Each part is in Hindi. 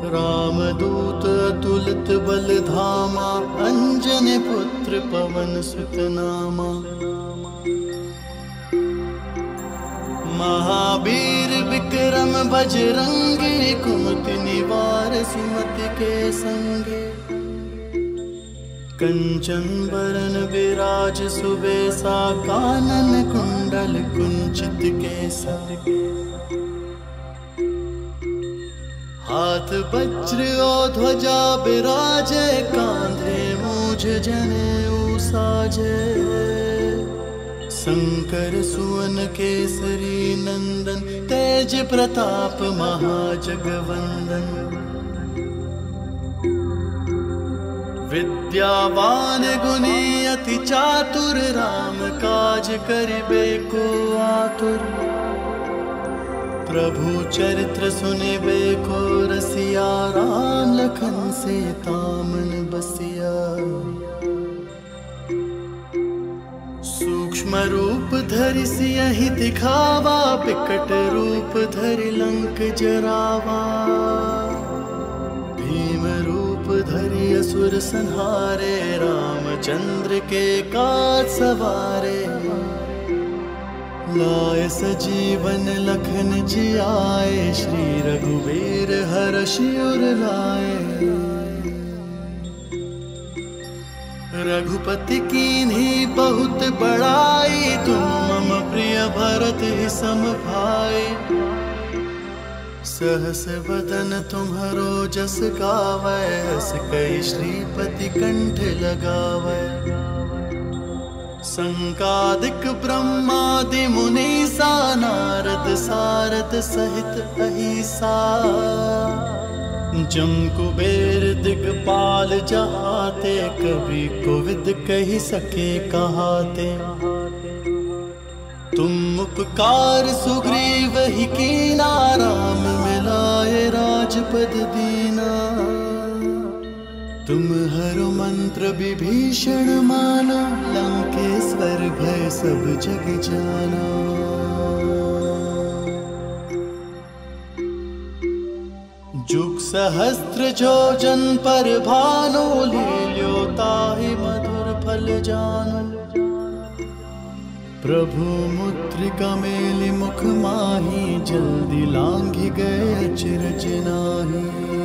रामदूत अतुलित बल धामा, अंजनी पुत्र पवन सुत नामा। महावीर विक्रम बजरंगी, कुमति निवार सुमति के संगे। कंचन बरन विराज सुबेसा, कानन कुंडल कुंचित केसा। हाथ वज्र और ध्वजा विराजे, कांधे मूझ जनेऊ साजे। शंकर सुवन केसरी नंदन, तेज प्रताप महाजगवंदन। विद्यावान गुणी अति चातुर, राम काज करिबे को आतुर। प्रभु चरित्र सुनिबे को रसिया, राम लखन सीता मन बसिया। सूक्ष्म रूप धरि सियहि दिखावा, विकट रूप धरि लंक जरावा। भीम रूप धरि असुर संहारे, रामचंद्र के काज सवारे। लाए सजीवन लखन जियाए, श्री रघुवीर हर्षि उर लाए। रघुपति कीन्ही बहुत बड़ाई, तुम मम प्रिय भरत ही सम भाई। सहस बदन तुम्हरो जस गावै, हस कई श्रीपति कंठ लगावै। संकादिक ब्रह्मादि मुनीसा, नारद सारद सहित अहिसा। जम कुबेर दिगपाल जहाते, कवि कोविद कहि सके कहाते। तुम उपकार सुग्रीव ही कीना, राम मिलाए राजपद दीना। तुम हरो मंत्र विभीषण माना, लंकेश्वर भय सब जग जाना। जुग सहस्त्र जो जन पर भानु, लील्यो ताहि मधुर फल जानु। प्रभु मुद्रिका मेलि मुख माही, जल्दी लांघि गए अचरज नाही।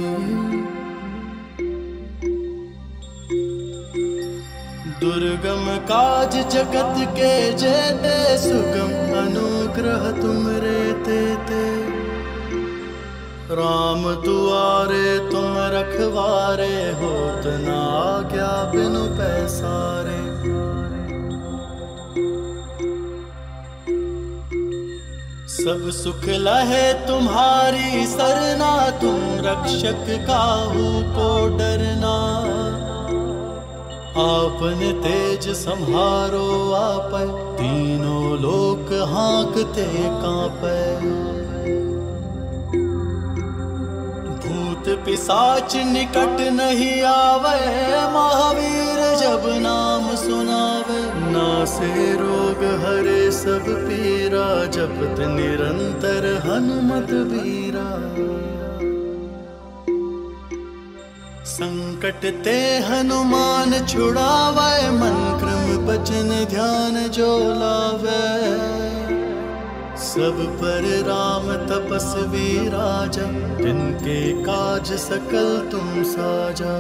दुर्गम काज जगत के जेते, सुगम अनुग्रह तुम रे तेते। राम दुआरे तुम रखवारे, होत न आज्ञा बिनु पैसारे। सब सुख लहे तुम्हारी सरना, तुम रक्षक काहू को डरना। आपने तेज सम्हारो आपै, तीनों लोक हाँकते कांपै। भूत पिशाच निकट नहीं आवे, महावीर जब नाम सुनावे। नासे रोग हरे सब पीरा, जपत निरंतर हनुमत बीरा। संकट ते हनुमान छुड़ावे, मन क्रम बचन ध्यान जो लावे। सब पर राम तपस्वी राजा, जिनके काज सकल तुम साजा।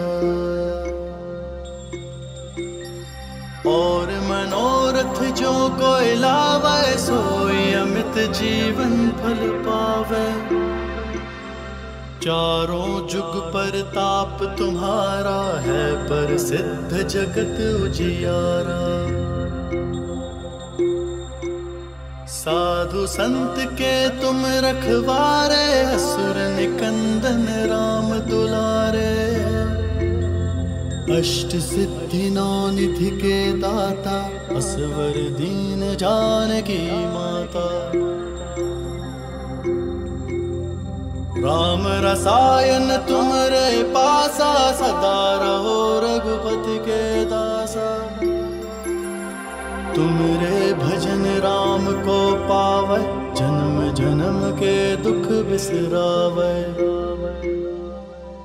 और मनोरथ जो कोई लावे, सोई अमित जीवन फल पावे। चारों जुग पर ताप तुम्हारा है, पर सिद्ध जगत उजियारा। साधु संत के तुम रखवारे, असुर निकंदन राम दुलारे। अष्ट सिद्धि नौ निधि के दाता, असवर दीन जानकी माता। राम रसायन तुमरे पासा, सदा रहो रघुपति के दासा। तुमरे भजन राम को पावै, जन्म जन्म के दुख बिसरावै।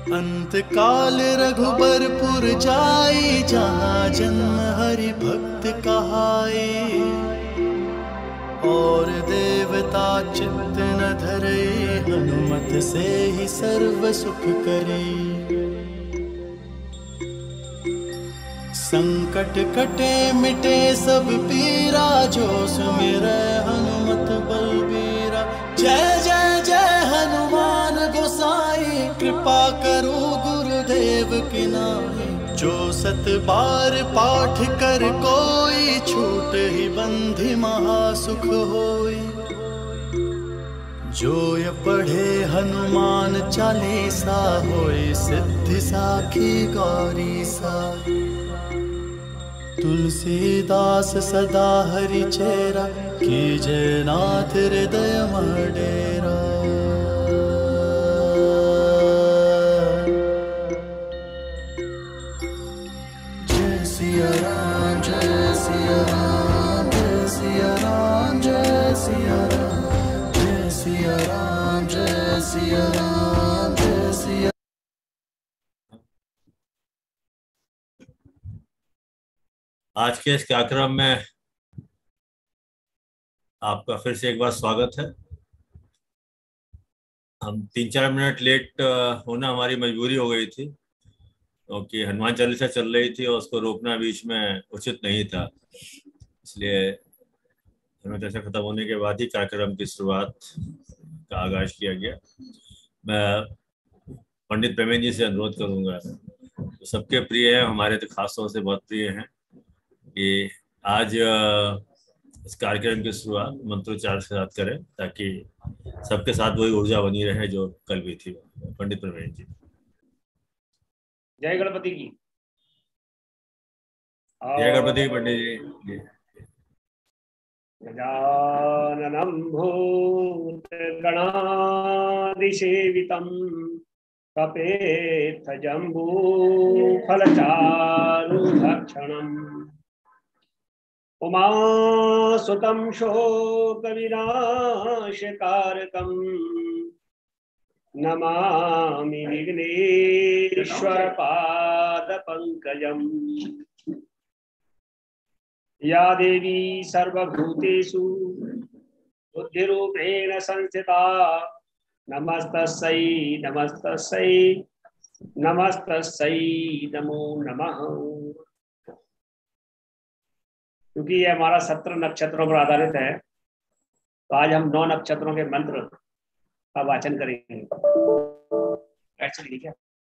अंत काल रघुबरपुर जाई, जहाँ जन्म हरि भक्त कहाई। और देवता चित्त न धरे, हनुमत से ही सर्व सुख करे। संकट कटे मिटे सब पीरा, जो सुमिरै हनुमत बलबीरा। जय जय जय हनुमान गोसाई, कृपा करो गुरुदेव की नाई। जो सत बार पाठ कर कोई, छूट ही बंधि महासुख होई। जो ये पढ़े हनुमान चालीसा, होय सिद्धि साखी गौरी सा। तुलसीदास सदा हरि चेरा, कीजय नाथ हृदय डेरा। जय सिया राम जय सिया राम, जय सिया राम जय सिया राम, जय सिया राम जय सिया राम, जय सिया। आज के इस कार्यक्रम में आपका फिर से एक बार स्वागत है। हम 3-4 मिनट लेट होना हमारी मजबूरी हो गई थी, क्योंकि हनुमान चालीसा चल रही थी और उसको रोकना बीच में उचित नहीं था। इसलिए हनुमान चालीसा खत्म होने के बाद ही कार्यक्रम की शुरुआत का आगाज किया गया। मैं पंडित प्रवीण जी से अनुरोध करूंगा, तो सबके प्रिय है, हमारे तो खास तौर से बहुत प्रिय हैं, कि आज इस कार्यक्रम की शुरुआत मंत्रोच्चार के साथ करें, ताकि सबके साथ वही ऊर्जा बनी रहे जो कल भी थी। पंडित प्रवीण जी। जय गणपति की। जय गणपति की पंडित जी। गजाननं भूतगणाधिसेवितं, कपेत्थजम्बूफलचारुभक्षणम्। उमासुतं शोकविनाशकारकं, नमामि विघ्नेश्वरपादपङ्कजम्। या देवी सर्वभूतेषु बुद्धिरूपेण संस्थिता, नमस्तस्यै नमस्तस्यै नमस्तस्यै नमो नमः। क्योंकि ये हमारा 17 नक्षत्रों पर आधारित है, तो आज हम 9 नक्षत्रों के मंत्र का वाचन करेंगे। ऐसे ठीक है।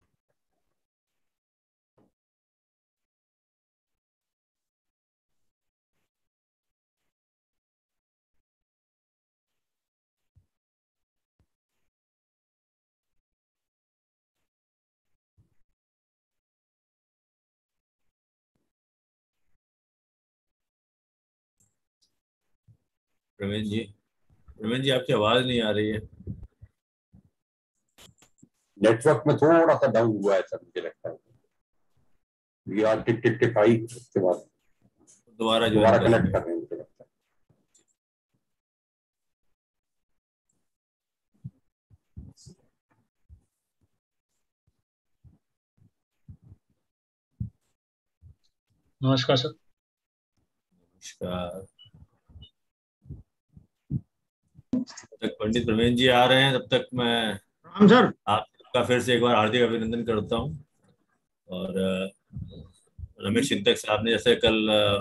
प्रवीण जी आपकी आवाज नहीं आ रही है। नेटवर्क में थोड़ा सा डाउन हुआ है सर, मुझे लगता है। यार टिक टिक टिक आई, उसके बाद दोबारा कनेक्ट कर रहे हैं, मुझे लगता है। नमस्कार सर। नमस्कार। जब तक पंडित प्रवीण जी आ रहे हैं, तब तक मैं सर आपका फिर से एक बार हार्दिक अभिनंदन करता हूं। और रमेश चिंतक साहब ने जैसे कल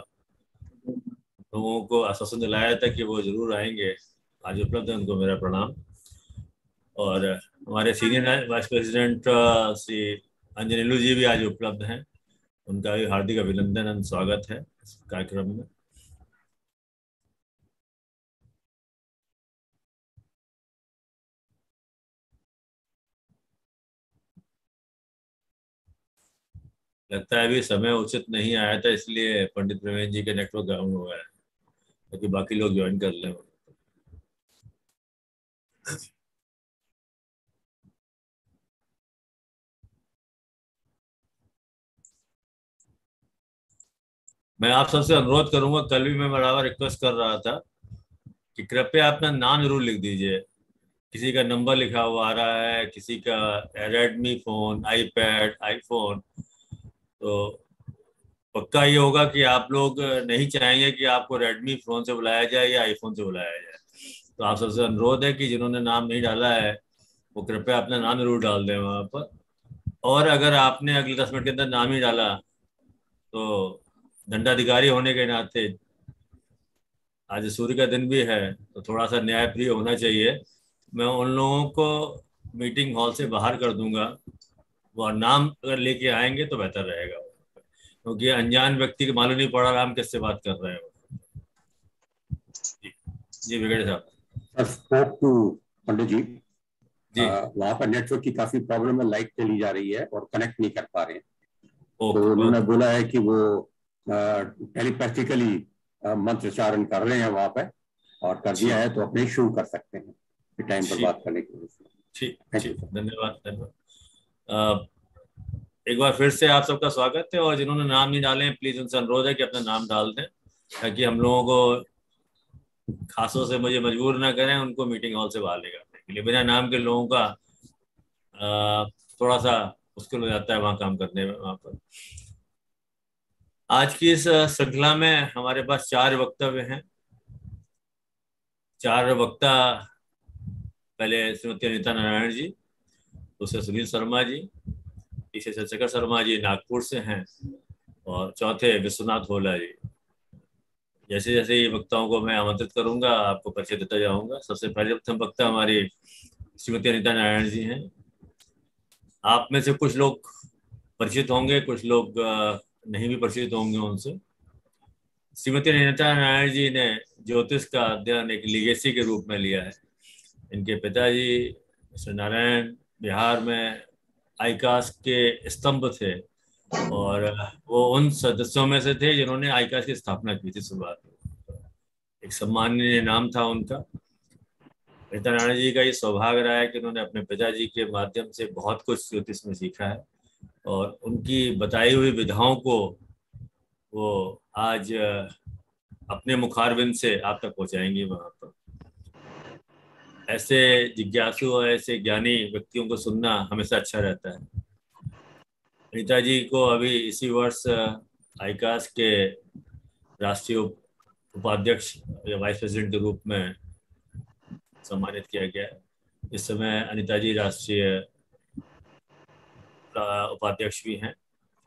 लोगों को आश्वासन दिलाया था कि वो जरूर आएंगे, आज उपलब्ध है, उनको मेरा प्रणाम। और हमारे senior vice president Shri Anjaneyulu ji भी आज उपलब्ध हैं, उनका भी हार्दिक अभिनंदन और स्वागत है इस कार्यक्रम में। लगता है अभी समय उचित नहीं आया था, इसलिए पंडित प्रवीण जी के नेटवर्क डाउन हुआ है, ताकि बाकी लोग ज्वाइन कर लें। मैं आप सबसे अनुरोध करूंगा, कल भी मैं बराबर रिक्वेस्ट कर रहा था कि कृपया अपना नाम जरूर लिख दीजिए, किसी का नंबर लिखा हुआ आ रहा है, किसी का रेडमी फ़ोन, आईपैड, आईफोन। तो पक्का ये होगा कि आप लोग नहीं चाहेंगे कि आपको रेडमी फ़ोन से बुलाया जाए या आईफोन से बुलाया जाए। तो आप सबसे अनुरोध है कि जिन्होंने नाम नहीं डाला है वो कृपया अपना नाम जरूर डाल दें वहाँ पर। और अगर आपने अगले 10 मिनट के अंदर नाम ही डाला तो दंडाधिकारी होने के नाते, आज सूर्य का दिन भी है तो थोड़ा सा न्यायप्रिय होना चाहिए। मैं उन लोगों को मीटिंग हॉल से बाहर कर दूंगा। वो नाम अगर लेके आएंगे तो बेहतर रहेगा, क्योंकि अनजान व्यक्ति को मालूम नहीं पड़ रहा हम किससे बात कर रहे हैं। जी बिगड़े साहब। स्पोक टू पंडित जी। जी वहाँ पर नेटवर्क की काफी प्रॉब्लम है, लाइट चली जा रही है और कनेक्ट नहीं कर पा रहे हैं। तो उन्होंने बोला है कि वो टेलीपैथिकली मंत्रोच्चारण कर रहे हैं वहाँ पे, और कर दिया है तो अपने शुरू कर सकते हैं टाइम पर बात करने की वजह से। ठीक ठीक, धन्यवाद धन्यवाद। एक बार फिर से आप सबका स्वागत है, और जिन्होंने नाम नहीं डाले हैं प्लीज उनसे अनुरोध है कि अपना नाम डाल दें, ताकि हम लोगों को खासों से मुझे मजबूर ना करें उनको मीटिंग हॉल से बाहर ले जाने के लिए। बिना नाम के लोगों का थोड़ा सा मुश्किल हो जाता है वहाँ काम करने में। वहाँ पर आज की इस श्रृंखला में हमारे पास 4 वक्तव्य हैं। 4 वक्ता, पहले श्रीमती अनीता नारायण जी, दूसरे सुनील शर्मा जी, तीसरे चंद्रशेखर शर्मा जी नागपुर से हैं, और चौथे विश्वनाथ होला जी। जैसे जैसे ये वक्ताओं को मैं आमंत्रित करूंगा आपको परिचय देता जाऊंगा। सबसे पहले प्रथम वक्ता हमारी श्रीमती अनीता नारायण जी हैं। आप में से कुछ लोग परिचित होंगे, कुछ लोग नहीं भी परिचित होंगे उनसे। श्रीमती अनीता नारायण जी ने ज्योतिष का अध्ययन एक लीगेसी के रूप में लिया है। इनके पिताजी श्री नारायण बिहार में आईकास के स्तंभ थे, और वो उन सदस्यों में से थे जिन्होंने आईकास की स्थापना की थी शुरुआत में। एक सम्माननीय नाम था उनका। अनीता नारायण जी का ये सौभाग्य रहा है कि उन्होंने अपने पिताजी के माध्यम से बहुत कुछ ज्योतिष में सीखा है, और उनकी बताई हुई विधाओं को वो आज अपने मुखारबिंद से आप तक पहुंचाएंगे। वहां पर ऐसे जिज्ञासु और ऐसे ज्ञानी व्यक्तियों को सुनना हमेशा अच्छा रहता है। अनीता जी को अभी इसी वर्ष आईकास के राष्ट्रीय उपाध्यक्ष या वाइस प्रेसिडेंट के रूप में सम्मानित किया गया है। इस समय अनीता जी राष्ट्रीय उपाध्यक्ष भी हैं।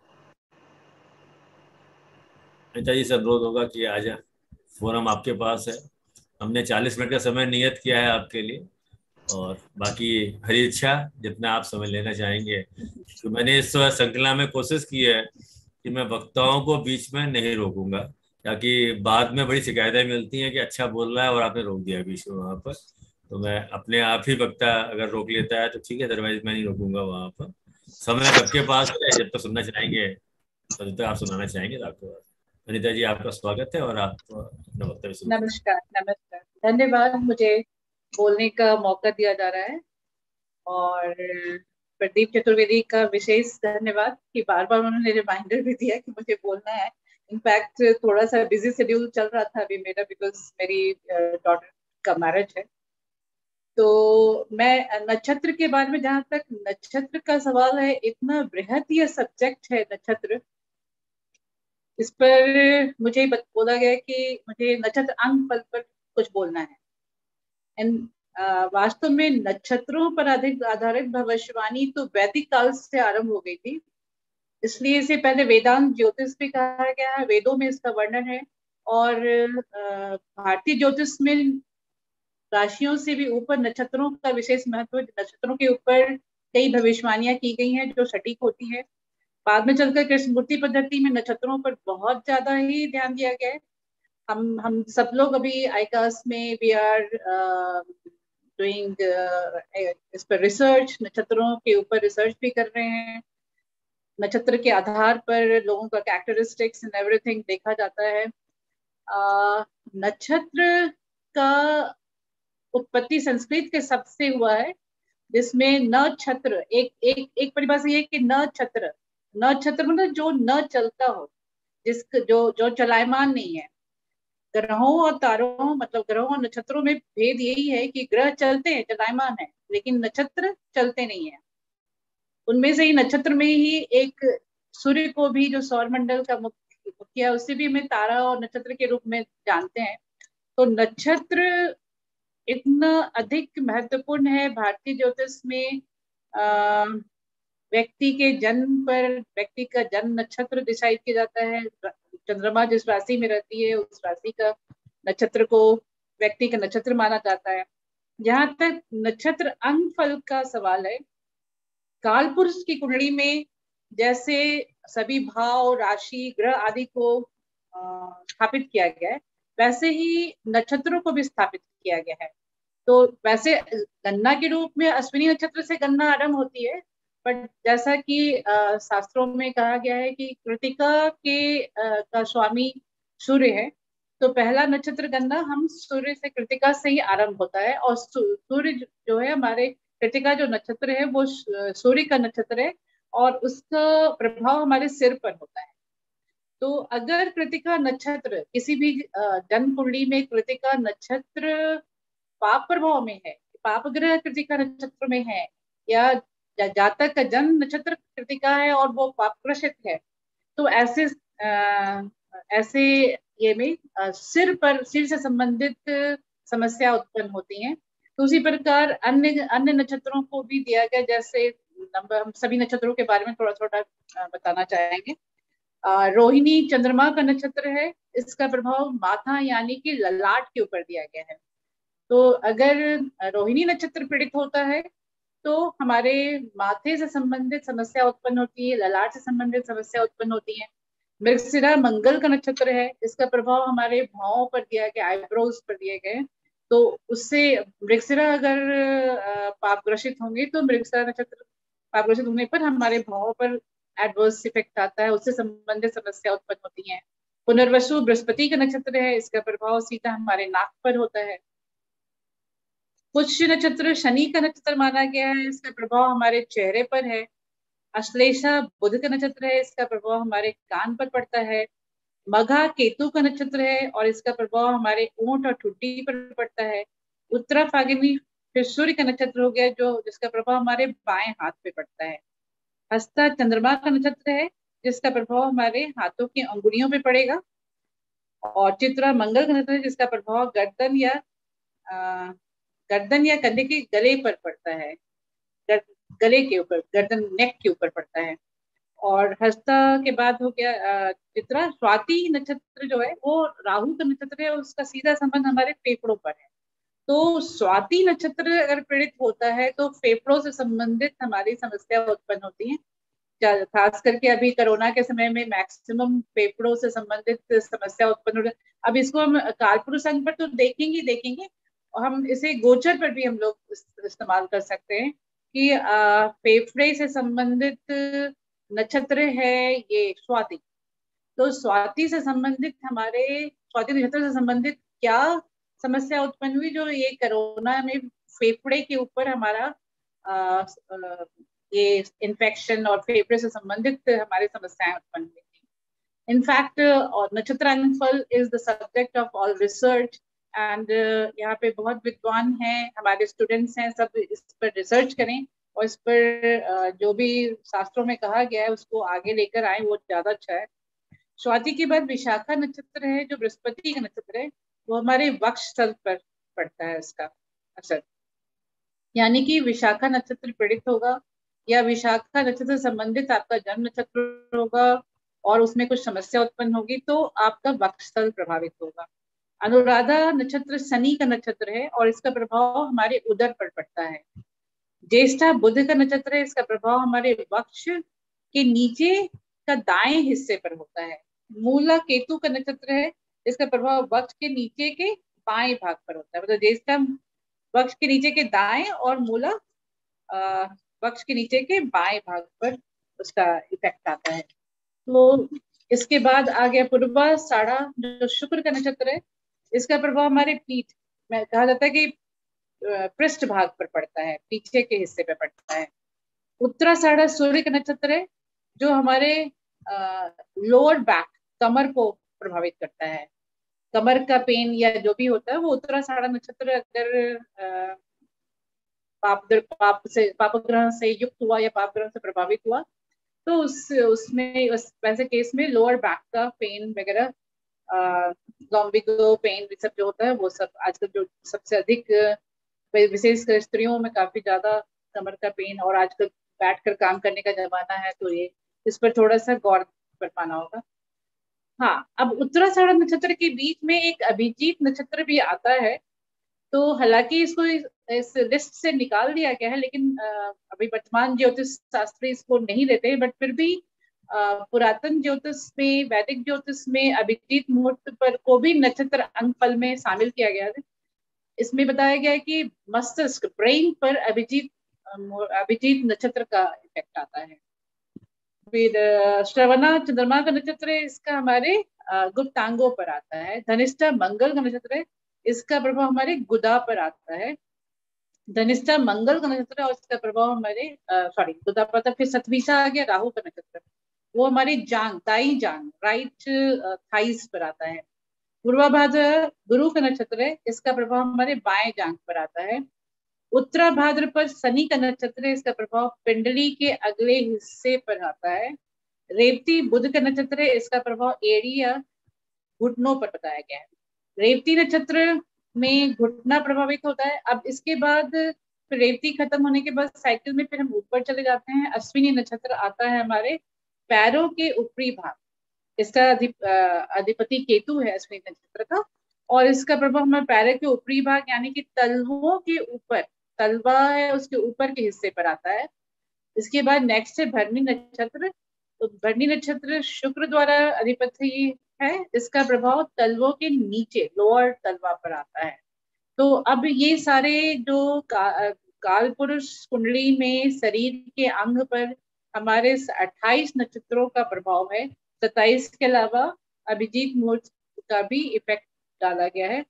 अनीता जी से अनुरोध होगा कि आज फोरम आपके पास है। हमने 40 मिनट का समय नियत किया है आपके लिए, और बाकी हरी इच्छा जितना आप समय लेना चाहेंगे। तो मैंने इस श्रृंखला में कोशिश की है कि मैं वक्ताओं को बीच में नहीं रोकूंगा, ताकि बाद में बड़ी शिकायतें मिलती हैं कि अच्छा बोल रहा है और आपने रोक दिया बीच में वहाँ पर। तो मैं अपने आप ही वक्ता अगर रोक लेता है तो ठीक है, अदरवाइज मैं नहीं रोकूंगा वहाँ पर। समय सबके पास है, जब तक सुनना चाहेंगे तब तक आप सुनाना चाहेंगे तो आपके पास। अनीता जी आपका स्वागत है, और आप अपना वक्तव्य शुरू करें। नमस्कार नमस्कार, धन्यवाद मुझे बोलने का मौका दिया जा रहा है, और प्रदीप चतुर्वेदी का विशेष धन्यवाद कि बार बार उन्होंने रिमाइंडर भी दिया कि मुझे बोलना है। इनफैक्ट थोड़ा सा बिजी शेड्यूल चल रहा था अभी मेरा, बिकॉज मेरी डॉटर का मैरिज है। तो मैं नक्षत्र के बारे में, जहाँ तक नक्षत्र का सवाल है, इतना बृहद यह सब्जेक्ट है नक्षत्र। इस पर मुझे बोला गया कि मुझे नक्षत्र अंक फल पर कुछ बोलना है। एंड वास्तव में नक्षत्रों पर अधिक आधारित भविष्यवाणी तो वैदिक काल से आरंभ हो गई थी, इसलिए इसे पहले वेदांत ज्योतिष भी कहा गया है। वेदों में इसका वर्णन है, और भारतीय ज्योतिष में राशियों से भी ऊपर नक्षत्रों का विशेष महत्व। नक्षत्रों के ऊपर कई भविष्यवाणियां की गई हैं जो सटीक होती है। बाद में चलकर कृष्णमूर्ति पद्धति में नक्षत्रों पर बहुत ज्यादा ही ध्यान दिया गया है। हम सब लोग अभी आईकास में वी आर डूइंग इस पर रिसर्च, नक्षत्रों के ऊपर रिसर्च भी कर रहे हैं। नक्षत्र के आधार पर लोगों का कैरेक्टरिस्टिक्स एंड एवरीथिंग देखा जाता है। नक्षत्र का उत्पत्ति संस्कृत के शब्द से हुआ है, जिसमें नक्षत्र एक परिभाषा ये कि नक्षत्र मतलब जो न चलता हो, जो चलायमान नहीं है। ग्रहों और तारों मतलब ग्रहों और नक्षत्रों में भेद यही है कि ग्रह चलते हैं, चलायमान है, लेकिन नक्षत्र चलते नहीं है। उनमें से ही नक्षत्र में ही एक सूर्य को भी जो सौर मंडल का मुखिया, उसे भी हमें तारा और नक्षत्र के रूप में जानते हैं। तो नक्षत्र इतना अधिक महत्वपूर्ण है भारतीय ज्योतिष में। व्यक्ति के जन्म पर व्यक्ति का जन्म नक्षत्र डिसाइड किया जाता है। चंद्रमा जिस राशि में रहती है उस राशि का नक्षत्र को व्यक्ति का नक्षत्र माना जाता है। जहां तक नक्षत्र अंग फल का सवाल है, काल पुरुष की कुंडली में जैसे सभी भाव, राशि, ग्रह आदि को स्थापित किया गया है, वैसे ही नक्षत्रों को भी स्थापित किया गया है। तो वैसे गणना के रूप में अश्विनी नक्षत्र से गणना आरंभ होती है, बट जैसा कि शास्त्रों में कहा गया है कि कृतिका के का स्वामी सूर्य है, तो पहला नक्षत्र गणना हम सूर्य से, कृतिका से ही आरंभ होता है। और सूर्य जो है हमारे, कृतिका जो नक्षत्र है वो सूर्य का नक्षत्र है और उसका प्रभाव हमारे सिर पर होता है। तो अगर कृतिका नक्षत्र किसी भी जन्म कुंडली में कृतिका नक्षत्र पाप प्रभाव में है, पाप ग्रह कृतिका नक्षत्र में है, या जातक का जन्म नक्षत्र कृतिका है और वो पापग्रसित है, तो ऐसे ये में सिर से संबंधित समस्या उत्पन्न होती हैं। तो उसी प्रकार अन्य नक्षत्रों को भी दिया गया, जैसे हम सभी नक्षत्रों के बारे में थोड़ा थोड़ा बताना चाहेंगे। रोहिणी चंद्रमा का नक्षत्र है, इसका प्रभाव माथा यानी कि ललाट के ऊपर दिया गया है। तो अगर रोहिणी नक्षत्र पीड़ित होता है तो हमारे माथे से संबंधित समस्या उत्पन्न होती है, ललाट से संबंधित समस्या उत्पन्न होती है। मृगशिरा मंगल का नक्षत्र है, इसका प्रभाव हमारे भावों पर दिया गया, आईब्रोज पर दिए गए। तो उससे मृगशिरा अगर पापग्रसित होंगे तो मृगशिरा नक्षत्र पापग्रसित होने पर हमारे भावों पर एडवर्स इफेक्ट आता है, उससे संबंधित समस्या उत्पन्न होती है। पुनर्वसु बृहस्पति का नक्षत्र है, इसका प्रभाव सीधा हमारे नाक पर होता है। पुष्य नक्षत्र शनि का नक्षत्र माना गया है, इसका प्रभाव हमारे चेहरे पर है। अश्लेषा बुध का नक्षत्र है, इसका प्रभाव हमारे कान पर पड़ता है। मघा केतु का नक्षत्र है और इसका प्रभाव हमारे ऊंट और ठुड्डी पर पड़ता है। उत्तरा फाल्गुनी फिर सूर्य का नक्षत्र हो गया, जो जिसका प्रभाव हमारे बाएं हाथ पे पड़ता है। हस्ता चंद्रमा का नक्षत्र है, जिसका प्रभाव हमारे हाथों की अंगुलियों पे पड़ेगा। और चित्रा मंगल का नक्षत्र है, जिसका प्रभाव गर्दन या कंधे के गले पर पड़ता है, गले के ऊपर, गर्दन नेक के ऊपर पड़ता है। और हस्ता के बाद हो गया चित्रा। स्वाति नक्षत्र जो है वो राहु का नक्षत्र है, उसका सीधा संबंध हमारे फेफड़ों पर है। तो स्वाति नक्षत्र अगर पीड़ित होता है तो फेफड़ों से संबंधित हमारी समस्या उत्पन्न होती है। खास करके अभी कोरोना के समय में मैक्सिमम फेफड़ों से संबंधित समस्या उत्पन्न हो रही है। अब इसको हम कालपुरुष अंग पर तो देखेंगे और हम इसे गोचर पर भी हम लोग इस्तेमाल कर सकते हैं कि फेफड़े से संबंधित नक्षत्र है ये स्वाति। तो स्वाति नक्षत्र से संबंधित क्या समस्या उत्पन्न हुई, जो ये कोरोना में फेफड़े के ऊपर हमारा ये इन्फेक्शन और फेफड़े से संबंधित हमारी समस्याएं उत्पन्न हुई थी। In fact nakshatra angphal is the subject of all research and यहाँ पे बहुत विद्वान हैं, हमारे स्टूडेंट्स हैं, सब इस पर रिसर्च करें और इस पर जो भी शास्त्रों में कहा गया है उसको आगे लेकर आए, वो ज्यादा अच्छा है। स्वाति के बाद विशाखा नक्षत्र है, जो बृहस्पति का नक्षत्र है, वो हमारे वक्ष स्थल पर पड़ता है इसका असर। यानी कि विशाखा नक्षत्र पीड़ित होगा या विशाखा नक्षत्र से संबंधित आपका जन्म नक्षत्र होगा और उसमें कुछ समस्या उत्पन्न होगी तो आपका वक्ष स्थल प्रभावित होगा। अनुराधा नक्षत्र शनि का नक्षत्र है और इसका प्रभाव हमारे उदर पर पड़ता है। ज्येष्ठा बुध का नक्षत्र है, इसका प्रभाव हमारे वक्ष के नीचे का दाएं हिस्से पर होता है। मूला केतु का नक्षत्र है, इसका प्रभाव वक्ष के नीचे के बाएं भाग पर होता है। मतलब ज्येष्ठा वक्ष के नीचे के दाएं और मूला वक्ष के नीचे के बाएं भाग पर उसका इफेक्ट आता है। तो इसके बाद आ गया पूर्वाषाढ़ा, जो शुक्र का नक्षत्र है, इसका प्रभाव हमारे पीठ में कहा जाता है कि पृष्ठ भाग पर पड़ता है, पीछे के हिस्से पर पड़ता है। उत्तराषाढ़ा सूर्य का नक्षत्र है, जो हमारे लोअर बैक, कमर को प्रभावित करता है। कमर का पेन या जो भी होता है वो उत्तराषाढ़ा नक्षत्र अगर पाप ग्रह से युक्त हुआ या पाप ग्रह से प्रभावित हुआ तो वैसे केस में लोअर बैक का पेन वगैरह, लॉम्बिगो पेन सब जो होता है वो सब आजकल जो सबसे अधिक विशेषकर स्त्रियों में काफी ज्यादा कमर का पेन, और आजकल बैठकर काम करने का जमाना है तो ये इस पर थोड़ा सा गौर कर पाना होगा। हाँ, अब उत्तराषाढ़ा नक्षत्र के बीच में एक अभिजीत नक्षत्र भी आता है, तो हालांकि इसको इस लिस्ट से निकाल दिया गया है, लेकिन अभी वर्तमान ज्योतिष शास्त्री इसको नहीं लेते, बट फिर भी पुरातन ज्योतिष में, वैदिक ज्योतिष में अभिजीत मुहूर्त पर को भी नक्षत्र अंक फल में शामिल किया गया है। इसमें बताया गया है कि मस्तिष्क, ब्रेन पर अभिजीत नक्षत्र का इफेक्ट आता है। फिर श्रवणा चंद्रमा का नक्षत्र इसका हमारे गुप्तांगों पर आता है। धनिष्ठा मंगल का नक्षत्र, इसका प्रभाव हमारे गुदा पर आता है। धनिष्ठा मंगल का नक्षत्र और इसका प्रभाव हमारे गुदा पर आता है। फिर सतभिषा आ गया राहु का नक्षत्र, वो हमारी जांग, दाई जांग, राइट थाइस पर आता है। पूर्वाभाद्र गुरु का नक्षत्र है, इसका प्रभाव हमारे बाएं जांग पर आता है। उत्तराभाद्र पर शनि का नक्षत्र है, इसका प्रभाव पिंडली के अगले हिस्से पर आता है। रेवती बुध का नक्षत्र है, इसका प्रभाव एड़ी या घुटनों पर बताया गया है। रेवती नक्षत्र में घुटना प्रभावित होता है। अब इसके बाद फिर रेवती खत्म होने के बाद साइकिल में फिर हम ऊपर चले जाते हैं। अश्विनी नक्षत्र आता है हमारे पैरों के ऊपरी भाग, इसका अधिपति केतु है अश्विनी नक्षत्र का, और इसका प्रभाव हमारे पैरों के ऊपरी भाग यानी कि तलवों के ऊपर, तलवा है उसके ऊपर के हिस्से पर आता है। इसके बाद नेक्स्ट है भरणी नक्षत्र। तो भरणी नक्षत्र शुक्र द्वारा अधिपति है, इसका प्रभाव तलवों के नीचे, लोअर तलवा पर आता है। तो अब ये सारे जो काल पुरुष कुंडली में शरीर के अंग पर हमारे 28 नक्षत्रों का प्रभाव है। 27 के अलावा अभिजीत मुहूर्त का भी इफेक्ट डाला गया है।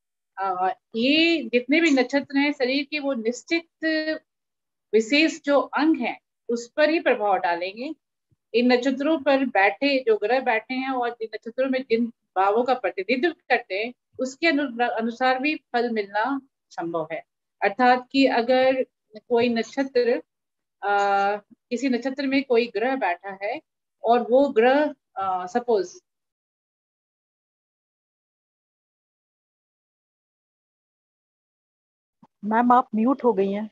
ये जितने भी नक्षत्र हैं शरीर के, वो निश्चित विशेष जो अंग हैं उस पर ही प्रभाव डालेंगे। इन नक्षत्रों पर बैठे जो ग्रह बैठे हैं और इन नक्षत्रों में जिन भावों का प्रतिनिधित्व करते हैं उसके अनुसार भी फल मिलना संभव है। अर्थात कि अगर कोई नक्षत्र किसी नक्षत्र में कोई ग्रह बैठा है और वो ग्रह सपोज मैम आप म्यूट हो गई हैं।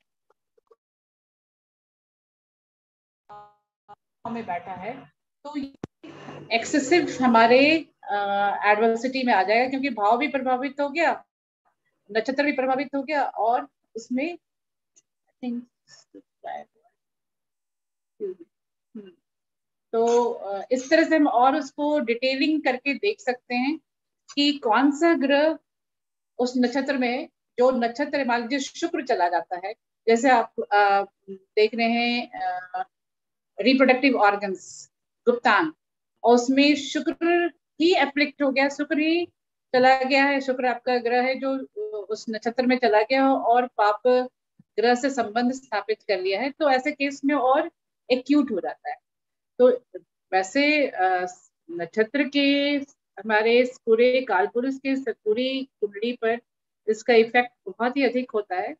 में बैठा है तो एक्सेसिव हमारे एडवर्सिटी में आ जाएगा, क्योंकि भाव भी प्रभावित हो गया, नक्षत्र भी प्रभावित हो गया, और उसमें तो इस तरह से हम और उसको डिटेलिंग करके देख सकते हैं कि कौन सा ग्रह उस नक्षत्र में, जो नक्षत्र मान लीजिए शुक्र चला जाता है, जैसे आप देख रहे हैं रिप्रोडक्टिव ऑर्गन्स, गुप्तांग, और उसमें शुक्र ही एप्लिक्ट हो गया, शुक्र ही चला गया है, शुक्र आपका ग्रह है जो उस नक्षत्र में चला गया हो और पाप ग्रह से संबंध स्थापित कर लिया है, तो ऐसे केस में और एक्यूट हो जाता है। तो वैसे नक्षत्र के हमारे पूरे कालपुरुष के पूरी कुंडली पर इसका इफेक्ट बहुत ही अधिक होता है।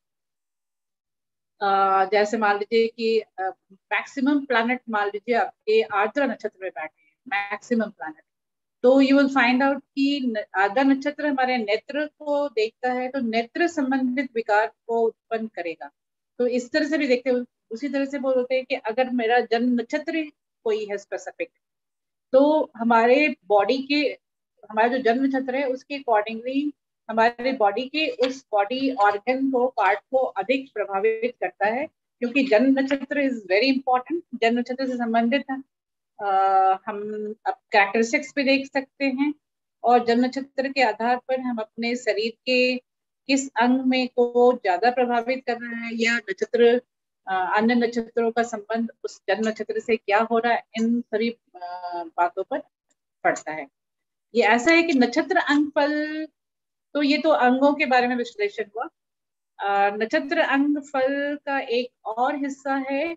जैसे मान लीजिए कि मैक्सिमम प्लैनेट मान लीजिए आपके आर्द्रा नक्षत्र में बैठे हैं, मैक्सिमम प्लैनेट, तो यू विल फाइंड आउट कि आर्द्रा नक्षत्र हमारे नेत्र को देखता है, तो नेत्र संबंधित विकार को उत्पन्न करेगा। तो इस तरह से भी देखते हैं। उसी तरह से बोलते हैं कि अगर मेरा जन्म नक्षत्र कोई है स्पेसिफिक, तो हमारे बॉडी के, हमारा जो जन्म नक्षत्र है उसके अकॉर्डिंगली हमारे बॉडी के उस बॉडी ऑर्गन को, पार्ट को अधिक प्रभावित करता है, क्योंकि जन्म नक्षत्र इज वेरी इंपॉर्टेंट। जन्म नक्षत्र से संबंधित हम अब कैरेक्टरिस्टिक्स भी देख सकते हैं, और जन्म नक्षत्र के आधार पर हम अपने शरीर के किस अंग में को ज्यादा प्रभावित कर रहे हैं, या नक्षत्र अन्य नक्षत्रों का संबंध उस जन्म नक्षत्र से क्या हो रहा है, इन सभी बातों पर पड़ता है। ये ऐसा है कि नक्षत्र अंग फल, तो ये तो अंगों के बारे में विश्लेषण हुआ। नक्षत्र अंग फल का एक और हिस्सा है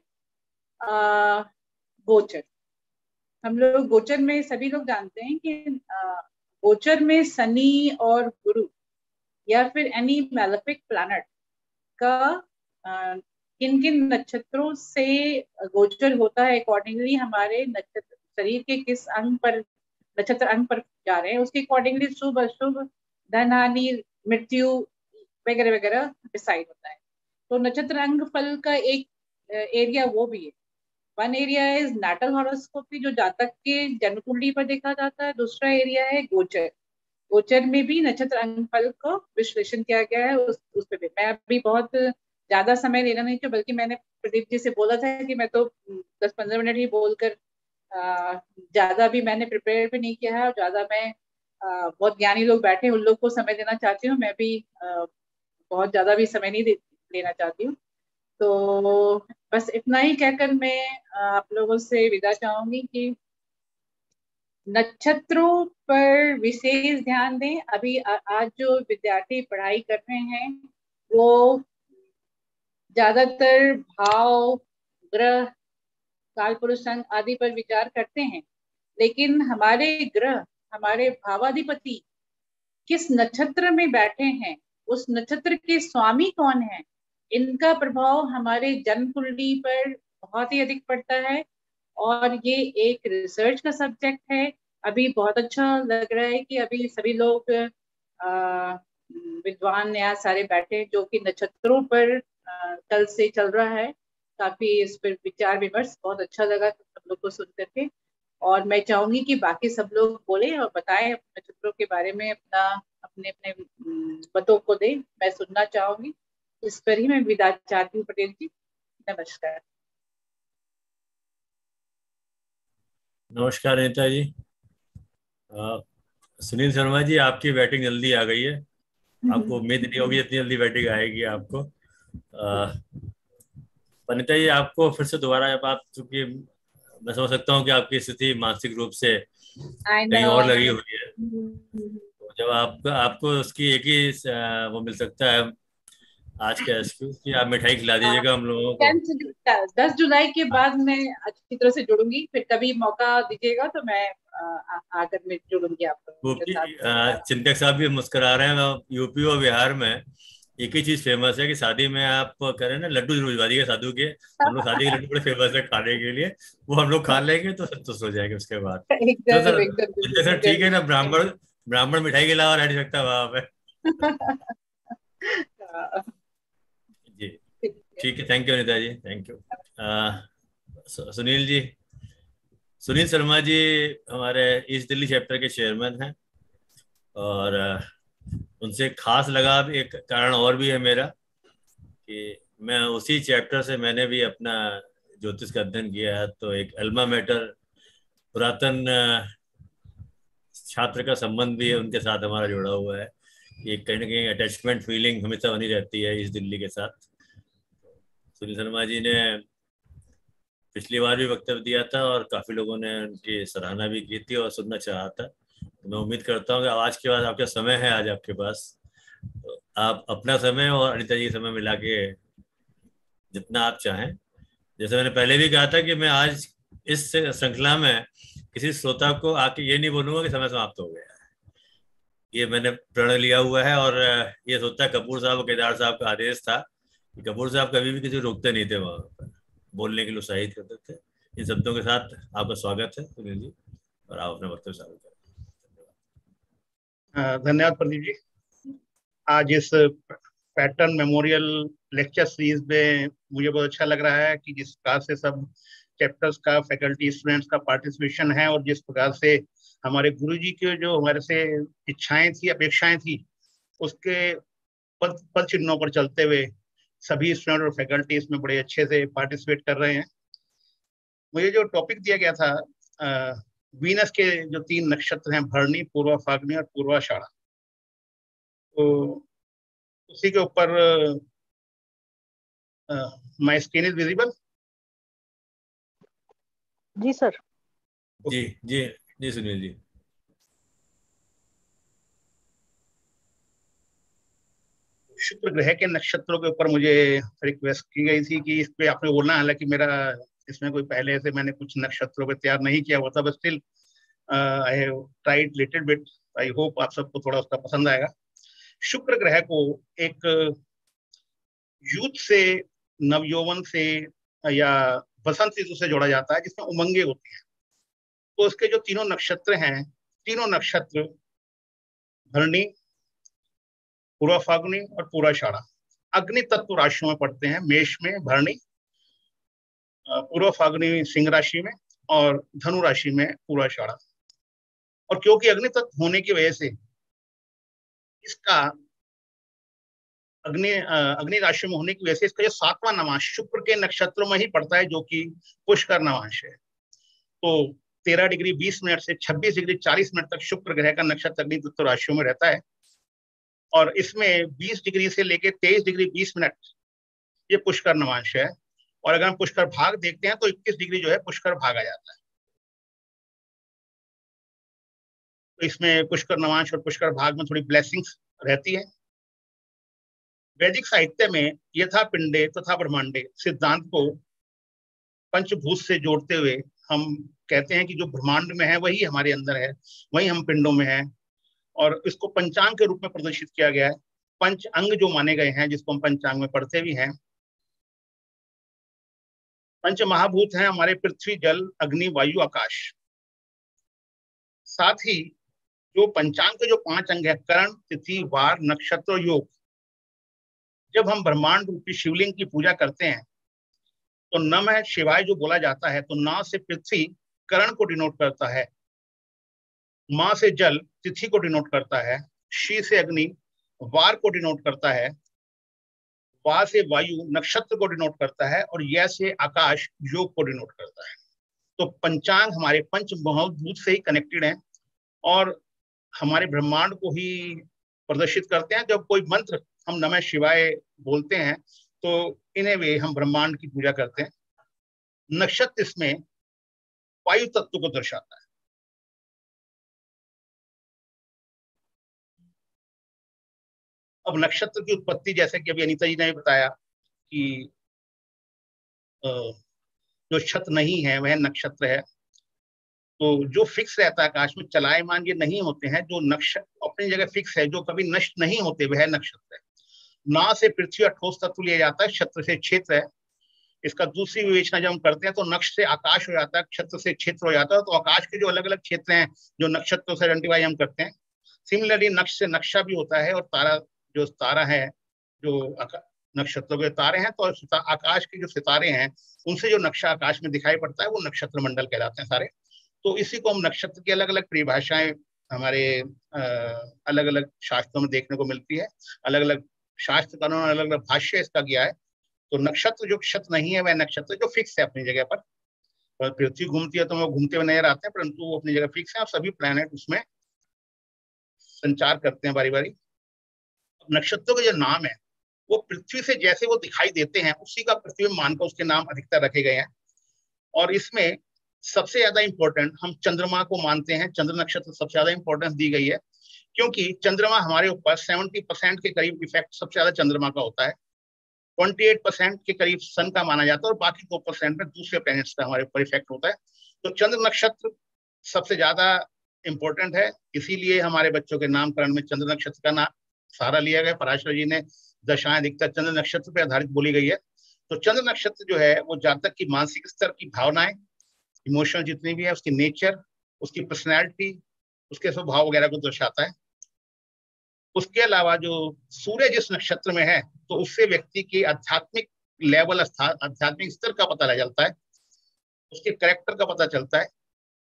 गोचर। हम लोग गोचर में सभी लोग जानते हैं कि गोचर में शनि और गुरु या फिर एनी मैलेफिक प्लैनेट का किन किन नक्षत्रों से गोचर होता है, अकॉर्डिंगली हमारे नक्षत्र शरीर के किस अंग पर, नक्षत्र अंग पर जा रहे हैं, उसके अकॉर्डिंगली शुभ अशुभ, धन हानि, मृत्यु वगैरह वगैरह डिसाइड होता है। तो नक्षत्र अंग फल का एक एरिया वो भी है। One area is natal horoscopy, जो जातक के जन्म कुंडली पर देखा जाता है। दूसरा एरिया है गोचर। गोचर में भी नक्षत्र अंग फल को विश्लेषण किया गया है। उस पे भी मैं अभी बहुत ज्यादा समय लेना नहीं चाहिए, बल्कि मैंने प्रदीप जी से बोला था कि मैं तो 10-15 मिनट ही बोलकर, ज्यादा भी मैंने प्रिपेयर भी नहीं किया है, और ज्यादा मैं बहुत ज्ञानी लोग बैठे उन लोग को समय देना चाहती हूँ। मैं भी बहुत ज्यादा भी समय नहीं लेना चाहती हूँ। तो बस इतना ही कहकर मैं आप लोगों से विदा चाहूंगी कि नक्षत्रों पर विशेष ध्यान दें। अभी आज जो विद्यार्थी पढ़ाई कर रहे हैं वो ज्यादातर भाव, ग्रह, काल पुरुष अंग आदि पर विचार करते हैं, लेकिन हमारे ग्रह, हमारे भावाधिपति किस नक्षत्र में बैठे हैं, उस नक्षत्र के स्वामी कौन है, इनका प्रभाव हमारे जन्म कुंडली पर बहुत ही अधिक पड़ता है। और ये एक रिसर्च का सब्जेक्ट है। अभी बहुत अच्छा लग रहा है कि अभी सभी लोग विद्वान यहाँ सारे बैठे, जो कि नक्षत्रों पर कल से चल रहा है। काफी इस पर विचार विमर्श बहुत अच्छा लगा सब लोग को सुन करके। और मैं चाहूंगी कि बाकी सब लोग बोले और बताएं नक्षत्रों के बारे में, अपने अपने मतों को दें। मैं सुनना चाहूंगी। इस पर ही मैं विदा चाहती हूँ। पटेल जी, नमस्कार। नमस्कार नीता जी। सुनील शर्मा जी, आपकी बैटिंग जल्दी आ गई है। आपको उम्मीद नहीं होगी इतनी जल्दी बैटिंग आएगी आपको। वनिता जी, आपको फिर से दोबारा बात, चूंकि मैं समझ सकता हूँ कि आपकी स्थिति मानसिक रूप से कहीं और लगी हुई है। तो जब आपको उसकी एक ही वो मिल सकता है आज का एक्सक्यूज कि आप मिठाई खिला दीजिएगा हम लोगों को। 10 जुलाई के बाद मैं अच्छी तरह से जुड़ूंगी। फिर कभी मौका दीजिएगा तो मैं आकर मैं जुड़ूंगी आपको। चिंतक साहब भी मुस्कुरा रहे हैं। यूपी और बिहार में एक ही चीज फेमस है कि शादी में आप करें ना, लड्डू जरूर भिजवा दीजिएगा साधु के। हम लोग शादी के लड्डू बड़े फेमस है खाने के लिए, वो हम लोग खा लेंगे तो संतुष्ट हो जाएंगे उसके बाद। तो सर ठीक है ना, ब्राह्मण ब्राह्मण मिठाई के अलावा रह नहीं सकता वहां पे। जी ठीक है, thank you Anita ji, thank you. Sunil ji, Sunil Sharma ji हमारे ईस्ट दिल्ली चैप्टर के चेयरमैन हैं, और उनसे खास लगाव एक कारण और भी है मेरा कि मैं उसी चैप्टर से मैंने भी अपना ज्योतिष का अध्ययन किया है। तो एक अल्मा मैटर पुरातन छात्र का संबंध भी है उनके साथ हमारा जुड़ा हुआ है। ये कहीं ना कहीं अटैचमेंट फीलिंग हमेशा बनी रहती है इस दिल्ली के साथ। सुनील शर्मा जी ने पिछली बार भी वक्तव्य दिया था और काफी लोगों ने उनकी सराहना भी की थी और सुनना चाहा था। तो मैं उम्मीद करता हूँ कि आज के बाद आपका समय है, आज आपके पास, तो आप अपना समय और अनिता जी का समय मिला के जितना आप चाहें। जैसे मैंने पहले भी कहा था कि मैं आज इस श्रृंखला में किसी श्रोता को आके ये नहीं बोलूंगा कि समय समाप्त हो गया है। ये मैंने प्रण लिया हुआ है, और ये सोचता है कपूर साहब और केदार साहब का आदेश था कि कपूर साहब कभी भी किसी रोकते नहीं थे, वहां पर बोलने के लिए उत्साहित करते थे। इन शब्दों के साथ आपका स्वागत है सुनील जी, और आप अपना वक्तव्य चालू करें। धन्यवाद प्रदीप जी। आज इस पैटर्न मेमोरियल लेक्चर सीरीज में मुझे बहुत अच्छा लग रहा है कि जिस प्रकार से सब चैप्टर्स का फैकल्टी स्टूडेंट्स का पार्टिसिपेशन है, और जिस प्रकार से हमारे गुरुजी के जो हमारे से इच्छाएं थी, अपेक्षाएं थी, उसके पद चिन्हों पर चलते हुए सभी स्टूडेंट और फैकल्टी इसमें बड़े अच्छे से पार्टिसिपेट कर रहे हैं। मुझे जो टॉपिक दिया गया था, वीनस के जो 3 नक्षत्र हैं, भरणी, पूर्वा फाल्गुनी और पूर्वाषाढ़ा, तो उसी के ऊपर माय स्क्रीन इज विजिबल? जी सर। जी जी जी सुनील जी। शुक्र ग्रह के नक्षत्रों के ऊपर मुझे रिक्वेस्ट की गई थी कि इस पे आपने बोलना है। हालांकि मेरा इसमें कोई पहले से मैंने कुछ नक्षत्रों पे तैयार नहीं किया हुआ था, but still I have tried little bit I hope आप सबको थोड़ा उसका पसंद आएगा। शुक्र ग्रह को एक यूथ से, नवयौवन से या बसंत ऋतु से जोड़ा जाता है, जिसमें उमंगे होती हैं। तो उसके जो तीनों नक्षत्र हैं, तीनों नक्षत्र भरणी, पूर्वा फाल्गुनी और पूर्वाषाढ़ा अग्नि तत्व राशियों में पड़ते हैं। मेष में भरणी, पूर्व फाल्गुनी सिंह राशि में और धनु राशि में पूर्वाषाढ़ा। और क्योंकि अग्नि तत्व होने की वजह से इसका अग्नि राशि में होने की वजह से इसका जो 7वां नवांश शुक्र के नक्षत्रों में ही पड़ता है, जो कि पुष्कर नवांश है। तो 13 डिग्री 20 मिनट से 26 डिग्री 40 मिनट तक शुक्र ग्रह का नक्षत्र अग्नि तत्व राशियों में रहता है। और इसमें 20 डिग्री से लेकर 23 डिग्री 20 मिनट ये पुष्कर नवांश है। और अगर हम पुष्कर भाग देखते हैं तो 21 डिग्री जो है पुष्कर भाग आ जाता है। तो इसमें पुष्कर नवांश और पुष्कर भाग में थोड़ी ब्लेसिंग्स रहती है। वैदिक साहित्य में यथा पिंडे तथा ब्रह्मांडे सिद्धांत को पंचभूत से जोड़ते हुए हम कहते हैं कि जो ब्रह्मांड में है वही हमारे अंदर है, वही हम पिंडों में है। और इसको पंचांग के रूप में प्रदर्शित किया गया है। पंच अंग जो माने गए हैं, जिसको हम पंचांग में पढ़ते भी हैं। पंच महाभूत हैं हमारे पृथ्वी, जल, अग्नि, वायु, आकाश। साथ ही जो पंचांग के जो 5 अंग है, करण, तिथि, वार, नक्षत्र, योग, जब हम ब्रह्मांड रूपी शिवलिंग की पूजा करते हैं तो नमः शिवाय जो बोला जाता है, तो ना से पृथ्वी करण को डिनोट करता है, मां से जल तिथि को डिनोट करता है, शी से अग्नि वार को डिनोट करता है, वा से वायु नक्षत्र को डिनोट करता है, और य से आकाश योग को डिनोट करता है। तो पंचांग हमारे पंच महाभूत से ही कनेक्टेड हैं और हमारे ब्रह्मांड को ही प्रदर्शित करते हैं। जब कोई मंत्र हम नमः शिवाय बोलते हैं तो इन्हें वे हम ब्रह्मांड की पूजा करते हैं। नक्षत्र इसमें वायु तत्व को दर्शाता है। अब नक्षत्र की उत्पत्ति, जैसे कि अभी अनीता जी ने बताया कि जो छत नहीं है वह नक्षत्र है। तो जो फिक्स रहता है आकाश में, चलायमान ये नहीं होते हैं। जो नक्षत्र अपनी जगह फिक्स है, जो कभी नष्ट नहीं होते, वह नक्षत्र है। ना से पृथ्वी और ठोस तत्व लिया जाता है, क्षेत्र से क्षेत्र है। इसका दूसरी विवेचना जब हम करते हैं तो नक्ष से आकाश हो जाता है, क्षेत्र से क्षेत्र हो जाता है। तो आकाश के जो अलग अलग क्षेत्र हैं जो नक्षत्रों से आइडेंटिफाई हम करते हैं। सिमिलरली नक्ष से नक्शा भी होता है, और तारा जो तारा है, जो नक्षत्रों के तारे हैं, तो आकाश के जो सितारे हैं उनसे जो नक्शा आकाश में दिखाई पड़ता है वो नक्षत्र मंडल कहलाते हैं सारे। तो इसी को हम नक्षत्र की अलग अलग परिभाषाएं हमारे अलग अलग शास्त्रों में देखने को मिलती है। अलग अलग शास्त्रकारों ने अलग अलग भाष्य इसका किया है। तो नक्षत्र जो क्षत्र नहीं है वह नक्षत्र जो फिक्स है अपनी जगह पर। पृथ्वी घूमती है तो वो घूमते हुए नजर आते हैं, परंतु वो अपनी जगह फिक्स है और सभी प्लैनेट उसमें संचार करते हैं बारी बारी। नक्षत्रों के जो नाम है वो पृथ्वी से जैसे वो दिखाई देते हैं उसी का पृथ्वी मानकर उसके नाम अधिकतर रखे गए हैं। और इसमें सबसे ज्यादा इंपॉर्टेंट हम चंद्रमा को मानते हैं। चंद्र नक्षत्र सबसे ज्यादा इंपॉर्टेंस दी गई है, क्योंकि चंद्रमा हमारे ऊपर 70% के करीब इफेक्ट सबसे ज्यादा चंद्रमा का होता है। 28% के करीब सन का माना जाता है और बाकी 2% में दूसरे प्लैनेट्स का हमारे ऊपर इफेक्ट होता है। तो चंद्र नक्षत्र सबसे ज्यादा इंपॉर्टेंट है, इसीलिए हमारे बच्चों के नामकरण में चंद्र नक्षत्र का नाम सहारा लिया गया। पराशर जी ने दशाएं अधिकतर चंद्र नक्षत्र पर आधारित बोली गई है। तो चंद्र नक्षत्र जो है वो जातक की मानसिक स्तर की भावनाएं, इमोशन जितनी भी है, उसकी नेचर, उसकी पर्सनैलिटी, उसके स्वभाव वगैरह को दर्शाता है। उसके अलावा जो सूर्य जिस नक्षत्र में है तो उससे व्यक्ति की आध्यात्मिक लेवल, आध्यात्मिक स्तर का पता चलता है, उसके कैरेक्टर का पता चलता है।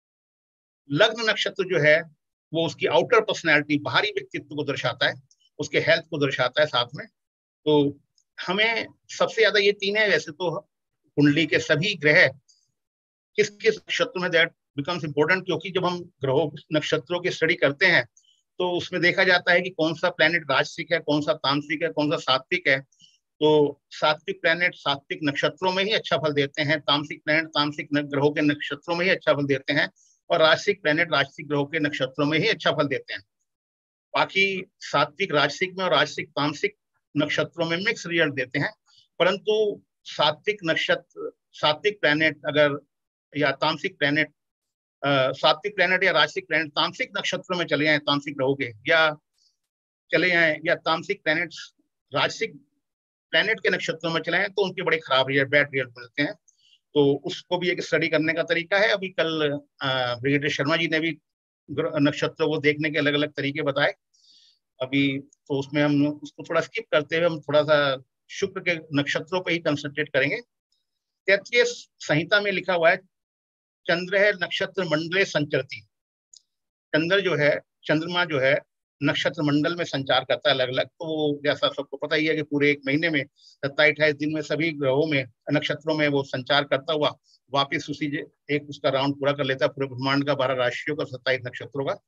लग्न नक्षत्र जो है वो उसकी आउटर पर्सनैलिटी, बाहरी व्यक्तित्व को दर्शाता है, उसके हेल्थ को दर्शाता है साथ में। तो हमें सबसे ज्यादा ये तीन है। वैसे तो कुंडली के सभी ग्रह किस किस नक्षत्र में दैट बिकम्स इम्पोर्टेंट, क्योंकि जब हम ग्रहों नक्षत्रों की स्टडी करते हैं तो उसमें देखा जाता है कि कौन सा प्लैनेट राजसिक है, कौन सा तामसिक है, कौन सा सात्विक है। तो सात्विक प्लैनेट सात्विक नक्षत्रों में ही अच्छा फल देते हैं, तामसिक प्लैनेट तामसिक ग्रहों के नक्षत्रों में ही अच्छा फल देते हैं, और राजसिक प्लैनेट राजसिक ग्रहों के नक्षत्रों में ही अच्छा फल देते हैं। बाकी सात्विक राजसिक में और राजसिक तामसिक नक्षत्रों में मिक्स रिजल्ट देते हैं। परंतु सात्विक नक्षत्र, सात्विक प्लैनेट अगर या तामसिक प्लैनेट सात्विक प्लैनेट या राजसिक प्लैनेट तामसिक नक्षत्रों में चले जाएं, तामसिक रहोगे, या चले जाएं या तामसिक प्लैनेट राजसिक प्लैनेट के नक्षत्रों में चले जाएं तो उनके बड़े खराब रिजल्ट, बैड रिजल्ट मिलते हैं। तो उसको भी एक स्टडी करने का तरीका है। अभी कल ब्रिगेडियर शर्मा जी ने भी नक्षत्रों को देखने के अलग अलग तरीके बताए। अभी तो उसमें हम उसको थोड़ा स्किप करते हुए हम थोड़ा सा शुक्र के नक्षत्रों पर ही कंसंट्रेट करेंगे। तैत्तिरीय संहिता में लिखा हुआ है, चंद्र है नक्षत्र मंडले संचरती। चंद्र जो है, चंद्रमा जो है नक्षत्र मंडल में संचार करता है अलग अलग। तो जैसा सबको पता ही है कि पूरे एक महीने में 27-28 दिन में सभी ग्रहों में, नक्षत्रों में वो संचार करता हुआ वापिस उसी एक उसका राउंड पूरा कर लेता है पूरे ब्रह्मांड का, 12 राशियों का, 27 नक्षत्रों का।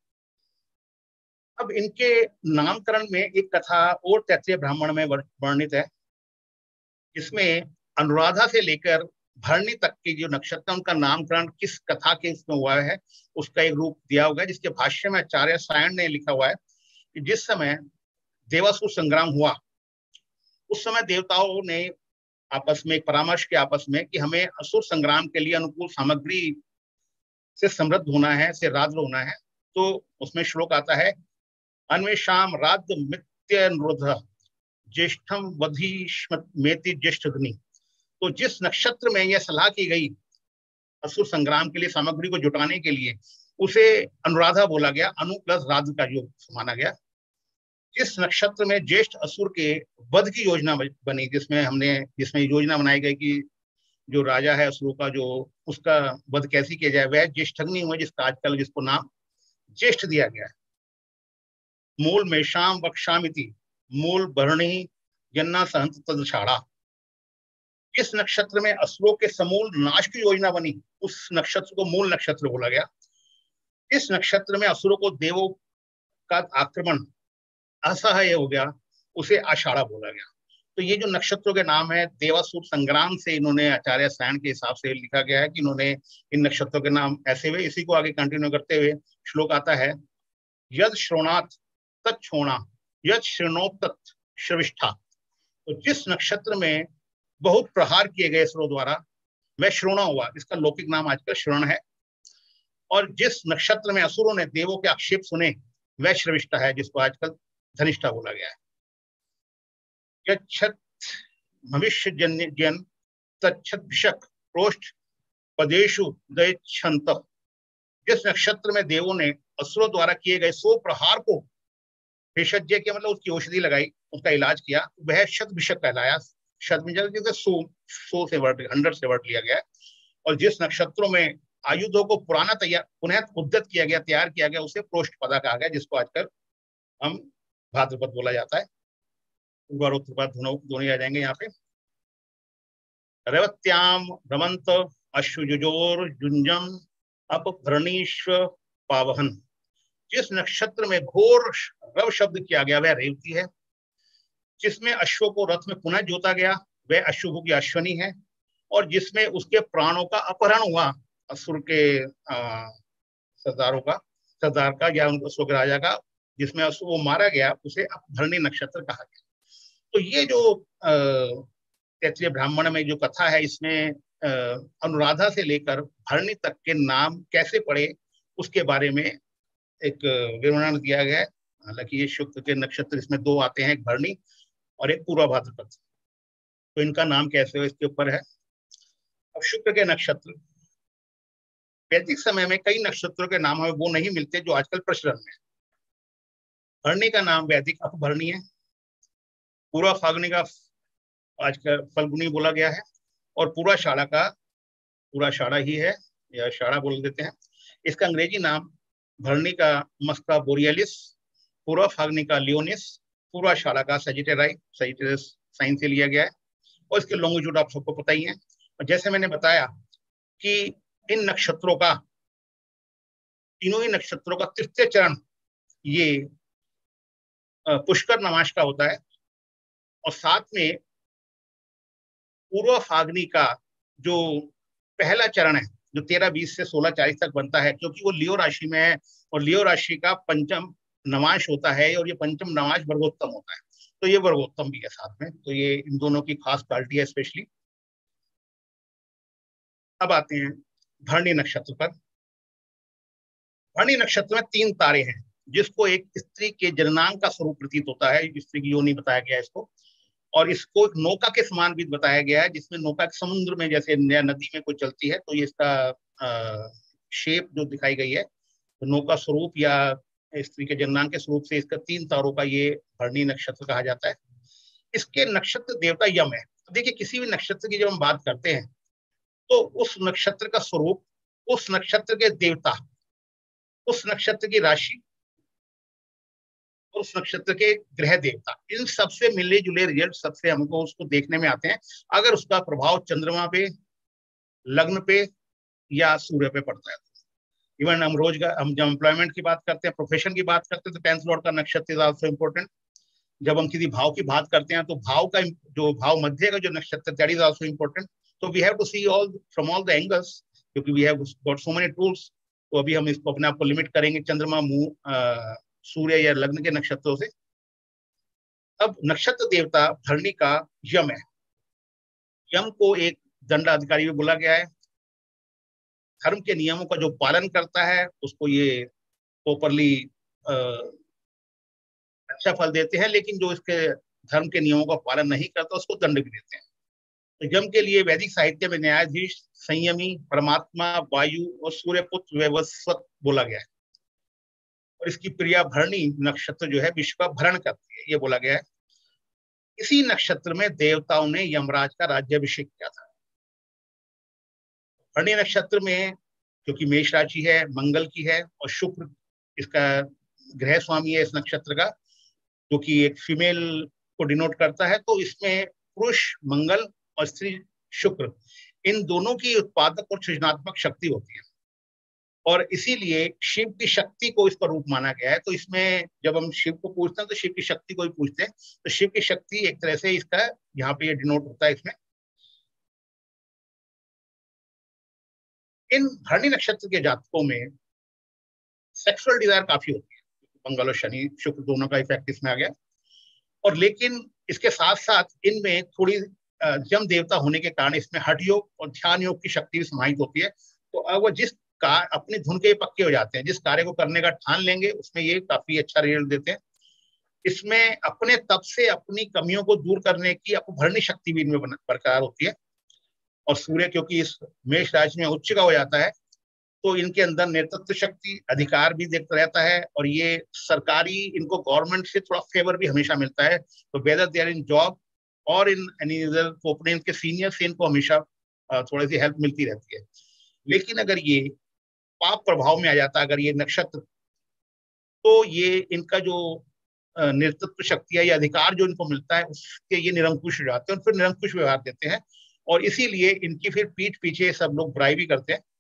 अब इनके नामकरण में एक कथा और तैत्तिरीय ब्राह्मण में वर्णित है, जिसमें अनुराधा से लेकर भरणी तक के जो नक्षत्र, उनका नामकरण किस कथा के इसमें हुआ है उसका एक रूप दिया हुआ है, जिसके भाष्य में आचार्य सायण ने लिखा हुआ है कि जिस समय देवासुर संग्राम हुआ उस समय देवताओं ने आपस में एक परामर्श के आपस में कि हमें असुर संग्राम के लिए अनुकूल सामग्री से समृद्ध होना है, से राद्र होना है। तो उसमें श्लोक आता है, अन्वेषाम राद्र मित्य अनुरुद्ध ज्येष्ठम वधीष्मेति ज्येष्ठग्नि। तो जिस नक्षत्र में यह सलाह की गई असुर संग्राम के लिए सामग्री को जुटाने के लिए, उसे अनुराधा बोला गया, अनु प्लस राद्र का योग माना गया। जिस नक्षत्र में ज्येष्ठ असुर के वध की योजना बनी, जिसमें योजना बनाई गई कि जो राजा है असुरों का, जो उसका वध कैसे किया जाए, वह ज्येष्ठग्नि हुआ, जिसका आजकल जिसको नाम ज्येष्ठ दिया गया है। मूल मेषाम वक्षामिति मूल भरणी जन्ना सहंत तदषाढ़ा। जिस नक्षत्र में असुरों के समूल नाश की योजना बनी, उस नक्षत्र को मूल नक्षत्र बोला गया। इस नक्षत्र में असुरों को देवों का आक्रमण असह्य हो गया, उसे आषाढ़ा बोला गया। तो ये जो नक्षत्रों के नाम है, देवासुर संग्राम से इन्होंने आचार्य सायण के हिसाब से लिखा गया है कि इन्होंने इन नक्षत्रों के नाम ऐसे हुए। इसी को आगे कंटिन्यू करते हुए श्लोक आता है, यद श्रोणात तत्क्षोणा यद श्रृणोत तत् श्रविष्ठा। तो जिस नक्षत्र में बहुत प्रहार किए गए असुरों द्वारा, वह श्रोणा हुआ, इसका लौकिक नाम आजकल श्रवण है। और जिस नक्षत्र में असुरों ने देवों के आक्षेप सुने, वह श्रविष्ठा है, जिसको आजकल धनिष्ठा बोला गया है। यच्छत भविष्य जन तच्छत भिषक प्रोष्ठ पदेशु दयच्छन्त। जिस नक्षत्र में देवों ने असुरों द्वारा किए गए 100 प्रहार को भेषज के मतलब उसकी औषधि लगाई, उसका इलाज किया, वह शत भिषक कहलाया। शत जैसे 100 से वर्ड, 100 से वर्ड लिया गया। और जिस नक्षत्रों में आयुधों को पुनः उद्यत किया गया, तैयार किया गया, उसे प्रोष्ठपदा कहा गया, जिसको आजकल हम भाद्रपद बोला जाता है। पूर्व उत्तरपद दोनों आ जाएंगे यहाँ पे। रेवत्याम रमंत अश्वजुजोर जुंजम अपभरणीश्व पावहन। जिस नक्षत्र में घोर रव शब्द किया गया, वह रेवती है। जिसमें अश्व को रथ में पुनः जोता गया, वह अश्व की अश्वनी है। और जिसमें उसके प्राणों का अपहरण हुआ असुर के सरदार का या असुर के राजा का, जिसमें असुर वो मारा गया, उसे अपभरणी नक्षत्र कहा गया। तो ये जो तैत्तिरीय ब्राह्मण में जो कथा है, इसमें अनुराधा से लेकर भरणी तक के नाम कैसे पड़े उसके बारे में एक विवरण दिया गया है। हालांकि ये शुक्र के नक्षत्र इसमें 2 आते हैं, एक भरणी और एक पूर्व भाद्रपद। तो इनका नाम कैसे हो इसके ऊपर है। अब शुक्र के नक्षत्र, वैदिक समय में कई नक्षत्रों के नाम हमें वो नहीं मिलते जो आजकल प्रचलन में। भरणी का नाम वैदिक अपभरणी है। पूर्व फाल्गुनी का आजकल फल्गुनी बोला गया है। और पूरा शाड़ा ही है, या शाड़ा बोल देते हैं। इसका अंग्रेजी नाम भरणी का मस्का बोरियलिस, पूर्व फाल्गुनी का लियोनिस, पूर्व शाड़ा का सजिटेरस साइन से लिया गया है। और इसके लॉन्गिट्यूड आप सबको पता ही है। और जैसे मैंने बताया कि इन नक्षत्रों का, तीनों ही नक्षत्रों का तृतीय चरण ये पुष्कर नमाश का होता है। और साथ में पूर्व फाल्गुनी का जो पहला चरण है, जो 13-20 से 16-40 तक बनता है, क्योंकि वो लियो राशि में है और लियो राशि का पंचम नवाश होता है और ये पंचम नवाश वर्गोत्तम होता है। तो ये वर्गोत्तम भी है साथ में। तो ये इन दोनों की खास क्वालिटी है स्पेशली। अब आते हैं भरणी नक्षत्र पर। भरणी नक्षत्र में 3 तारे हैं, जिसको एक स्त्री के जननांग का स्वरूप प्रतीत होता है, स्त्री की योनि बताया गया है इसको, और इसको एक नौका के समान भी बताया गया है, जिसमें नौका समुद्र में जैसे नदी में कोई चलती है, तो ये इसका शेप जो दिखाई गई है, तो नौका स्वरूप या स्त्री के जननांग के स्वरूप से इसका 3 तारों का ये भरणी नक्षत्र कहा जाता है। इसके नक्षत्र देवता यम है। तो देखिए, किसी भी नक्षत्र की जब हम बात करते हैं तो उस नक्षत्र का स्वरूप, उस नक्षत्र के देवता, उस नक्षत्र की राशि और उस नक्षत्र के ग्रह देवता, इन सबसे मिले जुले रिजल्ट सबसे हमको उसको देखने में आते हैं अगर उसका प्रभाव चंद्रमा पे, लग्न पे या सूर्य पे पड़ता है। इवन हम रोजगार, हम जब एम्प्लॉयमेंट की बात करते हैं, प्रोफेशन की बात करते हैं, तो 10th लॉर्ड का नक्षत्र इज आल्सो इम्पोर्टेंट। जब हम किसी भाव की बात करते हैं तो भाव का जो भाव मध्य का जो नक्षत्र, दैट इज आल्सो इम्पोर्टेंट। तो we have to see all from all the angles, क्योंकि we have got so many tools. तो अभी हम इसको अपने आप को लिमिट करेंगे चंद्रमा, सूर्य या लग्न के नक्षत्रों से। अब नक्षत्र देवता धरणी का यम है। यम को एक दंडाधिकारी भी बोला गया है। धर्म के नियमों का जो पालन करता है उसको ये प्रॉपरली अच्छा फल देते हैं, लेकिन जो इसके धर्म के नियमों का पालन नहीं करता उसको दंड भी देते हैं। तो यम के लिए वैदिक साहित्य में न्यायाधीश, संयमी, परमात्मा, वायु और सूर्यपुत्र वैवस्वत बोला गया है। और इसकी प्रिया भरणी नक्षत्र जो है विश्व का भरण करती है, ये बोला गया है। इसी नक्षत्र में देवताओं ने यमराज का राज्याभिषेक किया था। भरणी नक्षत्र में, क्योंकि मेष राशि है, मंगल की है और शुक्र इसका ग्रह स्वामी है इस नक्षत्र का, जो कि एक फीमेल को डिनोट करता है, तो इसमें पुरुष मंगल और स्त्री शुक्र, इन दोनों की उत्पादक और सृजनात्मक शक्ति होती है। और इसीलिए शिव की शक्ति को इसका रूप माना गया है। तो इसमें जब हम शिव को पूछते हैं तो शिव की शक्ति को ही पूछते हैं। तो शिव की शक्ति एक तरह से इसका यहाँ पे ये डिनोट होता है इसमें। इन भरणी नक्षत्र के जातकों में सेक्सुअल डिजायर काफी होती है, मंगल और शनि शुक्र दोनों का इफेक्ट इसमें आ गया। और लेकिन इसके साथ साथ इनमें थोड़ी यम देवता होने के कारण इसमें हठ योग और ध्यान योग की शक्ति भी समाहित होती है। तो अब वो जिस अपनी धुन के पक्के हो जाते हैं, जिस कार्य को करने का ठान लेंगे उसमें ये काफी अच्छा रिजल्ट देते हैं। इसमें अपने तप से अपनी कमियों को दूर करने की अपभरणी शक्ति भी इनमें बरकरार होती है। और सूर्य क्योंकि इस मेष राशि में उच्च का हो जाता है, तो इनके अंदर नेतृत्व शक्ति, अधिकार भी देखता रहता है। और ये सरकारी, इनको गवर्नमेंट से थोड़ा फेवर भी हमेशा मिलता है। तो whether they are in job और इन एनी अदर, तो अपने इनके सीनियर से इनको हमेशा थोड़ी सी हेल्प मिलती रहती है। लेकिन अगर ये पाप प्रभाव में आ जाता है, अगर ये नक्षत्र, तो ये इनका जो नेतृत्व शक्ति है या अधिकार जो इनको मिलता है उसके ये निरंकुश हो जाते हैं और फिर निरंकुश व्यवहार देते हैं। और इसीलिए इनकी फिर पीठ पीछे सब लोग बुराई भी करते हैं।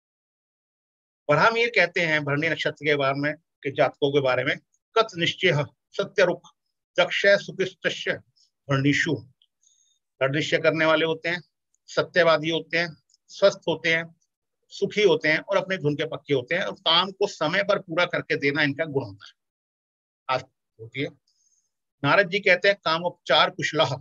वराहमिहिर कहते हैं भरणी नक्षत्र के बारे में, के जातकों के बारे में, कत निश्चय सत्य रुख दक्ष सुकृष्टस्य भरणीषु। निश्चय करने वाले होते हैं, सत्यवादी होते हैं, स्वस्थ होते हैं, सुखी होते हैं और अपने धुन के पक्के होते हैं। और काम को समय पर पूरा करके देना इनका गुण होता है, आस्था होती है। नारद जी कहते हैं कामोपचार कुशलः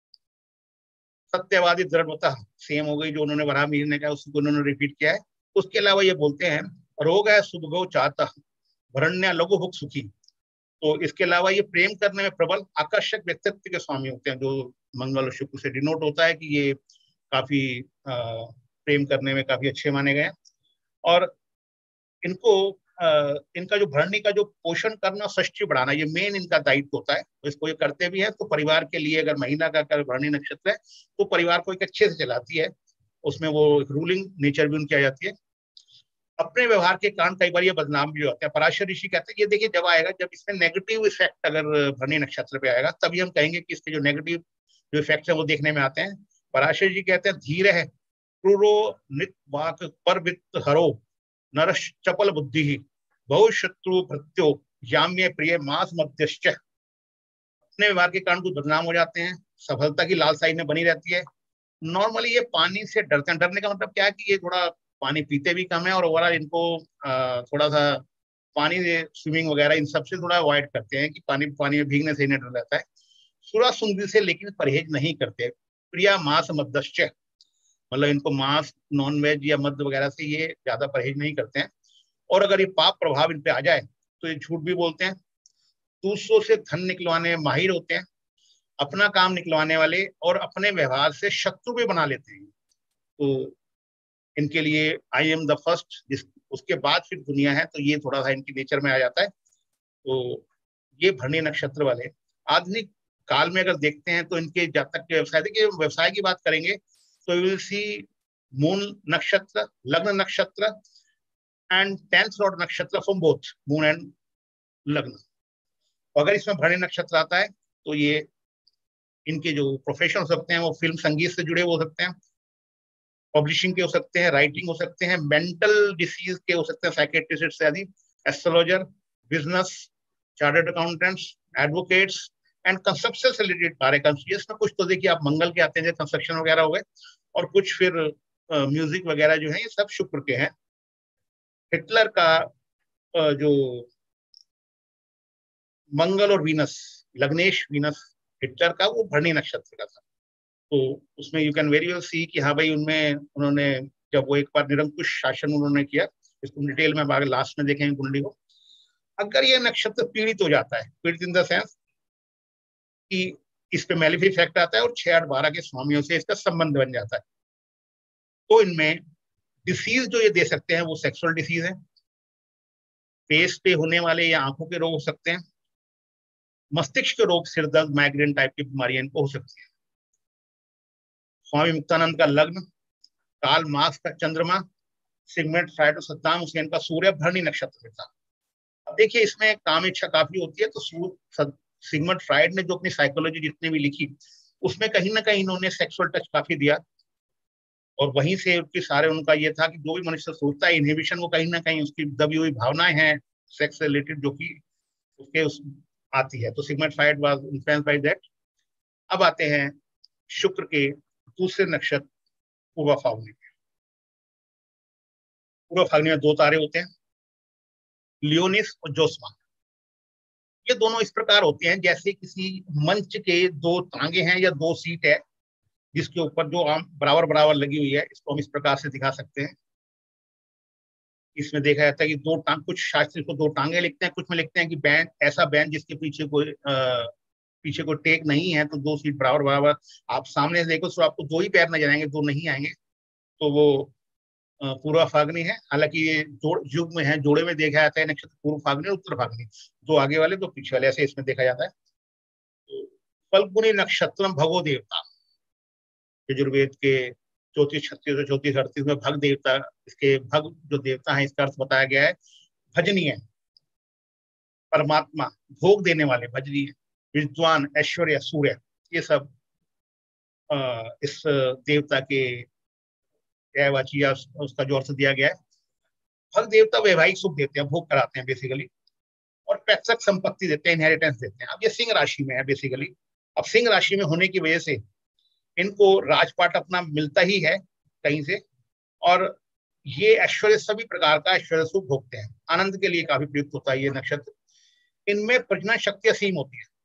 सत्यवादी दृढ़ता, सेम हो गई जो उन्होंने वराहमिहिर ने कहा, उसको उन्होंने रिपीट किया है। उसके अलावा ये बोलते हैं रोग है सुभगो चाहता भरण्य लघु भुक सुखी। तो इसके अलावा ये प्रेम करने में प्रबल आकर्षक व्यक्तित्व के स्वामी होते हैं, जो मंगल और शुक्र से डिनोट होता है कि ये काफी प्रेम करने में काफी अच्छे माने गए। और इनको इनका जो भरणी का जो पोषण करना, षष्ठी बढ़ाना, ये मेन इनका दायित्व होता है। तो इसको ये करते भी है। तो परिवार के लिए अगर महीना का अगर भरणी नक्षत्र है तो परिवार को एक अच्छे से चलाती है, उसमें वो रूलिंग नेचर भी उनकी आ जाती है। अपने व्यवहार के कारण कई बार ये बदनाम भी होते हैं। पराशर ऋषि कहते हैं ये देखिए, जब आएगा, जब इसमें नेगेटिव इफेक्ट अगर भरणी नक्षत्र पे आएगा तभी हम कहेंगे कि इसके जो नेगेटिव जो इफेक्ट है वो देखने में आते हैं। पराशर जी कहते हैं धीर है क्रूरो नित वाक पर वित्त हरो नरश चपल बुद्धि बहु शत्रु भृत्यो याम्य प्रिय मास मध्यश्च। अपने व्यवहार के कारण कुछ बदनाम हो जाते हैं, सफलता की लालसा में बनी रहती है। नॉर्मली ये पानी से डरते हैं। डरने का मतलब क्या है कि ये थोड़ा पानी पीते भी कम है और ओवरऑल इनको थोड़ा सा पानी स्विमिंग वगैरह इन सब से थोड़ा अवॉइड करते हैं कि पानी में भीगने से इन्हें डर रहता है। सुरा सुंदरी से लेकिन परहेज नहीं करते। प्रिया मांस मध्यश्च, मतलब इनको मांस, नॉन वेज या मद्य वगैरह से ये ज्यादा परहेज नहीं करते हैं। और अगर ये पाप प्रभाव इन पे आ जाए तो ये झूठ भी बोलते हैं, दूसरों से धन निकलवाने में माहिर होते हैं, अपना काम निकलवाने वाले और अपने व्यवहार से शत्रु भी बना लेते हैं। तो इनके लिए आई एम द फर्स्ट, उसके बाद फिर दुनिया है, तो ये थोड़ा सा इनकी नेचर में आ जाता है। तो ये भरणी नक्षत्र वाले आधुनिक काल में अगर देखते हैं तो इनके जातक के व्यवसाय, देखिए व्यवसाय की बात करेंगे तो will see moon nakshatra, lagna nakshatra and 10th lord nakshatra from both moon and lagna. अगर इसमें भरणी नक्षत्र आता है तो ये इनके जो प्रोफेशन हो सकते हैं वो फिल्म संगीत से जुड़े हो सकते हैं, पब्लिशिंग के हो सकते हैं, राइटिंग हो सकते हैं, मेंटल डिसीज के हो सकते हैं, साइकेट्रिस्ट से आदि, astrologer, business, chartered accountants, advocates and construction से रिलेटेड कार्य। इसमें कुछ तो देखिए आप मंगल के आते हैं, कंस्ट्रक्शन वगैरह हो गए, और कुछ फिर म्यूजिक वगैरह जो है ये सब शुक्र के हैं। हिटलर का जो मंगल और वीनस, लग्नेश वीनस हिटलर का, वो भरणी नक्षत्र का था। तो उसमें you can very well see कि हाँ भाई उनमें उन्होंने जब वो एक बार निरंकुश शासन उन्होंने किया, इसको डिटेल में आगे लास्ट में देखेंगे कुंडली को। अगर ये नक्षत्र पीड़ित हो जाता है, पीड़ित इन द सेंस कि इस पे मेलिफिक इफेक्ट आता है और 6, 8, 12 के स्वामियों से इसका संबंध बन जाता है, तो इनमें डिसीज जो ये दे सकते हैं वो सेक्सुअल डिसीज है, फेस पे होने वाले या आंखों के रोग हो सकते हैं, मस्तिष्क के रोग, सिर दर्द, माइग्रेन टाइप की बीमारियां इनको हो सकती है। स्वामी मुक्तानंद का लग्न, काल मार्क्स का चंद्रमा, सिगमंड फ्राइड और सद्दाम हुसैन का सूर्य भरणी नक्षत्र में था। अब देखिए इसमें काम इच्छा काफी होती है, तो सिगमंड फ्राइड ने जो अपनी साइकोलॉजी जितने भी लिखी उसमें कहीं ना कहीं इन्होंने सेक्सुअल टच काफी दिया, और वहीं से उनके सारे उनका ये था कि जो भी मनुष्य सोचता है इनहिबिशन, वो कहीं ना कहीं उसकी दबी हुई भावनाएं हैं सेक्स से रिलेटेड जो कि उसके आती है। तो Sigmund Freud was influenced by that. अब आते हैं शुक्र के दूसरे नक्षत्र पूर्वा फाल्गुनी। पूर्वा फाल्गुनी में 2 तारे होते हैं, लियोनिस और जोस्मा। ये दोनों इस प्रकार होते हैं जैसे किसी मंच के 2 टांगे हैं या 2 सीट है जिसके ऊपर जो आम बराबर बराबर लगी हुई है, इसको हम इस प्रकार से दिखा सकते हैं। इसमें देखा जाता है कि 2 टांग, कुछ शास्त्र को 2 टांगे लिखते हैं, कुछ में लिखते हैं कि बैंड, ऐसा बैंड जिसके पीछे कोई टेक नहीं है, तो 2 सीट बराबर बराबर। आप सामने से देखो तो आपको 2 ही पैर नजर आएंगे, 2 नहीं आएंगे, तो वो पूर्वा फाल्गुनी है। हालांकि ये युग में है, जोड़े में देखा जाता है नक्षत्र पूर्व फाल्गुनी और उत्तर फाल्गुनी, 2 आगे वाले 2 पीछे वाले, ऐसे इसमें देखा जाता है। तो फाल्गुनी नक्षत्रम भगो देवता, यजुर्वेद के 34, 36 और 34, 38 में भग देवता, इसके भग जो देवता है इसका अर्थ बताया गया है भजनीय, परमात्मा, भोग देने वाले, भजनीय, विद्वान, ऐश्वर्य, सूर्य, ये सब इस देवता के वाची या उसका जो अर्थ दिया गया है। भग देवता वैवाहिक सुख देते हैं, भोग कराते हैं बेसिकली, और पैतृक संपत्ति देते हैं, इनहेरिटेंस देते हैं। अब ये सिंह राशि में है बेसिकली। अब सिंह राशि में होने की वजह से इनको राजपाट अपना मिलता ही है कहीं से, और ये ऐश्वर्य, सभी प्रकार का ऐश्वर्य सुख भोगते हैं, आनंद के लिए काफी प्रयुक्त होता है ये नक्षत्र। इनमें प्रजनन शक्ति असीम होती है,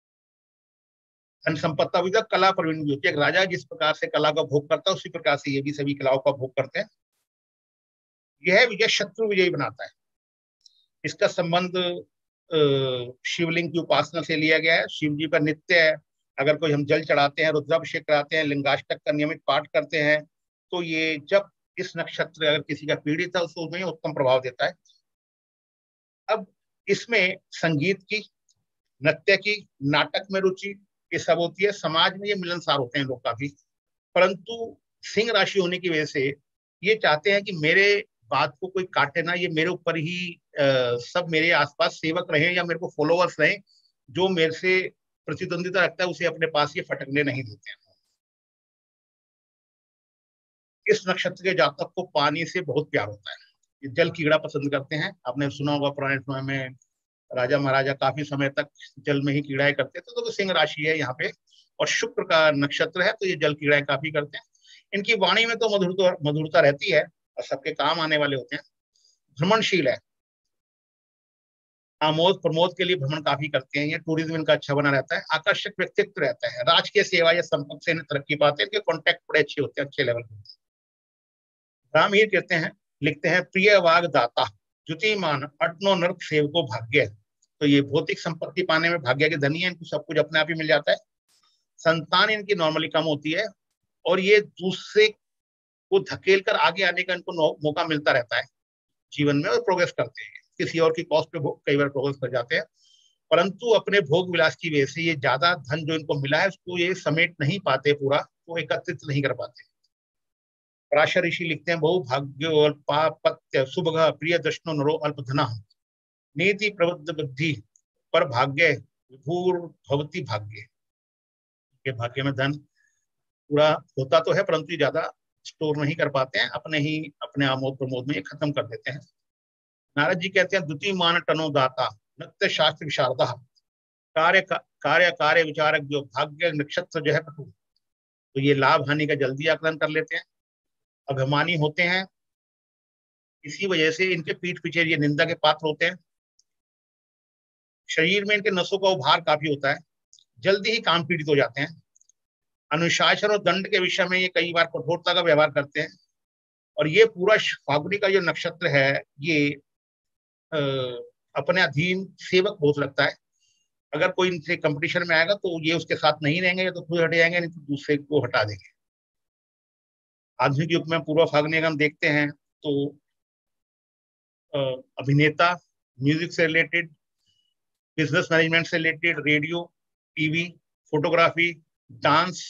धन संपत्ता भी, कला प्रवीण भी होती है। एक राजा जिस प्रकार से कला का भोग करता है उसी प्रकार से ये भी सभी कलाओं का भोग करते हैं। यह विजय शत्रु विजयी बनाता है। इसका संबंध शिवलिंग की उपासना से लिया गया है। शिव जी पर नित्य है, अगर कोई हम जल चढ़ाते हैं, रुद्राभिषेक कराते हैं, लिंगाष्टक का नियमित पाठ करते हैं, तो ये जब इस नक्षत्र अगर किसी का पीड़ित है उसको उसमें उत्तम प्रभाव देता है। अब इसमें संगीत की, नृत्य की, नाटक में रुचि, ये सब होती है। समाज में ये मिलनसार होते हैं लोग काफी, परंतु सिंह राशि होने की वजह से ये चाहते हैं कि मेरे बात को कोई काटे ना, ये मेरे ऊपर ही सब मेरे आसपास सेवक रहे या मेरे को फॉलोअर्स रहे, जो मेरे से प्रतिद्वंदिता रखता है उसे अपने पास ये फटकने नहीं देते हैं। इस नक्षत्र के जातक को पानी से बहुत प्यार होता है, ये जल कीड़ा पसंद करते हैं। आपने सुना होगा पुराने समय में राजा महाराजा काफी समय तक जल में ही कीड़ाएं करते थे, तो सिंह राशि है यहाँ पे और शुक्र का नक्षत्र है, तो ये जल कीड़ाएं काफी करते हैं। इनकी वाणी में तो मधुरता रहती है और सबके काम आने वाले होते हैं। भ्रमणशील है, आमोद प्रमोद के लिए भ्रमण काफी करते हैं। ये टूरिज्म इनका अच्छा बना रहता है। आकर्षक व्यक्तित्व रहता है, राजकीय सेवा या संपर्क से तरक्की पाते हैं। इनके कॉन्टैक्ट बड़े अच्छे होते हैं, अच्छे लेवल के होते हैं। रामहीर कहते हैं, लिखते हैं, प्रिय वाग दाता, द्युतिमान अटनो नर्क सेवको भाग्य, तो ये भौतिक संपत्ति पाने में भाग्य के धनी है, इनको सब कुछ अपने आप ही मिल जाता है। संतान इनकी नॉर्मली कम होती है और ये दूसरे को धकेल कर आगे आने का इनको मौका मिलता रहता है जीवन में और प्रोग्रेस करते हैं। किसी और की कॉस्ट पे कई बार प्रोग्रेस कर जाते हैं, परंतु अपने भोग विलास की वजह से ये ज्यादा धन जो इनको मिला है उसको ये समेट नहीं पाते, पूरा वो एकत्रित नहीं कर पाते। पराशर ऋषि लिखते हैं, बहु भाग्यो अल्पापत्य सुभग प्रिय दर्शनो नरो अल्पधना नीति प्रबुद्ध बुद्धि पर भाग्य विभूर भवती भाग्य। के भाग्य में धन पूरा होता तो है परंतु ज्यादा स्टोर नहीं कर पाते हैं, अपने आमोद प्रमोद में ये खत्म कर देते हैं। नारद जी कहते हैं, द्युतिमान टनो दाता नृत्य शास्त्र विशारदा कार्य कार्य विचारक जो भाग्य नक्षत्र जो है पटु, तो ये लाभ हानि का जल्दी आकलन कर लेते हैं, अभिमानी होते हैं, इसी वजह से इनके पीठ पीछे ये निंदा के पात्र होते हैं। शरीर में इनके नसों का उभार काफी होता है, जल्दी ही काम पीड़ित हो जाते हैं। अनुशासन और दंड के विषय में ये कई बार कठोरता का व्यवहार करते हैं। और ये पूरा फाल्गुनी का जो नक्षत्र है ये अपने अधीन सेवक बहुत लगता है। अगर कोई इनसे कंपटीशन में आएगा तो ये उसके साथ नहीं रहेंगे, या तो खुद हट जाएंगे, नहीं तो दूसरे को हटा देंगे। आधुनिक युग में पूर्व फाल्गुनी अगर हम देखते हैं तो अभिनेता, म्यूजिक से रिलेटेड, बिजनेस मैनेजमेंट से related, radio, TV, photography, dance,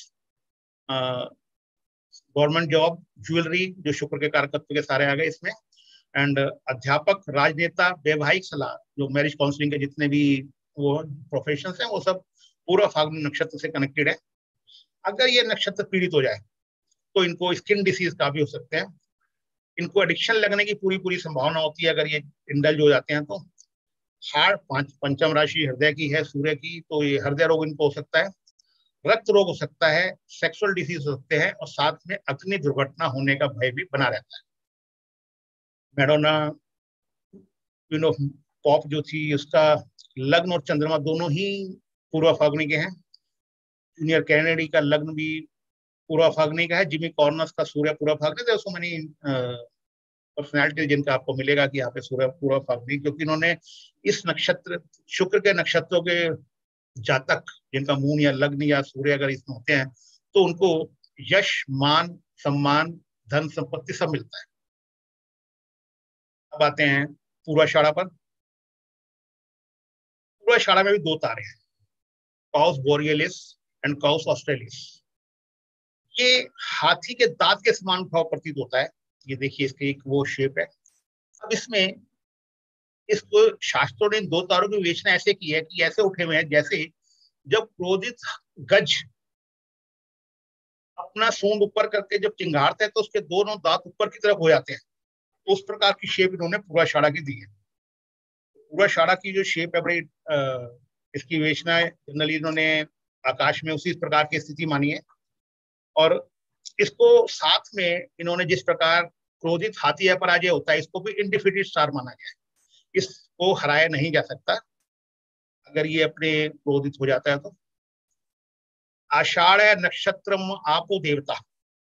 government job, jewellery, जो शुक्र के कारकत्व के सारे आ गए इसमें, एंड अध्यापक, राजनेता, वैवाहिक सलाह, जो मैरिज काउंसलिंग के जितने भी वो प्रोफेशंस हैं वो सब पूरा फाल्गुनी नक्षत्र से कनेक्टेड है। अगर ये नक्षत्र पीड़ित हो जाए तो इनको स्किन डिसीज का भी हो सकते हैं, इनको एडिक्शन लगने की पूरी संभावना होती है अगर ये इंडल्ज हो जाते हैं तो। हार्ट, पंचम राशि हृदय की है, सूर्य की, तो ये हृदय रोग इनको हो सकता है, रक्त रोग हो सकता है, सेक्सुअल डिसीज हो सकते हैं, और साथ में अग्नि दुर्घटना होने का भय भी बना रहता है। मैडोना क्वीन ऑफ पॉप जो थी, उसका लग्न और चंद्रमा दोनों ही पूर्व फाल्गुनी के हैं। जूनियर कैनेडी का लग्न भी पूर्व फाल्गुनी का है। जिमी कॉर्नस का सूर्य पूर्व फाल्गुनी, सो मेनी पर्सनैलिटी जिनका आपको मिलेगा कि यहाँ पे सूर्य पूर्व फाल्गुनी, क्योंकि इन्होंने इस नक्षत्र, शुक्र के नक्षत्रों के जातक जिनका मून या लग्न या सूर्य अगर इसमें होते हैं तो उनको यश, मान, सम्मान, धन, संपत्ति सब मिलता है। अब आते हैं पूर्वाषाढ़ा पर। पूर्वाषाढ़ा में भी दो तारे हैं, Kaus Borealis and Kaus Australis. ये हाथी के दांत के समान भाव प्रतीत होता है। ये देखिए इसकी एक वो शेप है। अब इसमें इसको शास्त्रों ने दो तारों की विवेचना ऐसे की है कि ऐसे उठे हुए हैं जैसे जब क्रोधित गज अपना सूंड ऊपर करके जब चिंगारते हैं तो उसके दोनों दांत ऊपर की तरफ हो जाते हैं, तो उस प्रकार की शेप इन्होंने पूर्वाषाढ़ा की दी है। पूर्वाषाढ़ा की जो शेप है बड़ी इसकी विवेचना है जनरली इन्होंने आकाश में उसी प्रकार की स्थिति मानी है। और इसको साथ में इन्होंने जिस प्रकार क्रोधित हाथी अपराजय होता है, इसको भी इंडिफिनिट स्टार माना गया है। इसको हराया नहीं जा सकता अगर ये अपने क्रोधित हो जाता है तो। आषाढ़ नक्षत्रम आपो देवता,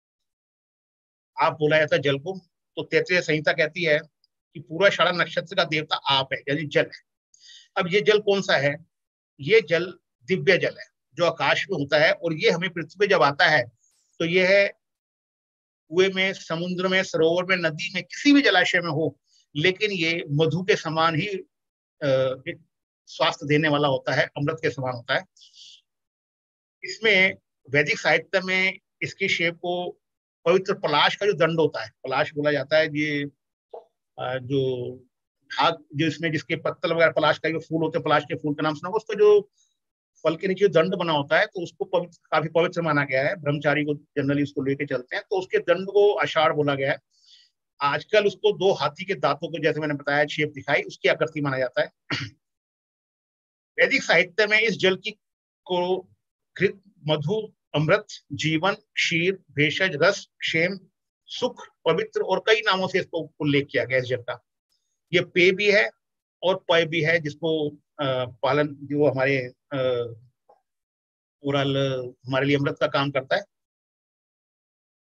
आप बोला जाता है जल को, तो तैत्तिरीय संहिता कहती है कि पूर्वाषाढ़ा नक्षत्र का देवता आप है, यानी जल है। अब ये जल कौन सा है? ये जल दिव्य जल है जो आकाश में होता है, और ये हमें पृथ्वी पे जब आता है तो ये है कुएं में, समुद्र में, सरोवर में, नदी में, किसी भी जलाशय में हो, लेकिन ये मधु के समान ही स्वास्थ्य देने वाला होता है, अमृत के समान होता है। इसमें वैदिक साहित्य में इसकी शेप को पवित्र पलाश का जो दंड होता है, पलाश बोला जाता है, ये जो भाग जो इसमें जिसके पत्तल वगैरह पलाश का जो फूल होते हैं, पलाश के फूल का नाम सुना, उसका जो फल के नीचे दंड बना होता है तो उसको काफी पवित्र माना गया है। ब्रह्मचारी को जनरली उसको लेके चलते हैं, तो उसके दंड को आषाढ़ बोला गया है। आजकल उसको दो हाथी के दांतों को, जैसे मैंने बताया शेप दिखाई, उसकी आकृति माना जाता है। वैदिक साहित्य में इस जल की को घृत, मधु, अमृत, जीवन, क्षीर, भेषज, रस, क्षेम, सुख, पवित्र और कई नामों से इसको उल्लेख किया गया इस जल का। ये पेय भी है और पय भी है, जिसको पालन जो हमारे ओवरऑल हमारे लिए अमृत का काम करता है।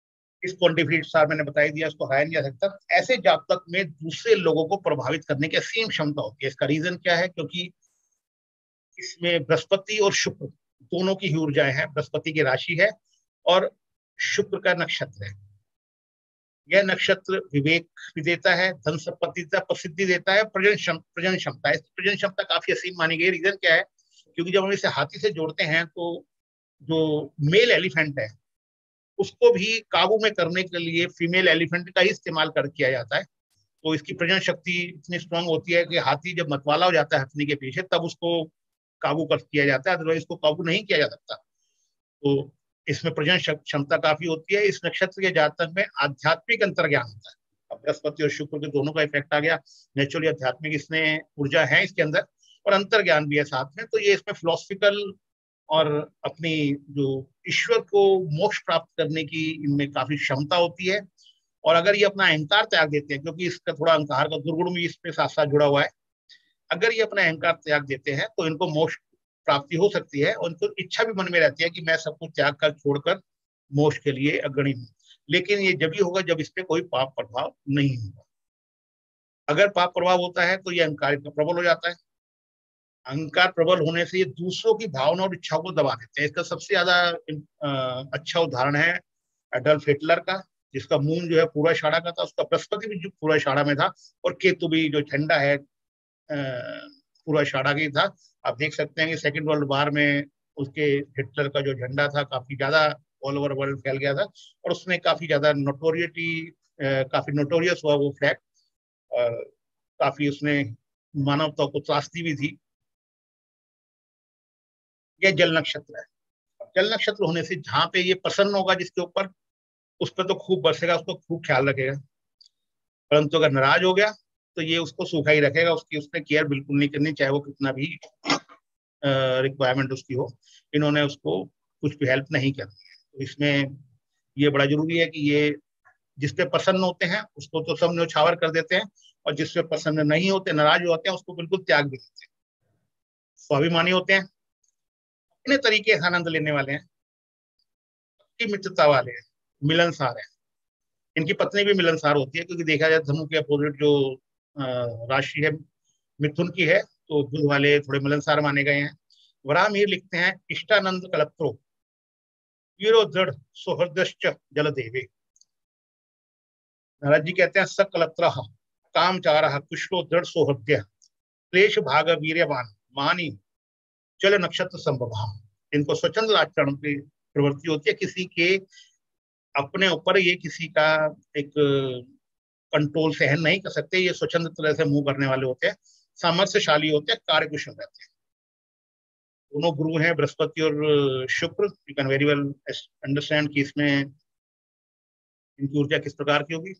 इस क्वांटिफिकेट सार मैंने बता दिया, उसको हराया नहीं जा सकता। ऐसे जातक में दूसरे लोगों को प्रभावित करने की असीम क्षमता होती है। इसका रीजन क्या है? क्योंकि इसमें बृहस्पति और शुक्र दोनों की ही ऊर्जाएं हैं। बृहस्पति की राशि है और शुक्र का नक्षत्र है। यह नक्षत्र विवेक भी देता है, धन संपत्ति देता है, प्रसिद्धि देता है, प्रजन क्षमता है। प्रजन क्षमता काफी असीम मानी गई। रीजन क्या है? क्योंकि जब हम इसे हाथी से जोड़ते हैं तो जो मेल एलिफेंट है उसको भी काबू में करने के लिए फीमेल एलिफेंट का ही इस्तेमाल किया जाता है। तो इसकी प्रजनन शक्ति इतनी स्ट्रांग होती है कि हाथी जब मतवाला हो जाता है हथनी के पीछे तब उसको काबू कर किया जाता है, अदरवाइज इसको काबू नहीं किया जा सकता। तो इसमें प्रजनन क्षमता काफी होती है। इस नक्षत्र के जातक में आध्यात्मिक अंतर्ज्ञान होता है। अब बृहस्पति और शुक्र के दोनों का इफेक्ट आ गया, नेचुरली आध्यात्मिक इसमें ऊर्जा है इसके अंदर और अंतर्ज्ञान भी है साथ में। तो ये इसमें फिलोसफिकल और अपनी जो ईश्वर को मोक्ष प्राप्त करने की इनमें काफी क्षमता होती है। और अगर ये अपना अहंकार त्याग देते हैं, क्योंकि इसका थोड़ा अहंकार का दुर्गुण भी इसके साथ साथ जुड़ा हुआ है, अगर ये अपना अहंकार त्याग देते हैं तो इनको मोक्ष प्राप्ति हो सकती है। और उनको इच्छा भी मन में रहती है कि मैं सब कुछ त्याग कर छोड़कर मोक्ष के लिए अग्रणी हूं। लेकिन ये जब ही होगा जब इस पे कोई पाप प्रभाव नहीं होगा। अगर पाप प्रभाव होता है तो ये अहंकार प्रबल हो जाता है। अहंकार प्रबल होने से ये दूसरों की भावना और इच्छाओं को दबा देते हैं। इसका सबसे ज्यादा अच्छा उदाहरण है एडल्फ हिटलर का, जिसका मून जो है पूरा शाड़ा का था, उसका बृहस्पति भी जो पूरा शाड़ा में था और केतु भी जो झंडा है पूरा शाड़ा की था। आप देख सकते हैं कि सेकेंड वर्ल्ड वॉर में उसके हिटलर का जो झंडा था काफी ज्यादा ऑल ओवर वर्ल्ड फैल गया था और उसमें काफी ज्यादा काफी नोटोरियस हुआ वो फ्लैग और काफी उसने मानवता को त्रासदी भी थी। यह जल नक्षत्र है। जल नक्षत्र होने से जहां पे ये प्रसन्न होगा जिसके ऊपर, उस पर तो खूब बरसेगा, उसको खूब ख्याल रखेगा। परंतु अगर नाराज हो गया तो ये उसको सूखा ही रखेगा, उसने केयर बिल्कुल नहीं करनी, चाहे वो कितना भी रिक्वायरमेंट उसकी हो। इन्होंने उसको कुछ भी हेल्प नहीं करनी है। तो इसमें ये बड़ा जरूरी है कि ये जिस पे प्रसन्न होते हैं उसको तो सब न्यौछावर कर देते हैं और जिस पे प्रसन्न नहीं होते, नाराज होते हैं, उसको बिल्कुल त्याग भी देते हैं। स्वाभिमानी होते हैं, अपने तरीके से आनंद लेने वाले हैं, की मित्रता वाले हैं, मिलनसार हैं। इनकी पत्नी भी मिलनसार होती है, क्योंकि देखा जाए धनु के अपोजिट जो राशि है मिथुन की है, तो बुध वाले थोड़े मिलनसार माने गए हैं। वराहमिहिर लिखते हैं इष्टानंद कलत्रो वीरो दृढ़ सौहृदश्च जल देवे। महाराज जी कहते हैं सकलत्र कामचार कुशलो दृढ़ सौहृदय क्लेश भाग वीर्यवान मानी जल नक्षत्र संभव। इनको स्वच्छंद आचरण की प्रवृत्ति होती है। किसी के अपने ऊपर ये किसी का एक कंट्रोल सहन नहीं कर सकते। ये स्वच्छंद तरह से मूव करने वाले होते हैं, सामर्थ्यशाली होते हैं, कार्यकुशल रहते हैं। दोनों गुरु हैं बृहस्पति और शुक्र। You can very well understand कि इसमें इनकी ऊर्जा किस प्रकार की होगी।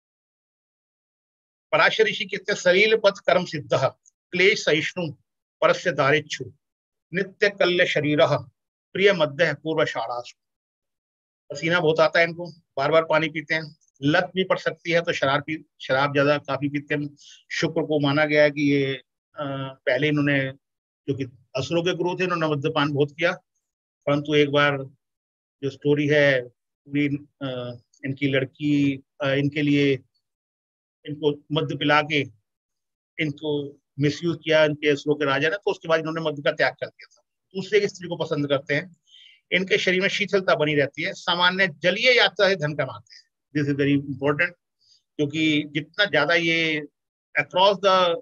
पराशर ऋषि कहते हैं शरीर पथ कर्म सिद्ध क्लेश सहिष्णु परस्य दारिच्छु नित्य कल्य शरीर प्रिय मध्य पूर्व शाड़ासु। पसीना बहुत आता है इनको, बार बार पानी पीते हैं, लत भी पड़ सकती है तो शराब ज्यादा काफी पीते हैं। शुक्र को माना गया है कि ये पहले इन्होंने जो कि असुरों के गुरु थे, इन्होंने मद्यपान बहुत किया, परंतु एक बार जो स्टोरी है पूरी इनकी लड़की इनके लिए इनको मद्य पिला के इनको मिसयूज किया इनके असुरों के राजा ने, तो उसके बाद इन्होंने मद्य का त्याग कर दिया था। दूसरे की स्त्री को पसंद करते हैं। इनके शरीर में शीतलता बनी रहती है। सामान्य जलीय यात्रा से धन कमाते हैं। दिस इज वेरी इंपॉर्टेंट, क्योंकि जितना ज्यादा ये अक्रॉस द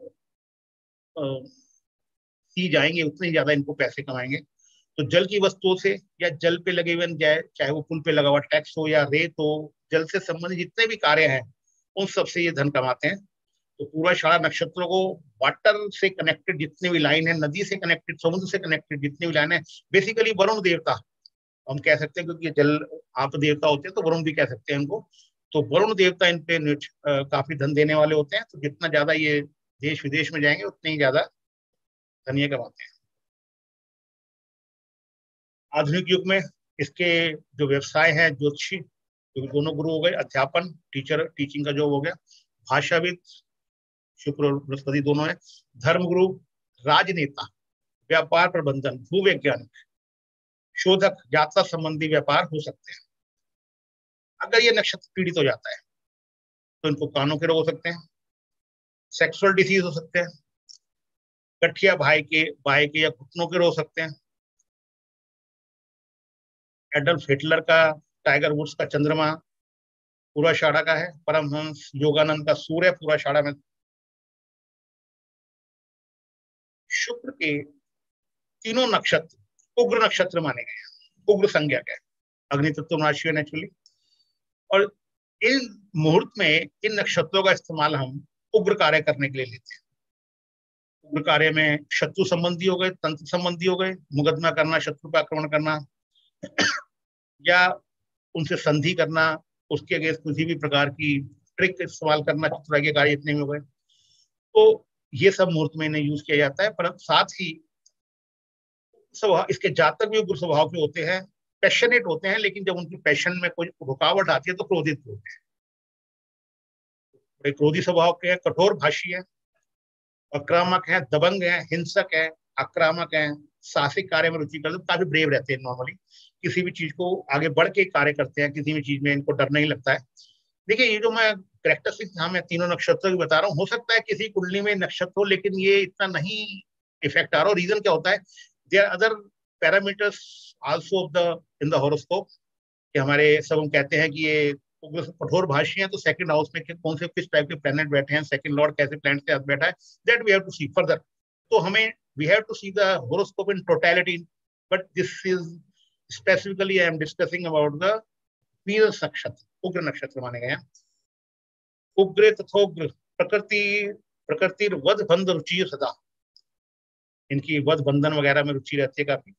सी जाएंगे उतने ही ज्यादा इनको पैसे कमाएंगे। तो जल की वस्तुओं से या जल पे लगे हुए चाहे वो पुल पे लगा हुआ टैक्स हो या रेत हो, जल से संबंधित जितने भी कार्य हैं उन सबसे ये धन कमाते हैं। तो पूरा शाड़ा नक्षत्रों को वाटर से कनेक्टेड जितने भी लाइन है, नदी से कनेक्टेड, समुद्र से कनेक्टेड जितने भी लाइन है, बेसिकली वरुण देवता हम कह सकते हैं, क्योंकि जल आप देवता होते हैं तो वरुण भी कह सकते हैं इनको। तो वरुण देवता इन पे काफी धन देने वाले होते हैं। तो जितना ज्यादा ये देश विदेश में जाएंगे उतने ही ज्यादा धन ये कमाते हैं। आधुनिक युग में इसके जो व्यवसाय है, ज्योतिषी, क्योंकि दोनों गुरु हो गए, अध्यापन टीचिंग का जो हो गया, भाषाविद शुक्र और बृहस्पति दोनों है, धर्मगुरु, राजनेता, व्यापार प्रबंधन, भूवैज्ञानिक, शोधक, यात्रा संबंधी व्यापार हो सकते हैं। अगर ये नक्षत्र पीड़ित हो जाता है तो इनको कानों के रोग हो सकते हैं, सेक्सुअल डिसीज हो सकते हैं, गठिया बाय के या घुटनों के रोग हो सकते हैं। एडल्फ हिटलर का, टाइगर वुड्स का चंद्रमा पूर्वाषाढ़ा का है, परमहंस योगानंद का सूर्य पूर्वाषाढ़ा में। शुक्र के तीनों नक्षत्र उग्र नक्षत्र माने गए हैं, उग्र संज्ञा के, अग्नि तत्व राशि है नेचुरली। और इन मुहूर्त में इन नक्षत्रों का इस्तेमाल हम उग्र कार्य करने के लिए लेते हैं। उग्र कार्य में शत्रु संबंधी हो गए, तंत्र संबंधी हो गए, मुकदमा करना, शत्रु पर आक्रमण करना या उनसे संधि करना, उसके अगेंस्ट किसी भी प्रकार की ट्रिक इस्तेमाल करना, चतुराई के कार्य इतने में हो गए। तो ये सब मुहूर्त में इन्हें यूज किया जाता है। परंतु साथ ही इसके जातक भी उग्र स्वभाव के होते हैं, पैशनेट होते हैं, लेकिन जब उनकी पैशन में कोई रुकावट आती है तो क्रोधित होते हैं। क्रोधी स्वभाव के हैं, कठोर भाषी है, आक्रामक है, दबंग है, हिंसक है, आक्रामक है, साहसिक कार्य में रुचि करते, काफी ब्रेव रहते हैं। नॉर्मली किसी भी चीज को आगे बढ़ के कार्य करते हैं, किसी भी चीज में इनको डर नहीं लगता है। देखिए, ये जो मैं कैरेक्टरिस्टिक्स मैं तीनों नक्षत्रों की बता रहा हूँ, हो सकता है किसी कुंडली में नक्षत्र हो लेकिन ये इतना नहीं इफेक्ट आ रहा हो। रीजन क्या होता है, there other parameters also of the in the horoscope, कि हमारे सब हम कहते हैं कि ये कठोर भाषी हैं, तो सेकंड हाउस में कौन से किस टाइप के प्लैनेट बैठे हैं, सेकंड लॉर्ड कैसे प्लैनेट के साथ बैठा है, that we have to see further. तो हमें we have to see the horoscope in totality, but this is specifically I am discussing about the Venus nakshatra, उग्र नक्षत्र माने गए हैं। उग्र तथोग्र प्रकृति वध बंध रुचि सदा, इनकी वध बंधन वगैरह में रुचि रहती है काफी।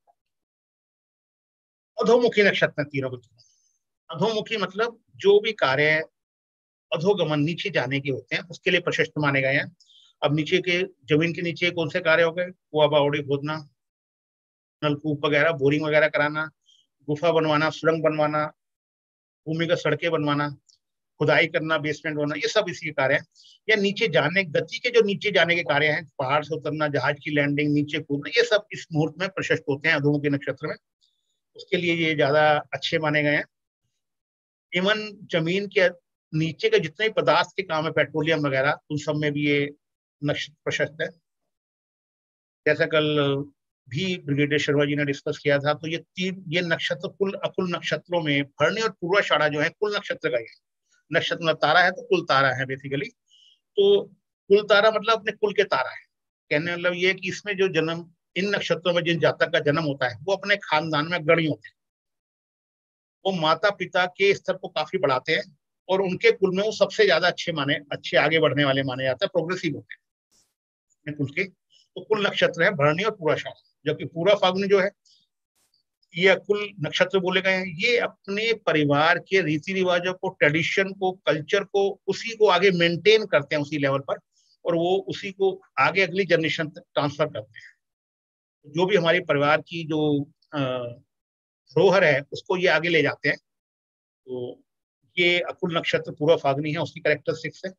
अधोमुखी नक्षत्र तीनों को। अधोमुखी मतलब जो भी कार्य अधोगमन, नीचे जाने के होते हैं, उसके लिए प्रशस्त माने गए हैं। अब नीचे के जमीन के नीचे कौन से कार्य हो गए, कुआं बावड़ी खोदना, नलकूप वगैरह, बोरिंग वगैरह कराना, गुफा बनवाना, सुरंग बनवाना, भूमिगत सड़कें बनवाना, खुदाई करना, बेसमेंट बनना, ये सब इसी के कार्य हैं। या नीचे जाने, गति के जो नीचे जाने के कार्य हैं, पहाड़ से उतरना, जहाज की लैंडिंग, नीचे कूदना, ये सब इस मुहूर्त में प्रशस्त होते हैं अधोमुखी नक्षत्र में। उसके लिए ये ज्यादा अच्छे माने गए हैं। इवन जमीन के नीचे के जितने पदार्थ के काम है, पेट्रोलियम वगैरह, उन सब में भी ये नक्षत्र प्रशस्त है। जैसा कल भी ब्रिगेडियर शर्मा जी ने डिस्कस किया था, तो ये नक्षत्र अकुल नक्षत्रों में भरणी और पूर्वाषाढ़ा जो है कुल नक्षत्र का ही नक्षत्र मतलब तारा है, तो कुल तारा है बेसिकली। तो कुल तारा मतलब अपने कुल के तारा है। कहने मतलब ये कि इसमें जो जन्म, इन नक्षत्रों में जिन जातक का जन्म होता है, वो अपने खानदान में अग्रणी होते हैं, वो माता पिता के स्तर को काफी बढ़ाते हैं और उनके कुल में वो सबसे ज्यादा अच्छे आगे बढ़ने वाले माने जाते हैं, प्रोग्रेसिव होते हैं कुल के। तो कुल नक्षत्र है भरणी और पूर्वाषाढ़ा। जबकि पूरा फाल्गुनी जो है, ये कुल नक्षत्र बोले गए हैं, ये अपने परिवार के रीति रिवाजों को, ट्रेडिशन को, कल्चर को, उसी को आगे मेंटेन करते हैं उसी लेवल पर, और वो उसी को आगे अगली जनरेशन तक ट्रांसफर करते हैं। जो भी हमारे परिवार की जो धरोहर है, उसको ये आगे ले जाते हैं। तो ये अकुल नक्षत्र पूर्व फाल्गुनी है, उसकी कैरेक्टरिस्टिक्स है।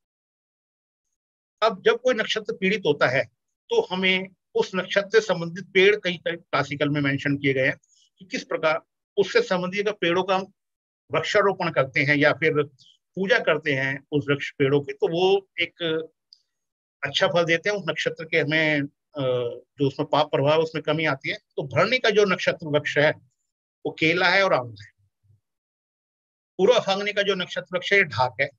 अब जब कोई नक्षत्र पीड़ित होता है तो हमें उस नक्षत्र से संबंधित पेड़ कई क्लासिकल में मेंशन किए गए हैं कि किस प्रकार उससे संबंधित पेड़ों का वृक्षारोपण करते हैं या फिर पूजा करते हैं उस वृक्ष पेड़ों की, तो वो एक अच्छा फल देते हैं उस नक्षत्र के। हमें जो उसमें पाप प्रभाव उसमें कमी आती है। तो भरणी का जो नक्षत्र वृक्ष है वो केला है और आम है। पूर्व फाल्गुनी का जो नक्षत्र वृक्ष है ढाक है,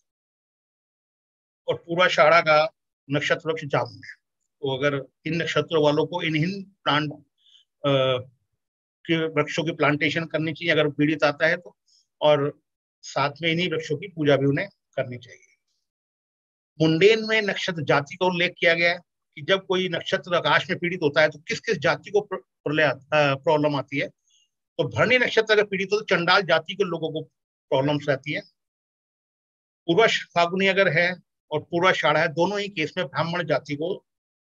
और पूर्वाषाढ़ा का नक्षत्र वृक्ष जामुन है। तो अगर इन नक्षत्रों वालों को इन्हीं प्लांट के वृक्षों की प्लांटेशन करनी चाहिए अगर पीड़ित आता है तो, और साथ में इन्हीं वृक्षों की पूजा भी उन्हें करनी चाहिए। मुंडेन में नक्षत्र जाति का उल्लेख किया गया है कि जब कोई नक्षत्र आकाश में पीड़ित होता है तो किस किस जाति को प्रॉब्लम आती है। तो भरणी नक्षत्र अगर पीड़ित हो तो चंडाल जाति के लोगों को प्रॉब्लम्स रहती है। पूर्व फाल्गुनी अगर है और पूर्वाषाढ़ा है, दोनों ही केस में ब्राह्मण जाति को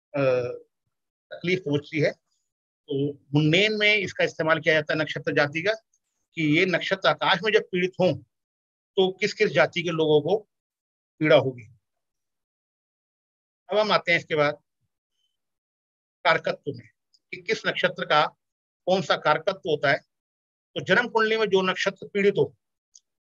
तकलीफ पहुंचती है। तो मुंडेन में इसका इस्तेमाल किया जाता है नक्षत्र जाति का, कि ये नक्षत्र आकाश में जब पीड़ित हों तो किस किस जाति के लोगों को पीड़ा होगी। अब हम आते हैं इसके बाद कारकत्व में कि किस नक्षत्र का कौन सा कारकत्व होता है। तो जन्म कुंडली में जो नक्षत्र पीड़ित हो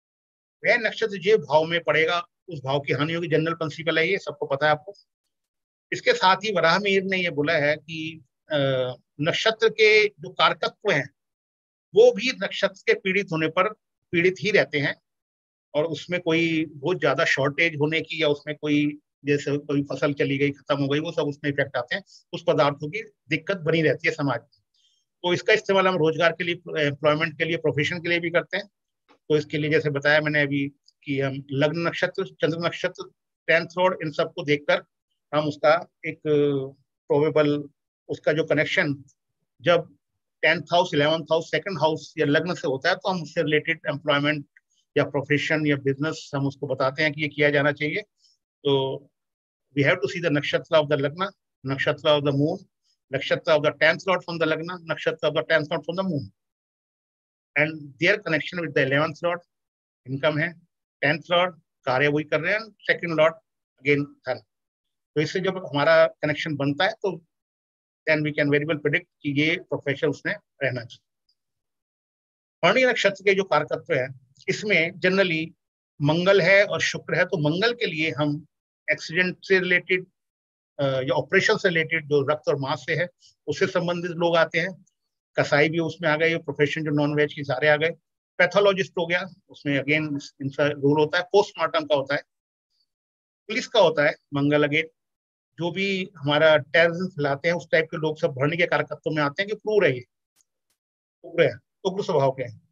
वह नक्षत्र जो भाव में पड़ेगा उस भाव की हानि होगी। जनरल प्रिंसिपल है, ये सबको पता है आपको। इसके साथ ही वराहमिहिर ने ये बोला है कि नक्षत्र के जो कारकत्व हैं वो भी नक्षत्र के पीड़ित होने पर पीड़ित ही रहते हैं, और उसमें कोई बहुत ज्यादा शॉर्टेज होने की या उसमें कोई जैसे कोई फसल चली गई खत्म हो गई वो सब उसमें इफेक्ट आते हैं, उस पदार्थों की दिक्कत बनी रहती है समाज में। तो इसका इस्तेमाल हम रोजगार के लिए, एम्प्लॉयमेंट के लिए, प्रोफेशन के लिए भी करते हैं। तो इसके लिए जैसे बताया मैंने अभी कि हम लग्न नक्षत्र, चंद्र नक्षत्र, 10th लॉर्ड, इन सबको देखकर हम उसका एक प्रोबेबल उसका जो कनेक्शन जब 10th house, 11th house, 2nd house या लग्न से होता है तो हम उससे रिलेटेड एम्प्लॉयमेंट या प्रोफेशन या बिजनेस हम उसको बताते हैं कि ये किया जाना चाहिए। तो we have to see the nakshatra of the lagna, nakshatra of the moon, nakshatra of the 10th lord from the lagna, nakshatra of the 10th lord from the moon, and their connection with the 11th lord income है, 10th लॉर्ड कार्य वही कर रहे हैं, 2nd लॉर्ड अगेन धन। तो इससे जब हमारा कनेक्शन बनता है तो then we can very well predict कि ये प्रोफेशन उसने रहना चाहिए। भरणी नक्षत्र के जो कारकत्व है इसमें जनरली मंगल है और शुक्र है। तो मंगल के लिए हम एक्सीडेंट से रिलेटेड या ऑपरेशन से रिलेटेड जो रक्त और मांस से है उससे संबंधित लोग आते हैं। कसाई भी उसमें आ गए, प्रोफेशन जो नॉन वेज की सारे आ गए। पैथोलॉजिस्ट हो गया, उसमें अगेन इनका रोल होता है। पोस्टमार्टम का होता है, पुलिस का होता है मंगल। अगेन जो भी हमारा टेररिज्म फैलाते हैं उस टाइप के लोग सब भरणी के कारकत्व में आते हैं कि क्रूर है, ये उग्र है, उग्र स्वभाव के हैं।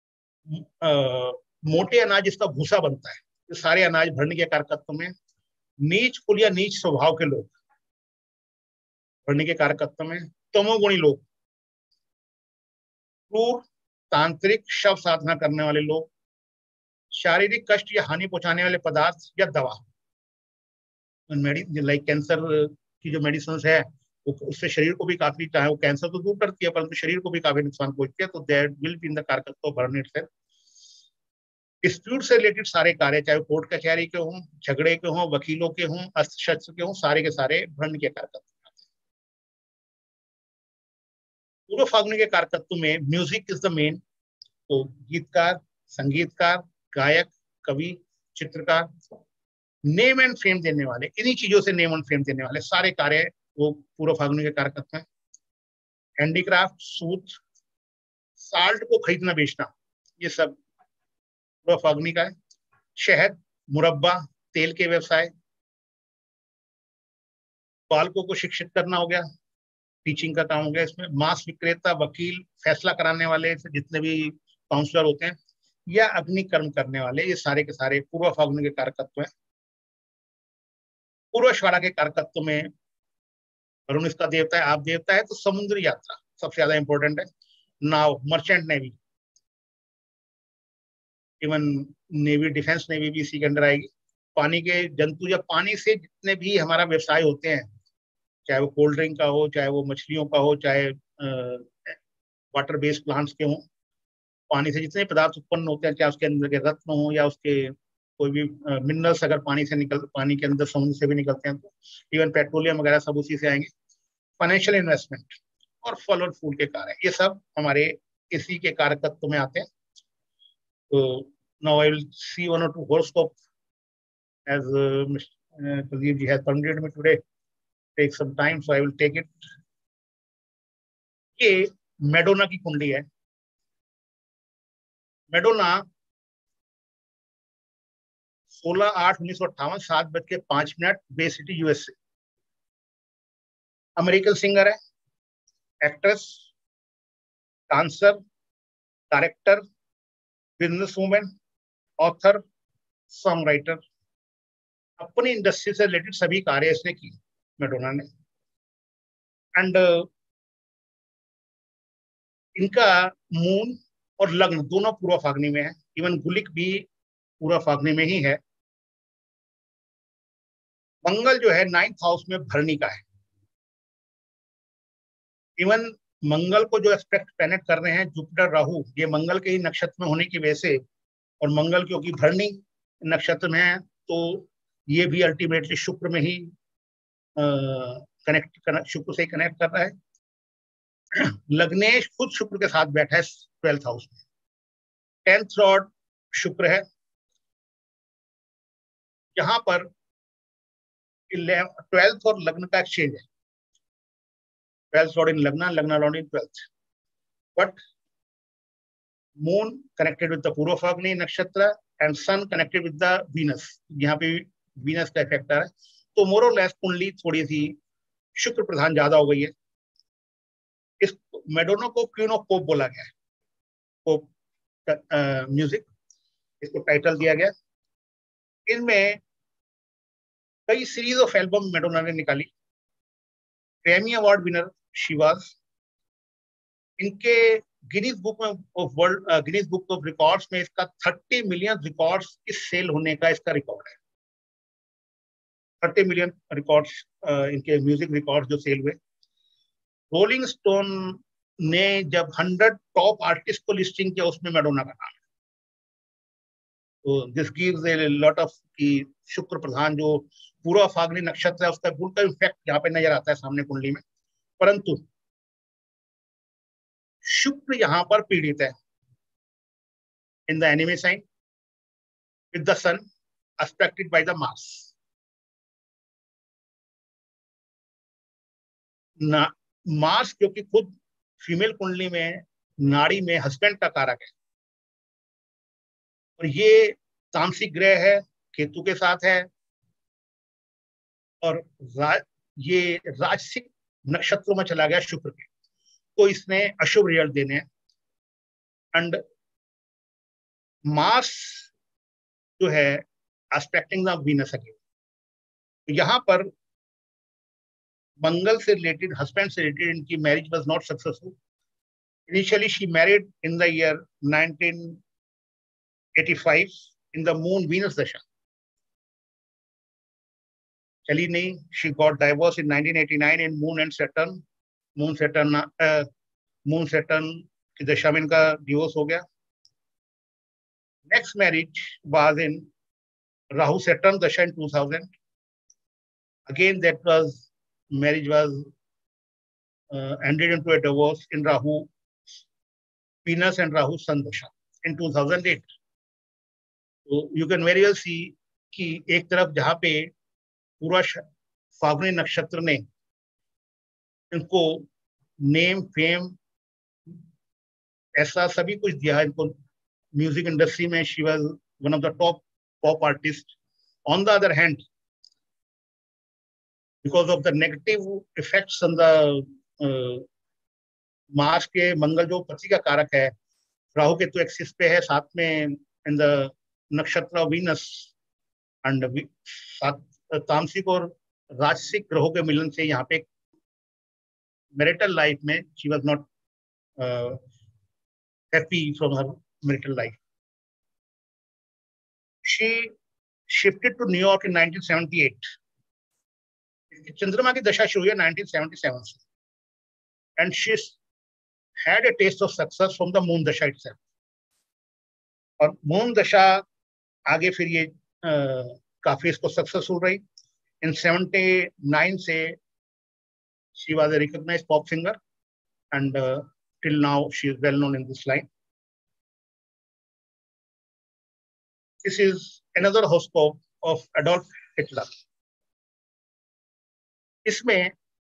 मोटे अनाज इसका भूसा बनता है। ये सारे अनाज भरणी के कारकत्व में। नीच कुल या नीच स्वभाव के लोग भरणी के कारकत्व में। तमोगुणी लोग, क्रूर, तांत्रिक, शव साधना करने वाले लोग, शारीरिक कष्ट या हानि पहुंचाने वाले पदार्थ या दवा, लाइक कैंसर की जो मेडिसिन है उससे शरीर को भी काफी, चाहे वो कैंसर तो दूर करती है परंतु शरीर को भी काफी नुकसान पहुंचती है। तो that will be in the karakatva Bharani से। डिस्प्यूट से रिलेटेड सारे कार्य, चाहे कोर्ट कचहरी के हों, झगड़े के हों, वकीलों के हों, अस्त्र शस्त्र के हों, सारे के सारे भरणी के कारकत्व। पूर्व फाल्गुनी के कारकत्व में म्यूजिक इज द मेन। तो गीतकार, संगीतकार, गायक, कवि, चित्रकार, नेम एंड फेम देने वाले, इन्हीं चीजों से नेम एंड फेम देने वाले सारे कार्य वो पूर्व फाल्गुनी के कारकत्व में। हैंडीक्राफ्ट, सूत, साल्ट को खरीदना बेचना, ये सब पूर्व फाल्गुनी का है। शहद, मुरब्बा, तेल के व्यवसाय, बालकों को शिक्षित करना हो गया, टीचिंग का काम हो गया इसमें। मांस विक्रेता, वकील, फैसला कराने वाले जितने भी काउंसलर होते हैं, या अग्नि कर्म करने वाले, ये सारे के सारे पूर्व फाल्गुनी के कारकत्व है। पूर्वाषाढ़ा के कारकत्व में वरुण इसका देवता है, आप देवता है। तो समुद्री यात्रा सबसे ज्यादा इंपॉर्टेंट है। नाव, merchant navy, even navy, defence navy भी इसी के अंडर आएगी। पानी के जंतु या पानी से जितने भी हमारा व्यवसाय होते हैं, चाहे वो कोल्ड ड्रिंक का हो, चाहे वो मछलियों का हो, चाहे वाटर बेस्ड प्लांट्स के हों, पानी से जितने पदार्थ उत्पन्न होते हैं, चाहे उसके अंदर के रत्न हो या उसके कोई भी मिनरल्स अगर पानी के अंदर समुद्र से भी निकलते हैं, तो इवन पेट्रोलियम वगैरह सब उसी से आएंगे। फाइनेंशियल इन्वेस्टमेंट और फल और फूल के कार्य, ये सब हमारे इसी के कारकत्व में आते हैं। तो now I will see one और two horoscope as Mr. Pradeep ji has permitted me today take some time, so I will take it. ये मैडोना की कुंडली है। Madonna 16/8/1958 7:05 Bay City USA. American singer है, actress, dancer, director, business woman, author, song writer. अपनी इंडस्ट्री से रिलेटेड सभी कार्य इसने किए मैडोना ने। एंड इनका मून और लग्न दोनों पूर्व फाल्गुनी में है। इवन गुलिक भी पूर्व फाल्गुनी में ही है। मंगल जो है 9th हाउस में भरणी का है। इवन मंगल को जो एस्पेक्ट प्लैनेट कर रहे हैं जुपिटर, राहु, ये मंगल के ही नक्षत्र में होने की वजह से, और मंगल क्योंकि भरणी नक्षत्र में है तो ये भी अल्टीमेटली शुक्र में ही शुक्र से कनेक्ट कर रहा है। लग्नेश खुद शुक्र के साथ बैठा है 12th हाउस में। 10th लॉर्ड शुक्र है। यहाँ पर 12th और लग्न का एक्सचेंज है, 12th Lord in lagna, lagna lord in 12th, but moon connected with the Purvaphalguni nakshatra and sun connected with the Venus, यहाँ पे वीनस का इफेक्ट आ रहा है। तो मोर और लेस कुंडली थोड़ी सी शुक्र प्रधान ज्यादा हो गई है। इस मैडोना को क्वीन ऑफ पॉप बोला गया है, पॉप म्यूजिक इसको टाइटल दिया गया। इनमें कई सीरीज ऑफ एल्बम मैडोना ने निकाली, Grammy award winner she was. इनके Guinness Book of World, Guinness Book of Records में इसका 30 मिलियन रिकॉर्ड्स इस सेल होने का इसका रिकॉर्ड है। 30 मिलियन रिकॉर्ड्स इनके म्यूजिक रिकॉर्ड्स जो सेल हुए। रोलिंग स्टोन ने जब 100 टॉप आर्टिस्ट को लिस्टिंग किया, उसमें मैडोना का नाम है। तो this gives a lot of कि शुक्र प्रधान जो पूरा फाग्नि नक्षत्र है उसका उल्टा इफेक्ट यहाँ पे नजर आता है सामने कुंडली में। परंतु शुक्र यहाँ पर पीड़ित है in the enemy sign with the sun aspected by the Mars. Mars क्योंकि खुद फीमेल कुंडली में नाड़ी में हस्बैंड का कारक है, और ये तामसिक ग्रह है, केतु के साथ है, और ये राजसिक नक्षत्रों में चला गया शुक्र के, तो इसने अशुभ रिजल्ट देने हैं। एंड मार्स जो है एस्पेक्टिंग द वीनस अगेन, तो यहाँ पर मंगल से रिलेटेड, हस्बैंड से रिलेटेड इनकी marriage was not successful. Initially she married in the year 1985 in the moon Venus dasha, चली नहीं। She got divorce in 1989 in moon and Saturn, moon Saturn की दशा में इनका डिवोर्स हो गया। Next marriage was in Rahu Saturn dasha in 2000, again that was marriage was ended into a divorce in Rahu Venus and Rahu Sun Dasha in 2008. So you can very well see कि एक तरफ जहाँ पे पूरा फागुनी नक्षत्र ने इनको नेम फेम ऐसा सभी कुछ दिया इनको म्यूजिक इंडस्ट्री में, she was one of the top pop artist. On the other hand, because of the negative effects on the Mars के मंगल जो पति का कारक है, राहु के तो एक्सिस पे है, साथ में in the nakshatra Venus and तामसिक और राजसिक ग्रहों के मिलन से यहाँ पे मैरिटल लाइफ में she was not happy from her marital life. She shifted to New York in 1978। चंद्रमा की दशा शुरू हुई 1977 से, and she had a taste of success from the moon dasha itself. और मून दशा आगे फिर ये काफी इसको सक्सेसफुल रही। इन 79 से she was a recognised pop singer and till now she is well known in this line. This is another horoscope of Adolf Hitler. इसमें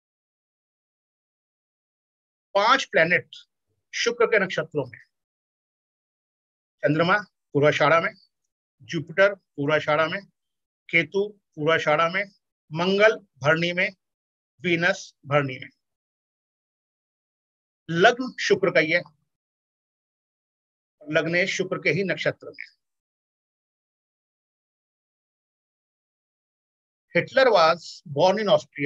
5 प्लैनेट शुक्र के नक्षत्रों में, चंद्रमा पूर्वाषाढ़ा में, जुपिटर पूर्वाषाढ़ा में, केतु पूर्वाषाढ़ा में, मंगल भरणी में, वीनस भरणी में। लग्न शुक्र का ही है, लग्न शुक्र के ही नक्षत्र में। Hitler was born in Austria,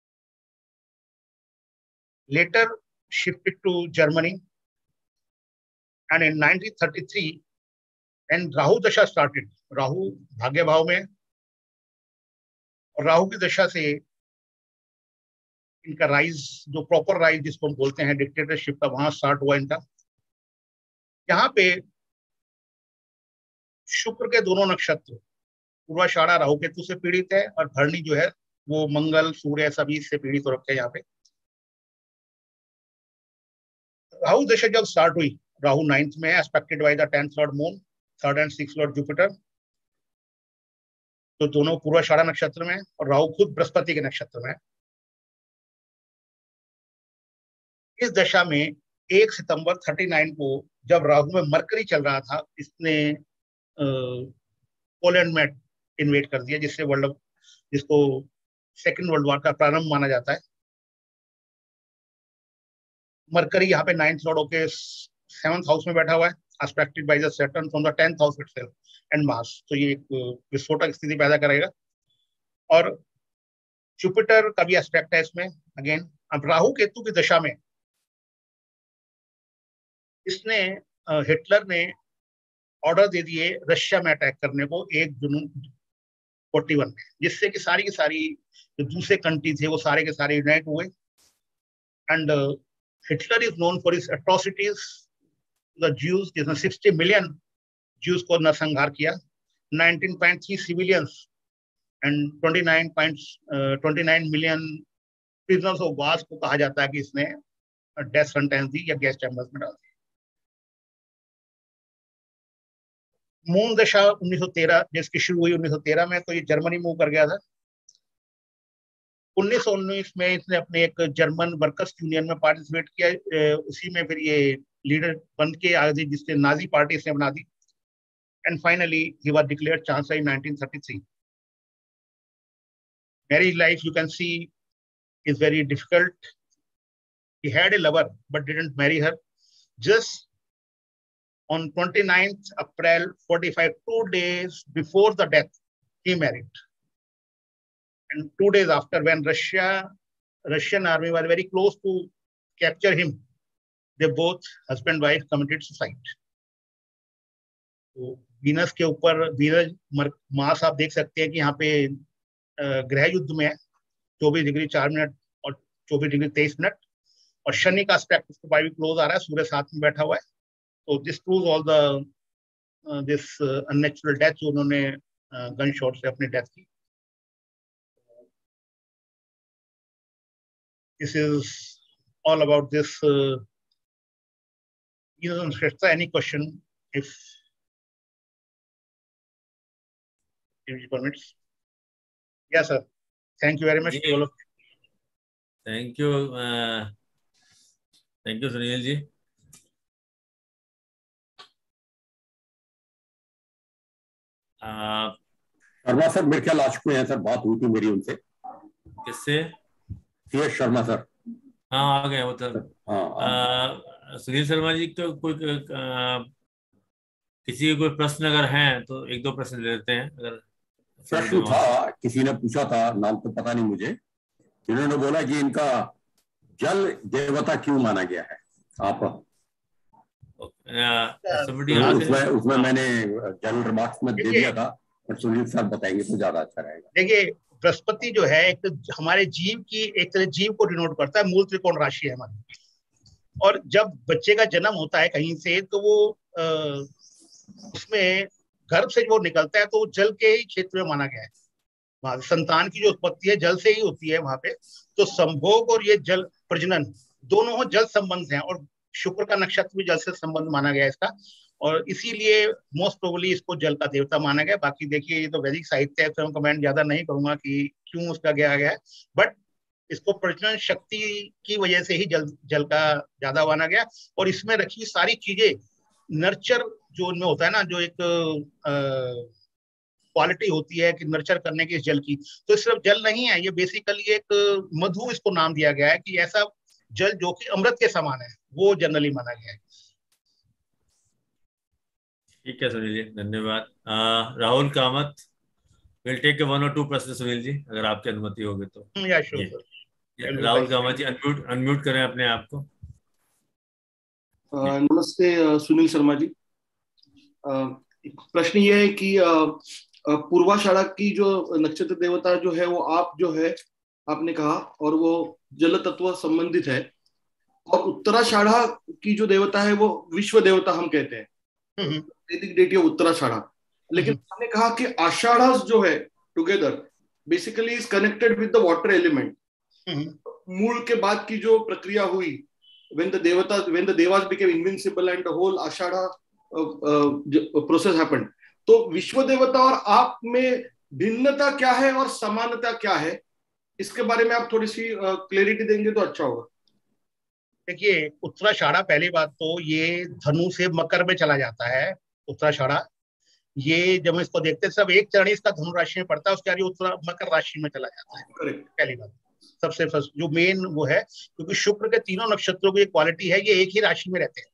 later shifted to Germany, and in 1933 when Rahu Dasha started, Rahu भाग्य भाव में, और राहु की दशा से इनका राइज, जो प्रॉपर राइज जिसको हम बोलते हैं डिक्टेटरशिप का, वहां स्टार्ट हुआ इनका। यहाँ पे शुक्र के दोनों नक्षत्र पूर्वाषाढ़ा राहु केतु से पीड़ित है, और भरणी जो है वो मंगल सूर्य सभी से पीड़ित हो रखे हैं। यहाँ पे राहु दशा जब स्टार्ट हुई, राहु 9th में aspected by the 10th lord moon, 3rd and 6th lord Jupiter. तो दोनों पूर्वाषाढ़ा नक्षत्र में और राहु खुद बृहस्पति के नक्षत्र में। इस दशा में 1 सितंबर 39 को जब राहु में मरकरी चल रहा था, इसने पोलैंड में इन्वेट कर दिया, जिसको सेकेंड वर्ल्ड वॉर का प्रारंभ माना जाता है। मरकरी यहाँ पे 9th लॉर्ड होके 7th हाउस में बैठा हुआ है, aspected by the Saturn from the 10th house itself and Mars. तो ये एक विस्फोटक स्थिति पैदा करेगा। और जुपिटर का भी एस्पेक्ट है इसमें अगेन। अब राहु केतु की दशा में इसने हिटलर ने ऑर्डर दे दिए रशिया में अटैक करने को 1 जून 41 में, जिससे कि सारी की सारी जो दूसरे कंट्री थे वो सारे के सारे यूनाइट हुए। And Hitler is known for his atrocities the Jews, जिसने 60 मिलियन ज्यूज को नरसंहार किया, 19.3 civilians and 29 million prisoners of wars को कहा जाता है कि इसने डेथ सेंटेंस दी या गैस चैम्बर्स में डाल दी। मून दशा 1913 जिसकी शुरू हुई 1913 में, तो ये जर्मनी मूव कर गया था। 1919 में इसने अपने एक जर्मन वर्कर्स यूनियन में पार्टिसिपेट किया, उसी में फिर ये लीडर बन के आगे, जिससे नाजी पार्टी इसने बना दी। And finally he was declared chancellor in 1933। Marriage life you can see is very difficult. He had a lover but didn't marry her. Just on 29th April 45, 2 days before the death, he married. And 2 days after, when Russian army was very close to capture him, they both husband and wife committed suicide. तो वीनस के ऊपर वीनस मास आप देख सकते हैं कि यहाँ पे ग्रह युद्ध में है 24 डिग्री 4 मिनट और 24 डिग्री 23 मिनट, और शनि का एस्पेक्ट उसके भी क्लोज आ रहा है, सूर्य साथ में बैठा हुआ है। तो this proves all the this unnatural death जो उन्होंने गन शॉट से अपनी डेथ की। This is all about this. Any question if permits? Yes sir, thank you very much to all of you. Thank you. Thank you Sunil ji. Sharma sir मेरे ख्याल आ चुके हैं सर, बात हुई थी मेरी उनसे। किससे? CS Sharma sir. हाँ आ गए वो तो। सुनील शर्मा जी तो कोई किसी के कोई प्रश्न अगर हैं तो 1-2 प्रश्न ले लेते हैं। अगर प्रश्न था, किसी ने पूछा था, नाम तो पता नहीं मुझे, इन्होंने बोला कि इनका जल देवता क्यों माना गया है आप? उसमें मैंने जनरल रिमार्क्स में दे दिया था, पर सुनील सर बताएंगे तो ज्यादा अच्छा रहेगा। देखिए बृहस्पति जो है एक हमारे जीव की एक तरह जीव को डिनोट करता है, मूल त्रिकोण राशि है हमारी। और जब बच्चे का जन्म होता है कहीं से तो वो उसमें गर्भ से जो निकलता है तो वो जल के ही क्षेत्र में माना गया है। वहां संतान की जो उत्पत्ति है जल से ही होती है वहां पे। तो संभोग और ये जल प्रजनन दोनों जल संबंध हैं, और शुक्र का नक्षत्र भी जल से संबंध माना गया इसका, और इसीलिए मोस्ट प्रोबेबली इसको जल का देवता माना गया। बाकी देखिए ये तो वैदिक साहित्य है, तो मैं कमेंट ज्यादा नहीं करूंगा कि क्यों उसका गया है, बट इसको प्रजनन शक्ति की वजह से ही जल का ज्यादा माना गया। और इसमें रखी सारी चीजें नर्चर जो उनमें होता है ना, जो एक क्वालिटी होती है कि नर्चर करने की इस जल की, तो सिर्फ जल नहीं है, ये बेसिकली एक मधु इसको नाम दिया गया है कि ऐसा जल जो कि अमृत के समान है, वो जनरली माना गया है। ठीक है सुनील जी, धन्यवाद। Rahul Kamat, will take 1 or 2 प्रश्न सुनील जी, अगर आपकी अनुमति होगी तो। राहुल कामत जी अनम्यूट करें अपने आप को। नमस्ते सुनील शर्मा जी। प्रश्न ये है कि पूर्वाषाढ़ा की जो नक्षत्र देवता जो है वो आप जो है आपने कहा, और वो जल तत्व संबंधित है, और उत्तराषाढ़ा की जो देवता है वो विश्व देवता हम कहते हैं, वैदिक डेटी ऑफ उत्तराषाढ़ा। लेकिन हमने कहा कि आषाढ़ जो है together basically is connected with the water element. Mula के बाद की जो प्रक्रिया हुई, when the devas became invincible and the whole Ashadha process happened, तो विश्व देवता और आप में भिन्नता क्या है और समानता क्या है, इसके बारे में आप थोड़ी सी क्लैरिटी देंगे तो अच्छा होगा। देखिए, उत्तराषाढ़ा, पहली बात तो ये धनु से मकर में चला जाता है उत्तराषाढ़ा। ये जब हम इसको देखते हैं, सब एक चरण इसका धनु राशि में पड़ता है, उसके बाद ये उत्तरा मकर राशि में चला जाता है। करेक्ट। पहली बात, सबसे फर्स्ट जो मेन वो है, क्योंकि शुक्र के तीनों नक्षत्रों की क्वालिटी है, ये एक ही राशि में रहते हैं,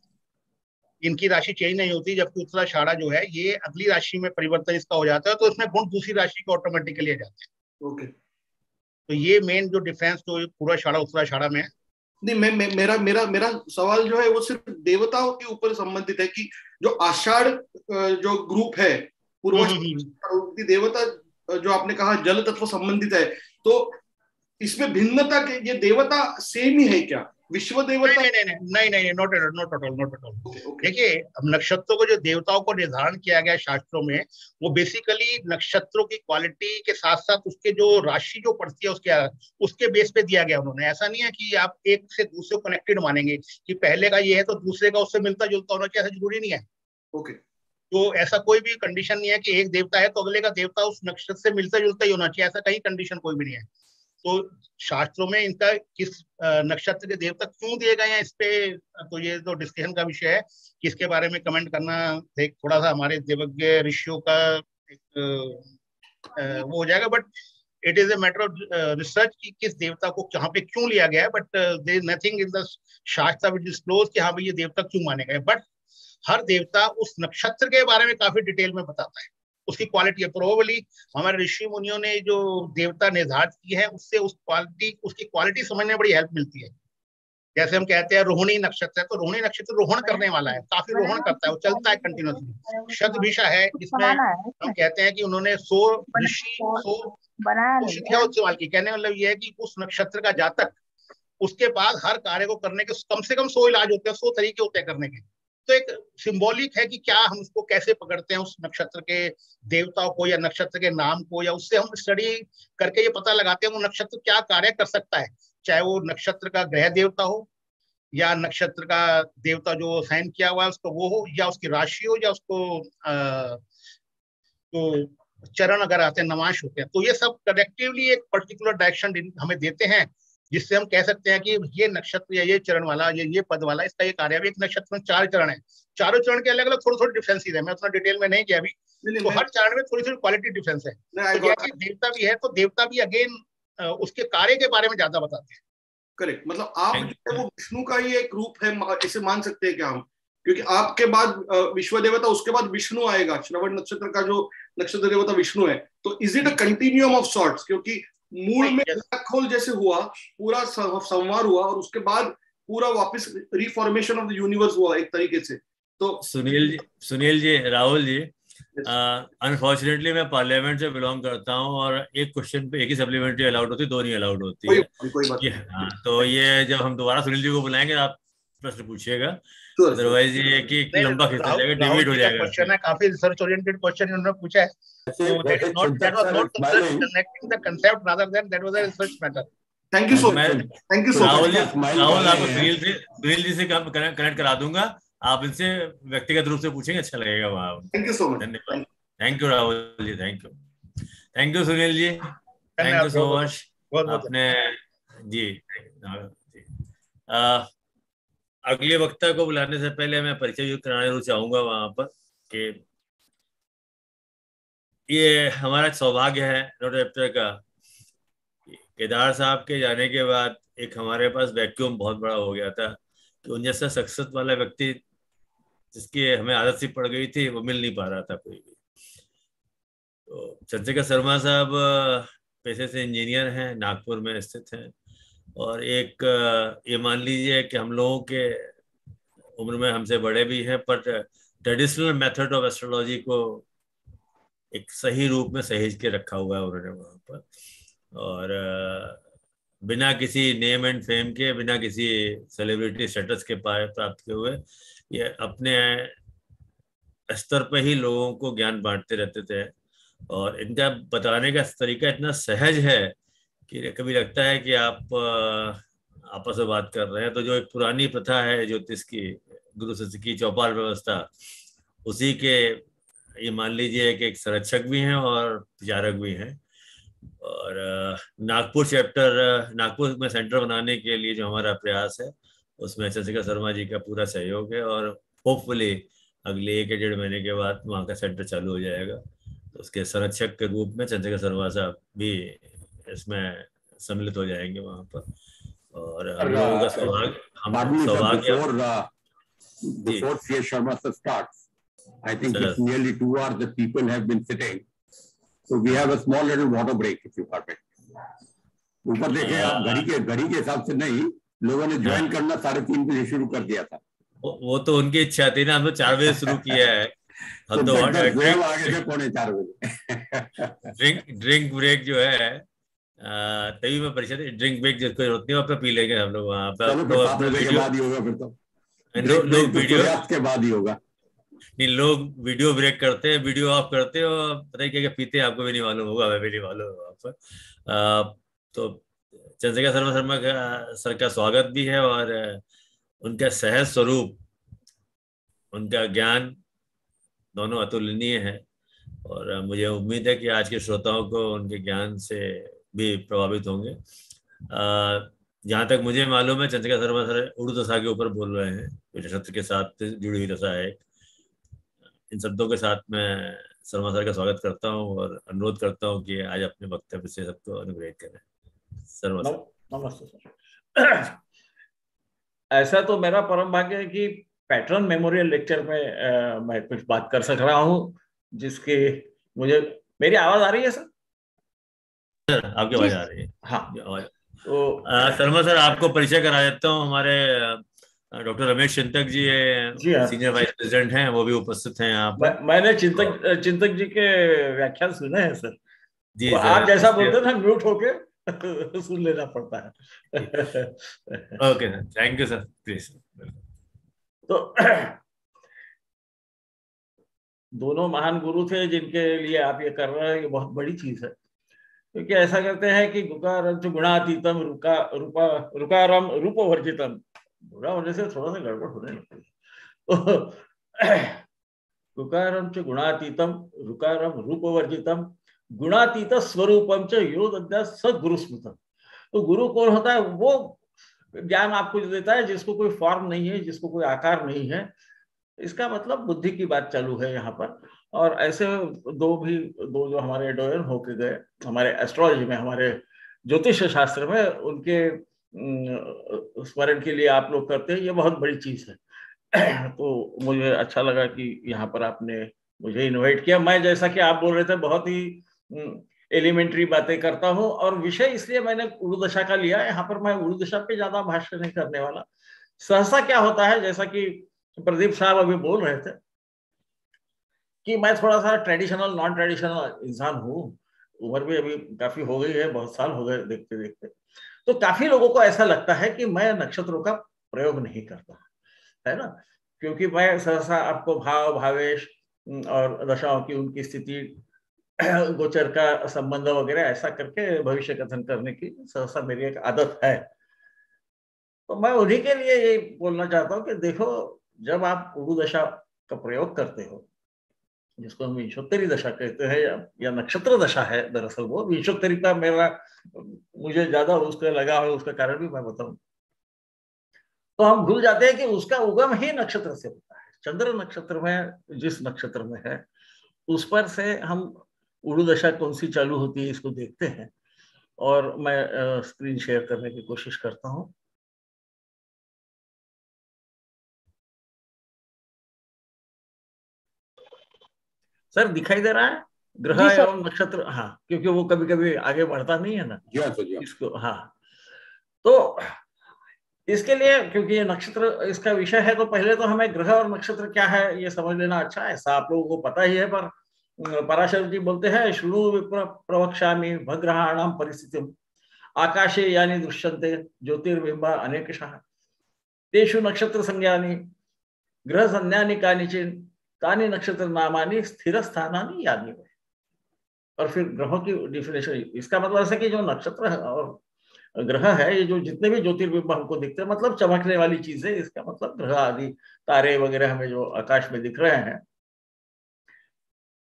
इनकी राशि चेंज नहीं होती। जबकि उत्तराषाढ़ा जो है ये अगली राशि में परिवर्तन इसका हो जाता है, तो इसमें गुण दूसरी राशि के ऑटोमेटिकली आ जाते हैं। ओके। तो ये मेन जो डिफरेंस जो पूर्वाषाढ़ा उत्तराषाढ़ा में है। नहीं, मैं मेरा मेरा मेरा सवाल जो है वो सिर्फ देवताओं के ऊपर संबंधित है कि जो आषाढ़ जो ग्रुप है पूर्वाषाढ़ देवता जो आपने कहा जल तत्व संबंधित है, तो इसमें भिन्नता के ये देवता सेम ही है क्या? विश्व देवता? नहीं, नॉट एट ऑल। देखिए, अब नक्षत्रों को जो देवताओं को निर्धारण किया गया शास्त्रों में, वो बेसिकली नक्षत्रों की क्वालिटी के साथ साथ उसके जो राशि जो पड़ती है उसके बेस पे दिया गया उन्होंने। ऐसा नहीं है कि आप एक से दूसरे को कनेक्टेड मानेंगे कि पहले का ये है तो दूसरे का उससे मिलता जुलता होना चाहिए, ऐसा जरूरी नहीं है। ओके। तो ऐसा कोई भी कंडीशन नहीं है कि एक देवता है तो अगले का देवता उस नक्षत्र से मिलता जुलता ही होना चाहिए, ऐसा कहीं कंडीशन कोई भी नहीं है। तो शास्त्रों में इनका किस नक्षत्र के देवता क्यों दिए गए हैं, इस पे तो ये तो डिस्कशन का विषय है कि इसके बारे में कमेंट करना एक थोड़ा सा हमारे देवज्ञ ऋषियों का एक वो हो जाएगा। But it is a matter of research कि किस देवता को कहाँ पे क्यों लिया गया है। But there is nothing in the shastra which disclose कि हाँ भाई ये देवता क्यों माने गए। बट हर देवता उस नक्षत्र के बारे में काफी डिटेल में बताता है, उसकी क्वालिटी है। प्रोबेबली हमारे ऋषि मुनियों ने जो देवता निर्धारित की है उससे उसकी क्वालिटी समझने में बड़ी हेल्प मिलती है। जैसे हम कहते हैं रोहिणी नक्षत्र है, तो रोहिणी नक्षत्र रोहण करने वाला है, काफी रोहण करता है, वो चलता है कंटिन्यूसली। शतभिषा है, इसमें हम कहते हैं कि उन्होंने 100 ऋषि 100 औषधियां इस्तेमाल की। कहने मतलब ये है कि उस नक्षत्र का जातक, उसके बाद हर कार्य को करने के कम से कम 100 इलाज होते हैं, 100 तरीके होते हैं करने के। तो एक सिंबॉलिक है कि क्या हम उसको कैसे पकड़ते हैं, उस नक्षत्र के देवताओं को या नक्षत्र के नाम को, या उससे हम स्टडी करके ये पता लगाते हैं वो नक्षत्र क्या कार्य कर सकता है। चाहे वो नक्षत्र का ग्रह देवता हो, या नक्षत्र का देवता जो साइन किया हुआ है उसको वो हो, या उसकी राशि हो, या उसको तो चरण अगर आते हैं, नमाश होते हैं, तो ये सब कलेक्टिवली एक पर्टिकुलर डायरेक्शन हमें देते हैं, जिससे हम कह सकते हैं कि ये नक्षत्र या ये चरण वाला ये पद वाला इसका ये कार्य। एक नक्षत्र में 4 चरण है, चारों चरण के अलग अलग थोड़े थोड़े डिफरेंसेस है, मैं उतना डिटेल में नहीं गया अभी। तो हर चरण में थोड़ी थोड़ी क्वालिटी डिफरेंस है। तो देवता भी है तो देवता भी अगेन उसके कार्य के बारे में ज्यादा बताते हैं। करेक्ट। मतलब आप जो है वो विष्णु का ही एक रूप है, इसे मान सकते हैं क्या हम? क्योंकि आपके बाद विश्व देवता, उसके बाद विष्णु आएगा। श्रवण नक्षत्र का जो नक्षत्र देवता विष्णु है, तो is it a continuum of sorts? क्योंकि मूल में ब्लैक होल जैसे हुआ, पूरा संवार हुआ, और उसके बाद पूरा वापस रिफॉर्मेशन ऑफ द यूनिवर्स हुआ एक तरीके से। तो सुनील जी, राहुल जी, अनफॉर्चुनेटली मैं पार्लियामेंट से बिलोंग करता हूं, और एक क्वेश्चन पे एक ही सप्लीमेंट्री अलाउड होती है, 2 नहीं अलाउड होती है। कोई बात नहीं। हाँ, तो ये जब हम दोबारा सुनील जी को बुलाएंगे आप प्रश्न पूछिएगा, अदरवाइज ये कि लंबा खिंचता जाएगा, डिबेट हो जाएगा। क्वेश्चन है काफी रिसर्च ओरिएंटेड क्वेश्चन उन्होंने पूछा है, so that was not connecting the concept, rather than that was a research matter. Thank you so much. Thank you so much. Rahul आपको सुनील जी से कनेक्ट करा दूंगा, आप इनसे व्यक्तिगत रूप से पूछेंगे, अच्छा लगेगा वहाँ। Thank you so much. धन्यवाद। Thank you Rahul ji, thank you Sunil ji, thank you so much. आपने जी अगले वक्ता को बुलाने से पहले मैं परिचय कराना चाहूंगा वहां पर कि ये हमारा सौभाग्य है रोटेप्टर का, केदार साहब के जाने के बाद एक हमारे पास वैक्यूम बहुत बड़ा हो गया था कि उन जैसा सक्सेस वाला व्यक्ति जिसकी हमें आदत सी पड़ गई थी वो मिल नहीं पा रहा था कोई भी। तो चंद्रिका शर्मा साहब पेशे से इंजीनियर हैं, नागपुर में स्थित हैं, और एक ये मान लीजिए कि हम लोगों के उम्र में हमसे बड़े भी हैं, पर ट्रेडिशनल मेथड ऑफ एस्ट्रोलॉजी को एक सही रूप में सहेज के रखा हुआ है उन्होंने वहाँ पर, और बिना किसी नेम एंड फेम के, बिना किसी सेलिब्रिटी स्टेटस के प्राप्त किए हुए ये अपने स्तर पर ही लोगों को ज्ञान बांटते रहते थे। और इनका बताने का तरीका इतना सहज है कि कभी लगता है कि आप आपस में बात कर रहे हैं। तो जो एक पुरानी प्रथा है ज्योतिष की, गुरु शिष्य की चौपाल व्यवस्था, उसी के ये मान लीजिए कि एक संरक्षक भी हैं और प्रचारक भी हैं। और नागपुर चैप्टर, नागपुर में सेंटर बनाने के लिए जो हमारा प्रयास है उसमें चंद्रिका शर्मा जी का पूरा सहयोग है, और होपफुली अगले 1 या 1.5 महीने के बाद वहाँ का सेंटर चालू हो जाएगा। तो उसके संरक्षक के रूप में चंद्रिका शर्मा साहब भी इसमें सम्मिलित हो जाएंगे वहाँ पर। और हम लोगों का सौभाग्य, before C.S. Sharma starts, I think it's nearly 2 hours that people have been sitting. So we have a small little water break if you permit. ऊपर देखें आप, घड़ी के हिसाब से नहीं, लोगों ने ज्वाइन करना 3:30 बजे शुरू कर दिया था। वो तो उनकी इच्छा थी ना, हम तो 4 बजे शुरू किया है। हम तो आगे थे 3:45 बजे। ड्रिंक ब्रेक जो है तभी मैं परिचय, ड्रिंक ब्रेक जिसको जरूरत नहीं अपना पी लेंगे हम लोग वहाँ पर। लोग वीडियो के बाद ही होगा। नहीं, लोग वीडियो ब्रेक करते हैं, वीडियो ऑफ करते हैं और पता नहीं क्या पीते हैं, आपको भी नहीं मालूम होगा, हमें भी नहीं मालूम होगा वहाँ पर। तो चंद्रिका शर्मा सर का स्वागत भी है, और उनका सहज स्वरूप, उनका ज्ञान दोनों अतुलनीय है। और मुझे उम्मीद है कि आज के श्रोताओं को उनके ज्ञान से भी प्रभावित होंगे। जहाँ तक मुझे मालूम है चंद्रिका शर्मा सर उर्दू दशा के ऊपर बोल रहे हैं, नक्षत्र के साथ जुड़ी हुई दशा है। इन शब्दों के साथ मैं शर्मा सर का स्वागत करता हूँ और अनुरोध करता हूँ कि आज अपने वक्तव्य से सबको अनुग्रहित करें। शर्मा सर। नमस्ते सर। ऐसा तो मेरा परम भाग्य है कि पैटर्न मेमोरियल लेक्चर में मैं कुछ बात कर सक रहा हूँ, जिसके मुझे, मेरी आवाज आ रही है सर? आपकी आवाज आ रही है? हाँ। तो शर्मा सर आपको परिचय करा देता हूँ। हमारे डॉक्टर रमेश चिंतक जी सीनियर वाइस प्रेसिडेंट हैं, वो भी उपस्थित हैं यहाँ पर। मैंने चिंतक जी के व्याख्यान सुने हैं सर जी। आप जैसा बोलते थे म्यूट होके सुन लेना पड़ता है। Okay sir, thank you sir, please. तो दोनों महान गुरु थे जिनके लिए आप ये कर रहे हैं, ये बहुत बड़ी चीज है। क्योंकि ऐसा कहते हैं कि गुणातीतम रुकारम रूपवर्जितम, बुरा होने से थोड़ा सा गड़बड़ होने लगती है। गुकारम च गुणातीतम रुकारम रूपवर्जितम गुणातीत स्वरूपम च योदद्या सद्गुरु स्मृतम। तो गुरु कौन होता है? वो ज्ञान आपको जो देता है जिसको कोई फॉर्म नहीं है, जिसको कोई आकार नहीं है। इसका मतलब बुद्धि की बात चालू है यहाँ पर। और ऐसे दो जो हमारे डोयर होके गए हमारे एस्ट्रोलॉजी में, हमारे ज्योतिष शास्त्र में, उनके स्मरण के लिए आप लोग करते हैं, ये बहुत बड़ी चीज है। तो मुझे अच्छा लगा कि यहाँ पर आपने मुझे इनवाइट किया। मैं, जैसा कि आप बोल रहे थे, बहुत ही एलिमेंट्री बातें करता हूँ, और विषय इसलिए मैंने उर्दू दशा का लिया। यहाँ पर मैं उर्दू दशा पे ज्यादा भाष्य नहीं करने वाला। सहसा क्या होता है, जैसा कि प्रदीप साहब अभी बोल रहे थे, कि मैं थोड़ा सा ट्रेडिशनल नॉन ट्रेडिशनल इंसान हूँ। उम्र भी अभी काफी हो गई है, बहुत साल हो गए देखते देखते। तो काफी लोगों को ऐसा लगता है कि मैं नक्षत्रों का प्रयोग नहीं करता, है ना, क्योंकि मैं सहसा आपको भाव, भावेश और दशाओं की उनकी स्थिति, गोचर का संबंध वगैरह ऐसा करके भविष्य कथन करने की सहसा मेरी एक आदत है। तो मैं उन्हीं के लिए ये बोलना चाहता हूँ कि देखो, जब आप उर्दू दशा का प्रयोग करते हो, जिसको हम विंशोत्तरी दशा कहते हैं या नक्षत्र दशा है, दरअसल वो विंशोत्तरी का मुझे ज्यादा उसका लगा, और उसका कारण भी मैं बताऊं। तो हम भूल जाते हैं कि उसका उगम ही नक्षत्र से होता है। चंद्र नक्षत्र में, जिस नक्षत्र में है, उस पर से हम उर्दू दशा कौन सी चालू होती है इसको देखते हैं। और मैं स्क्रीन शेयर करने की कोशिश करता हूँ। सर दिखाई दे रहा है ग्रह एवं नक्षत्र? हाँ, क्योंकि वो कभी कभी आगे बढ़ता नहीं है ना इसको। हाँ, तो इसके लिए, क्योंकि ये नक्षत्र इसका विषय है, तो पहले तो हमें ग्रह और नक्षत्र क्या है ये समझ लेना अच्छा है। ऐसा आप लोगों को पता ही है, पर पराशर जी बोलते हैं, शृणु विप्र प्रवक्ष्यामि भग्रहाणाम परिस्थितिम आकाशे यानी दृश्यन्ते ज्योतिर्बिंबा अनेकशः तेषु नक्षत्र संज्ञानि ग्रह संज्ञानि कानिचिन तानि नक्षत्र नामानि स्थिर स्थानानि यानि। और फिर ग्रहों की डिफिनेशन, इसका मतलब ऐसा कि जो नक्षत्र है और ग्रह है, ये जो जितने भी ज्योतिर्बिंब हमको दिखते हैं, मतलब चमकने वाली चीजें, इसका मतलब ग्रह आदि तारे वगैरह हमें जो आकाश में दिख रहे हैं,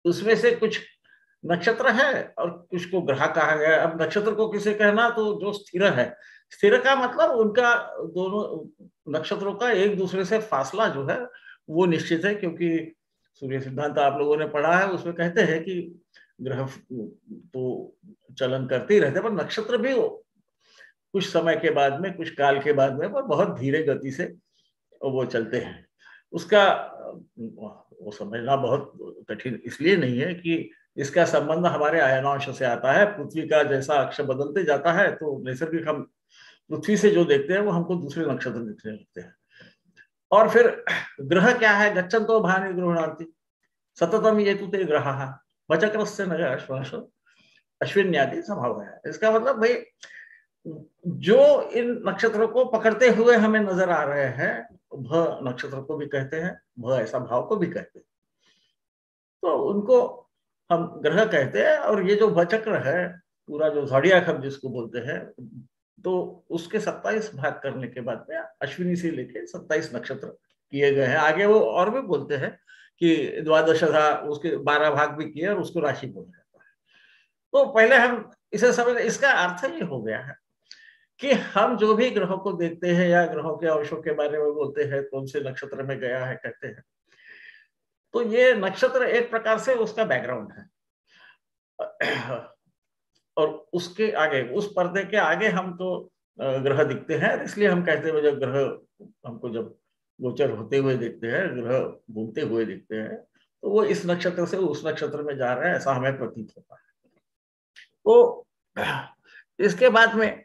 उसमें से कुछ नक्षत्र है और कुछ को ग्रह कहा गया। अब नक्षत्र को किसे कहना, तो जो स्थिर है, स्थिर का मतलब उनका दोनों नक्षत्रों का एक दूसरे से फासला जो है वो निश्चित है, क्योंकि सूर्य सिद्धांत आप लोगों ने पढ़ा है, उसमें कहते हैं कि ग्रह तो चलन करते ही रहते हैं, पर नक्षत्र भी कुछ समय के बाद में, कुछ काल के बाद में, पर बहुत धीरे गति से वो चलते हैं। उसका वो समझना बहुत कठिन इसलिए नहीं है कि इसका संबंध हमारे अयनांश से आता है। पृथ्वी का जैसा अक्ष बदलते जाता है तो नैसर्गिक हम पृथ्वी से जो देखते हैं वो हमको दूसरे नक्षत्र दिखने लगते हैं। और फिर ग्रह क्या है, गच्छन्तो भानि गृह्णान्ति सततम ये ते ग्रहाः वचक्रस्य नग अश्वास अश्विन्यादि संभव है। इसका मतलब भाई जो इन नक्षत्रों को पकड़ते हुए हमें नजर आ रहे हैं, भ नक्षत्र को भी कहते हैं, भ ऐसा भाव को भी कहते हैं, तो उनको हम ग्रह कहते हैं। और ये जो भचक्र है, पूरा जो ज़ोडियाक हम जिसको बोलते हैं, तो उसके 27 भाग करने के बाद में अश्विनी से लेके 27 नक्षत्र किए गए हैं। आगे वो और भी बोलते हैं कि द्वादश था, उसके 12 भाग भी किए और उसको राशि बोला जाता है। तो पहले हम इसे समझ, इसका अर्थ ये हो गया है कि हम जो भी ग्रहों को देखते हैं या ग्रहों के अंशों के बारे में बोलते हैं, कौन से नक्षत्र में गया है कहते हैं, तो ये नक्षत्र एक प्रकार से उसका बैकग्राउंड है। और उसके आगे, उस पर्दे के आगे हमको ग्रह दिखते हैं, इसलिए हम कहते हैं जब ग्रह हमको जब गोचर होते हुए देखते हैं, ग्रह घूमते हुए दिखते हैं, तो वो इस नक्षत्र से उस नक्षत्र में जा रहे हैं, ऐसा हमें प्रतीत होता है। तो इसके बाद में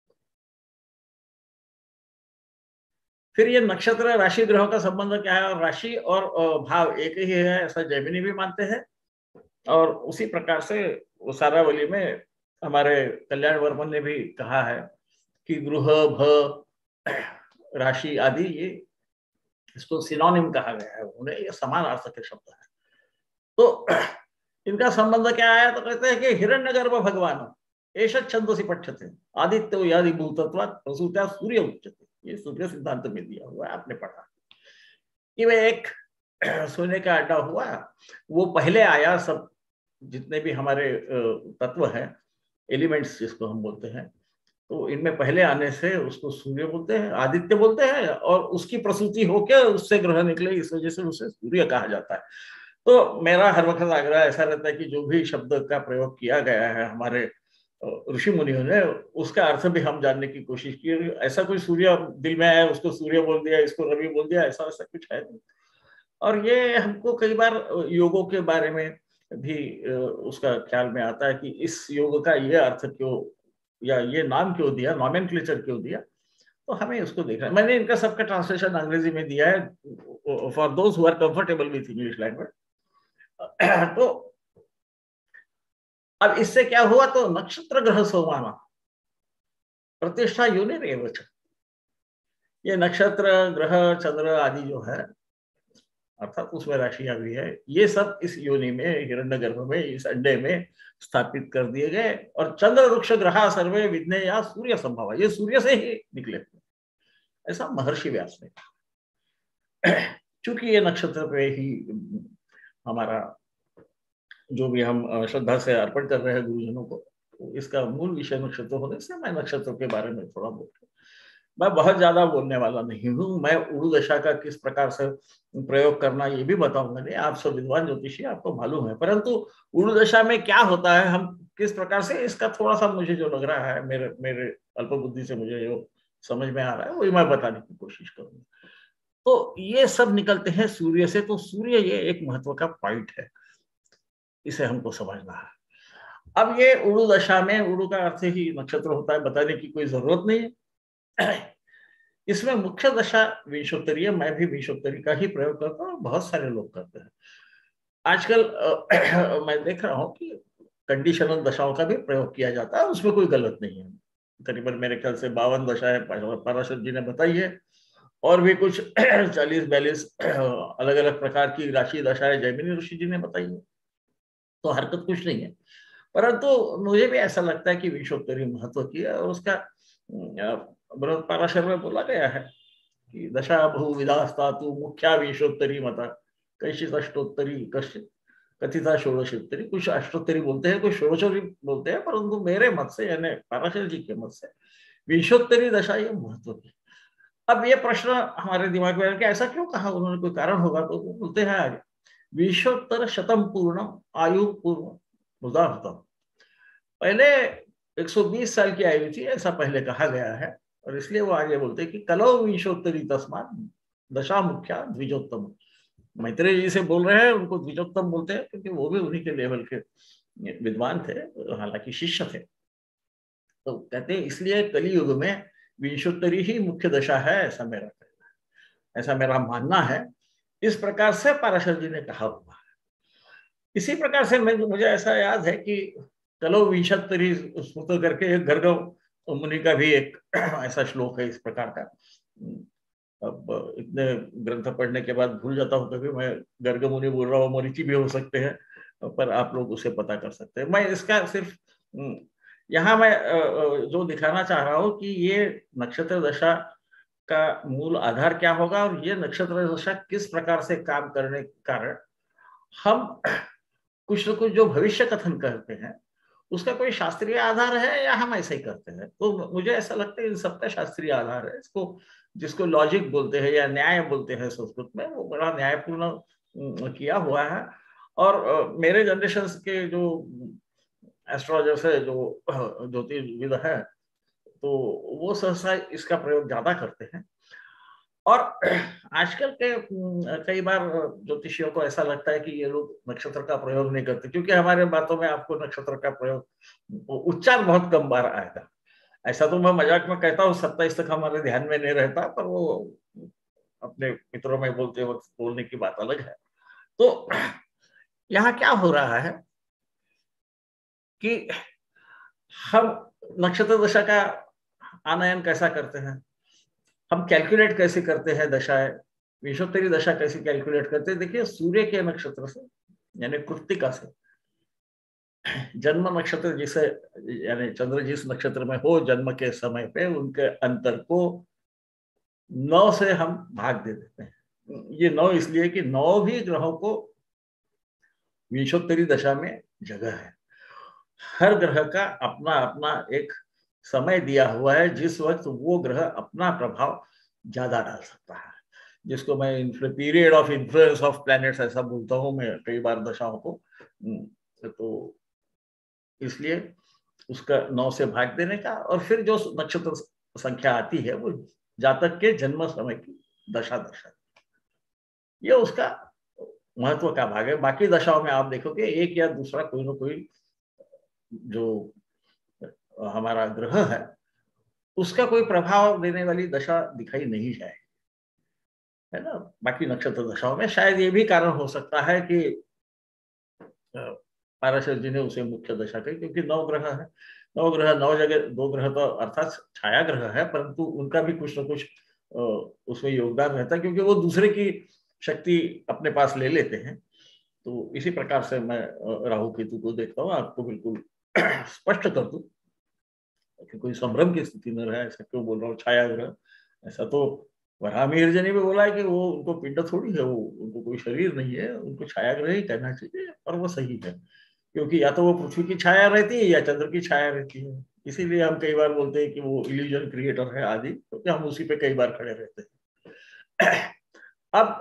फिर ये नक्षत्र राशि ग्रहों का संबंध क्या है, और राशि और भाव एक ही है ऐसा जैमिनी भी मानते हैं। और उसी प्रकार से सारावली में हमारे कल्याण वर्मन ने भी कहा है कि गृह, भ, राशि आदि ये इसको सिनोनिम कहा गया है, उन्हें ये समान अर्थ के शब्द है। तो इनका संबंध क्या है, तो कहते हैं कि हिरण्यगर्भ भगवान एष छंदसि पठ्यते आदित्यो यादि भूतत्वात् प्रसूत्या सूर्य उच्यते। ये सूर्य सिद्धांत में दिया हुआ है, आपने पढ़ा कि वे एक सोने का अड्डा हुआ, वो पहले आया, सब जितने भी हमारे तत्व हैं, एलिमेंट्स जिसको हम बोलते हैं, तो इनमें पहले आने से उसको सूर्य बोलते हैं, आदित्य बोलते हैं, और उसकी प्रसूति होकर उससे ग्रह निकले, इस वजह से उसे सूर्य कहा जाता है। तो मेरा हर वक्त आग्रह ऐसा रहता है कि जो भी शब्द का प्रयोग किया गया है हमारे ऋषि मुनियों ने, उसका अर्थ भी हम जानने की कोशिश की। ऐसा कोई सूर्य दिल में आया उसको सूर्य बोल दिया, इसको रवि बोल दिया, ऐसा ऐसा कुछ है नहीं। और ये हमको कई बार योगों के बारे में भी उसका ख्याल में आता है कि इस योग का ये अर्थ क्यों या ये नाम क्यों दिया, नॉमेनक्लेचर क्यों दिया, तो हमें उसको देखना। मैंने इनका सबका ट्रांसलेशन अंग्रेजी में दिया है for those who are comfortable with English language. तो अब इससे क्या हुआ, तो नक्षत्र ग्रह सोमाना प्रतिष्ठा योनिरेव च, ये नक्षत्र ग्रह चंद्र आदि जो है, अर्थात उसमें राशियां भी है, ये सब इस योनि में, हिरण्यगर्भ में, इस अड्डे में स्थापित कर दिए गए। और चंद्र वृक्ष ग्रह सर्वे विघ्ने या सूर्य संभव, ये सूर्य से ही निकले, ऐसा महर्षि व्यास ने। चूंकि ये नक्षत्र पे ही हमारा जो भी हम श्रद्धा से अर्पण कर रहे हैं गुरुजनों को, तो इसका मूल विषय नक्षत्र होने से मैं नक्षत्रों के बारे में थोड़ा बोलता हूँ। मैं बहुत ज्यादा बोलने वाला नहीं हूँ। मैं उड़ू दशा का किस प्रकार से प्रयोग करना ये भी बताऊंगा नहीं, आप सब विद्वान ज्योतिषी, आपको मालूम है। परंतु उड़ू दशा में क्या होता है, हम किस प्रकार से, इसका थोड़ा सा मुझे जो लग रहा है, मेरे अल्प बुद्धि से मुझे जो समझ में आ रहा है वही मैं बताने की कोशिश करूंगा। तो ये सब निकलते हैं सूर्य से। तो सूर्य ये एक महत्व का पॉइंट है, इसे हमको समझना है। अब ये उड़ू दशा में, उड़ू का अर्थ ही नक्षत्र होता है, बताने की कोई जरूरत नहीं है। इसमें मुख्य दशा विंशोत्तरीय, मैं भी विंशोत्तरी का ही प्रयोग करता हूँ, बहुत सारे लोग करते हैं आजकल। मैं देख रहा हूँ कि कंडीशनल दशाओं का भी प्रयोग किया जाता है, उसमें कोई गलत नहीं है। करीबन मेरे ख्याल से 52 दशाएं पराशर जी ने बताई है, और भी कुछ 40-42 अलग अलग प्रकार की राशि दशाएं जैमिनी ऋषि जी ने बताई है, तो हरकत कुछ नहीं है। परंतु मुझे भी ऐसा लगता है कि विंशोत्तरी महत्व की है, और उसका बृहद पराशर में बोला गया है कि दशा बहुविधास्ता तु मुख्या विंशोत्तरी मता कैश्चित् अष्टोत्तरी कश्चित् कथिता षोडशोत्तरी, कुछ अष्टोत्तरी बोलते हैं, कुछ षोडशोत्तरी बोलते हैं, परंतु मेरे मत से यानी पाराशर जी के मत से विंशोत्तरी दशा ये महत्व की। अब ये प्रश्न हमारे दिमाग में है कि ऐसा क्यों कहा उन्होंने, कोई कारण होगा, तो वो बोलते हैं आगे, विंशोत्तर शतम पूर्णम आयु पूर्व उदाहरण। पहले 120 साल की आयु थी ऐसा पहले कहा गया है, और इसलिए वो आगे बोलते हैं कि कलौ विंशोत्तरी तस्मात् दशा मुख्या द्विजोत्तम। मैत्रेय जी से बोल रहे हैं, उनको द्विजोत्तम बोलते हैं क्योंकि वो भी उन्हीं के लेवल के विद्वान थे, हालांकि शिष्य थे। तो कहते हैं इसलिए कलियुग में विंशोत्तरी ही मुख्य दशा है, ऐसा मेरा कहना है, ऐसा मेरा मानना है। इस प्रकार से पाराशर जी ने कहा हुआ है। इसी प्रकार से मुझे ऐसा याद है कि कलो विंशोत्तरी स्मृत करके एक गर्ग मुनि का भी एक ऐसा श्लोक है इस प्रकार का। अब इतने ग्रंथ पढ़ने के बाद भूल जाता हूँ कभी, मैं गर्ग मुनि बोल रहा हूँ, मरीचि भी हो सकते हैं, पर आप लोग उसे पता कर सकते हैं। मैं इसका सिर्फ यहाँ मैं जो दिखाना चाह रहा हूँ कि ये नक्षत्र दशा का मूल आधार क्या होगा, और ये नक्षत्र दशा किस प्रकार से काम करने के कारण हम कुछ न कुछ जो भविष्य कथन करते हैं उसका कोई शास्त्रीय आधार है या हम ऐसे ही करते हैं। तो मुझे ऐसा लगता है इन सबका शास्त्रीय आधार है। इसको जिसको लॉजिक बोलते हैं या न्याय बोलते हैं संस्कृत में, वो बड़ा न्यायपूर्ण किया हुआ है। और मेरे जनरेशन के जो एस्ट्रोलॉजर्स है, जो ज्योतिर्विद है, तो वो सहसा इसका प्रयोग ज्यादा करते हैं। और आजकल के कई बार ज्योतिषियों को ऐसा लगता है कि ये लोग नक्षत्र का प्रयोग नहीं करते, क्योंकि हमारे बातों में आपको नक्षत्र का प्रयोग उच्चार बहुत कम बार आएगा। ऐसा तो मैं मजाक में कहता हूँ, 27 तक हमारे ध्यान में नहीं रहता, पर वो अपने मित्रों में बोलते वक्त बोलने की बात अलग है। तो यहाँ क्या हो रहा है कि हम नक्षत्र दशा का आनयन कैसा करते हैं, हम कैलकुलेट कैसे करते हैं दशाएं, विंशोत्तरी दशा कैसे कैलकुलेट करते हैं। देखिए, सूर्य के नक्षत्र से यानी कृत्तिका से जन्म नक्षत्र जिसे यानी चंद्र जिस नक्षत्र में हो जन्म के समय पे, उनके अंतर को 9 से हम भाग दे देते हैं। ये 9 इसलिए कि 9 भी ग्रहों को विंशोत्तरी दशा में जगह है। हर ग्रह का अपना अपना एक समय दिया हुआ है जिस वक्त वो ग्रह अपना प्रभाव ज्यादा डाल सकता है, जिसको मैं period of influence of planets ऐसा बोलता हूँ मैं कई बार दशाओं को। तो इसलिए उसका 9 से भाग देने का, और फिर जो नक्षत्र संख्या आती है वो जातक के जन्म समय की दशा दर्शाती है। ये उसका महत्व का भाग है। बाकी दशाओं में आप देखोगे एक या दूसरा कोई ना कोई जो हमारा ग्रह है उसका कोई प्रभाव देने वाली दशा दिखाई नहीं जाएगी, है ना। बाकी नक्षत्र दशाओं में शायद ये भी कारण हो सकता है कि पाराशर जी ने उसे मुख्य दशा कही, क्योंकि 9 ग्रह है, 9 ग्रह 9 जगह, 2 ग्रह तो अर्थात छाया ग्रह है, परंतु उनका भी कुछ ना कुछ उसमें योगदान रहता है, क्योंकि वो दूसरे की शक्ति अपने पास ले लेते हैं। तो इसी प्रकार से मैं राहु केतु को देखता हूँ। आपको बिल्कुल स्पष्ट कर दूं कि कोई संभ्रम की स्थिति में रहा, ऐसा क्यों बोल रहा हूँ छाया ग्रह। ऐसा तो वराहमिहिर जी ने भी बोला है कि वो उनको पिंड थोड़ी है, वो उनको कोई शरीर नहीं है, उनको छाया ग्रह ही कहना चाहिए, और वो सही है, क्योंकि या तो वो पृथ्वी की छाया रहती है या चंद्र की छाया रहती है। इसीलिए हम कई बार बोलते हैं कि वो इल्यूजन क्रिएटर है आदि, क्योंकि हम उसी पे कई बार खड़े रहते हैं। अब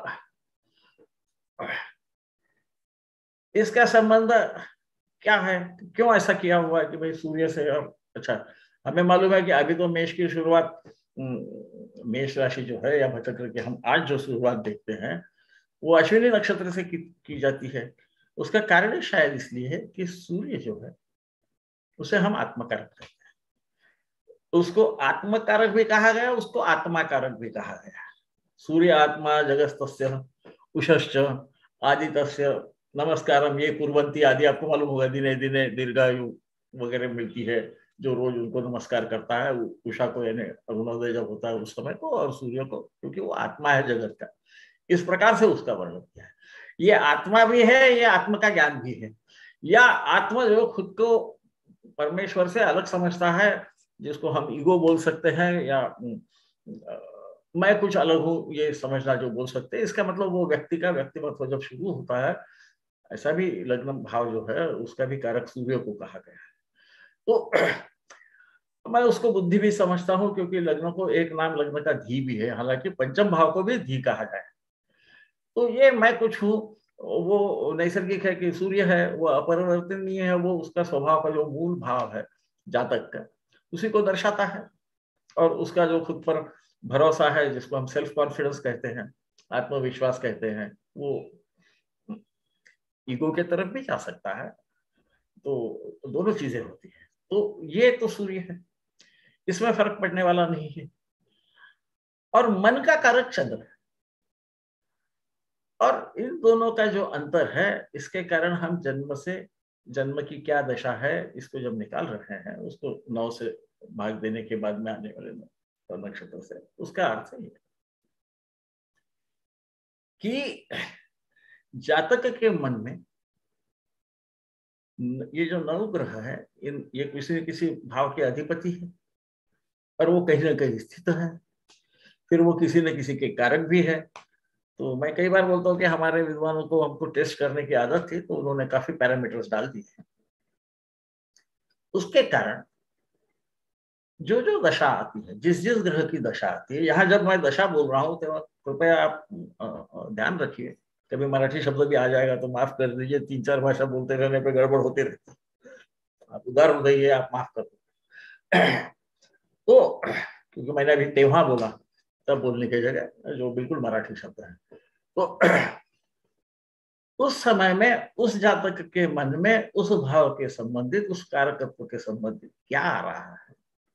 इसका संबंध क्या है, क्यों ऐसा किया हुआ है कि भाई सूर्य से। और अच्छा, हमें मालूम है कि अभी तो मेष की शुरुआत, मेष राशि जो है या चक्र की हम आज जो शुरुआत देखते हैं वो अश्विनी नक्षत्र से की जाती है। उसका कारण शायद इसलिए है कि सूर्य जो है उसे हम आत्मकारक कहते हैं। उसको आत्मकारक भी कहा गया, उसको आत्माकारक भी कहा गया। सूर्य आत्मा जगस्तस्य उषश्च आदितस्य नमस्कारम ये कुर्वन्ति आदि, आपको मालूम होगा, दिने दिने दीर्घायु वगैरह मिलती है जो रोज उनको नमस्कार करता है, उषा को यानी अरुणोदय जब होता है उस समय को, और सूर्य को, क्योंकि वो आत्मा है जगत का। इस प्रकार से उसका वर्णन किया है। ये आत्मा भी है, ये आत्मा का ज्ञान भी है, या आत्मा जो खुद को परमेश्वर से अलग समझता है, जिसको हम ईगो बोल सकते हैं, या मैं कुछ अलग हूँ ये समझना जो बोल सकते हैं। इसका मतलब वो व्यक्ति का व्यक्तिमत्व जब शुरू होता है ऐसा भी लग्न भाव जो है उसका भी कारक सूर्य को कहा गया है। तो मैं उसको बुद्धि भी समझता हूँ, क्योंकि लग्न को एक नाम लग्न का धी भी है, हालांकि पंचम भाव को भी धी कहा जाए। तो ये मैं कुछ हूँ, वो नैसर्गिक है कि सूर्य है वो अपरिवर्तनीय है, वो उसका स्वभाव का जो मूल भाव है जातक का उसी को दर्शाता है। और उसका जो खुद पर भरोसा है, जिसको हम सेल्फ कॉन्फिडेंस कहते हैं, आत्मविश्वास कहते हैं, वो ईगो के तरफ भी जा सकता है। तो दोनों चीजें होती है। तो ये तो सूर्य है, इसमें फर्क पड़ने वाला नहीं है। और मन का कारक चंद्र है, और इन दोनों का जो अंतर है, इसके कारण हम जन्म की क्या दशा है इसको जब निकाल रहे हैं, उसको 9 से भाग देने के बाद में आने वाले नक्षत्र से, उसका अर्थ है कि जातक के मन में ये जो नवग्रह है, ये किसी न किसी भाव के अधिपति है, और वो कहीं ना कहीं स्थित है, फिर वो किसी न किसी के कारक भी है। तो मैं कई बार बोलता हूँ कि हमारे विद्वानों को हमको टेस्ट करने की आदत थी, तो उन्होंने काफी पैरामीटर्स डाल दिए हैं। उसके कारण जो जो दशा आती है, जिस जिस ग्रह की दशा आती है, यहाँ जब मैं दशा बोल रहा हूँ तो कृपया आप ध्यान रखिए, कभी मराठी शब्द भी आ जाएगा तो माफ कर दीजिए, 3-4 भाषा बोलते रहने पे गड़बड़ होती रहती है, आप उदार हो जाइए, आप माफ कर दो। तो क्योंकि मैंने अभी तेव्हा बोला तब बोलने की जगह जो बिल्कुल मराठी शब्द है, तो उस समय में उस जातक के मन में उस भाव के संबंधित, उस कारकत्व के संबंधित क्या आ रहा है,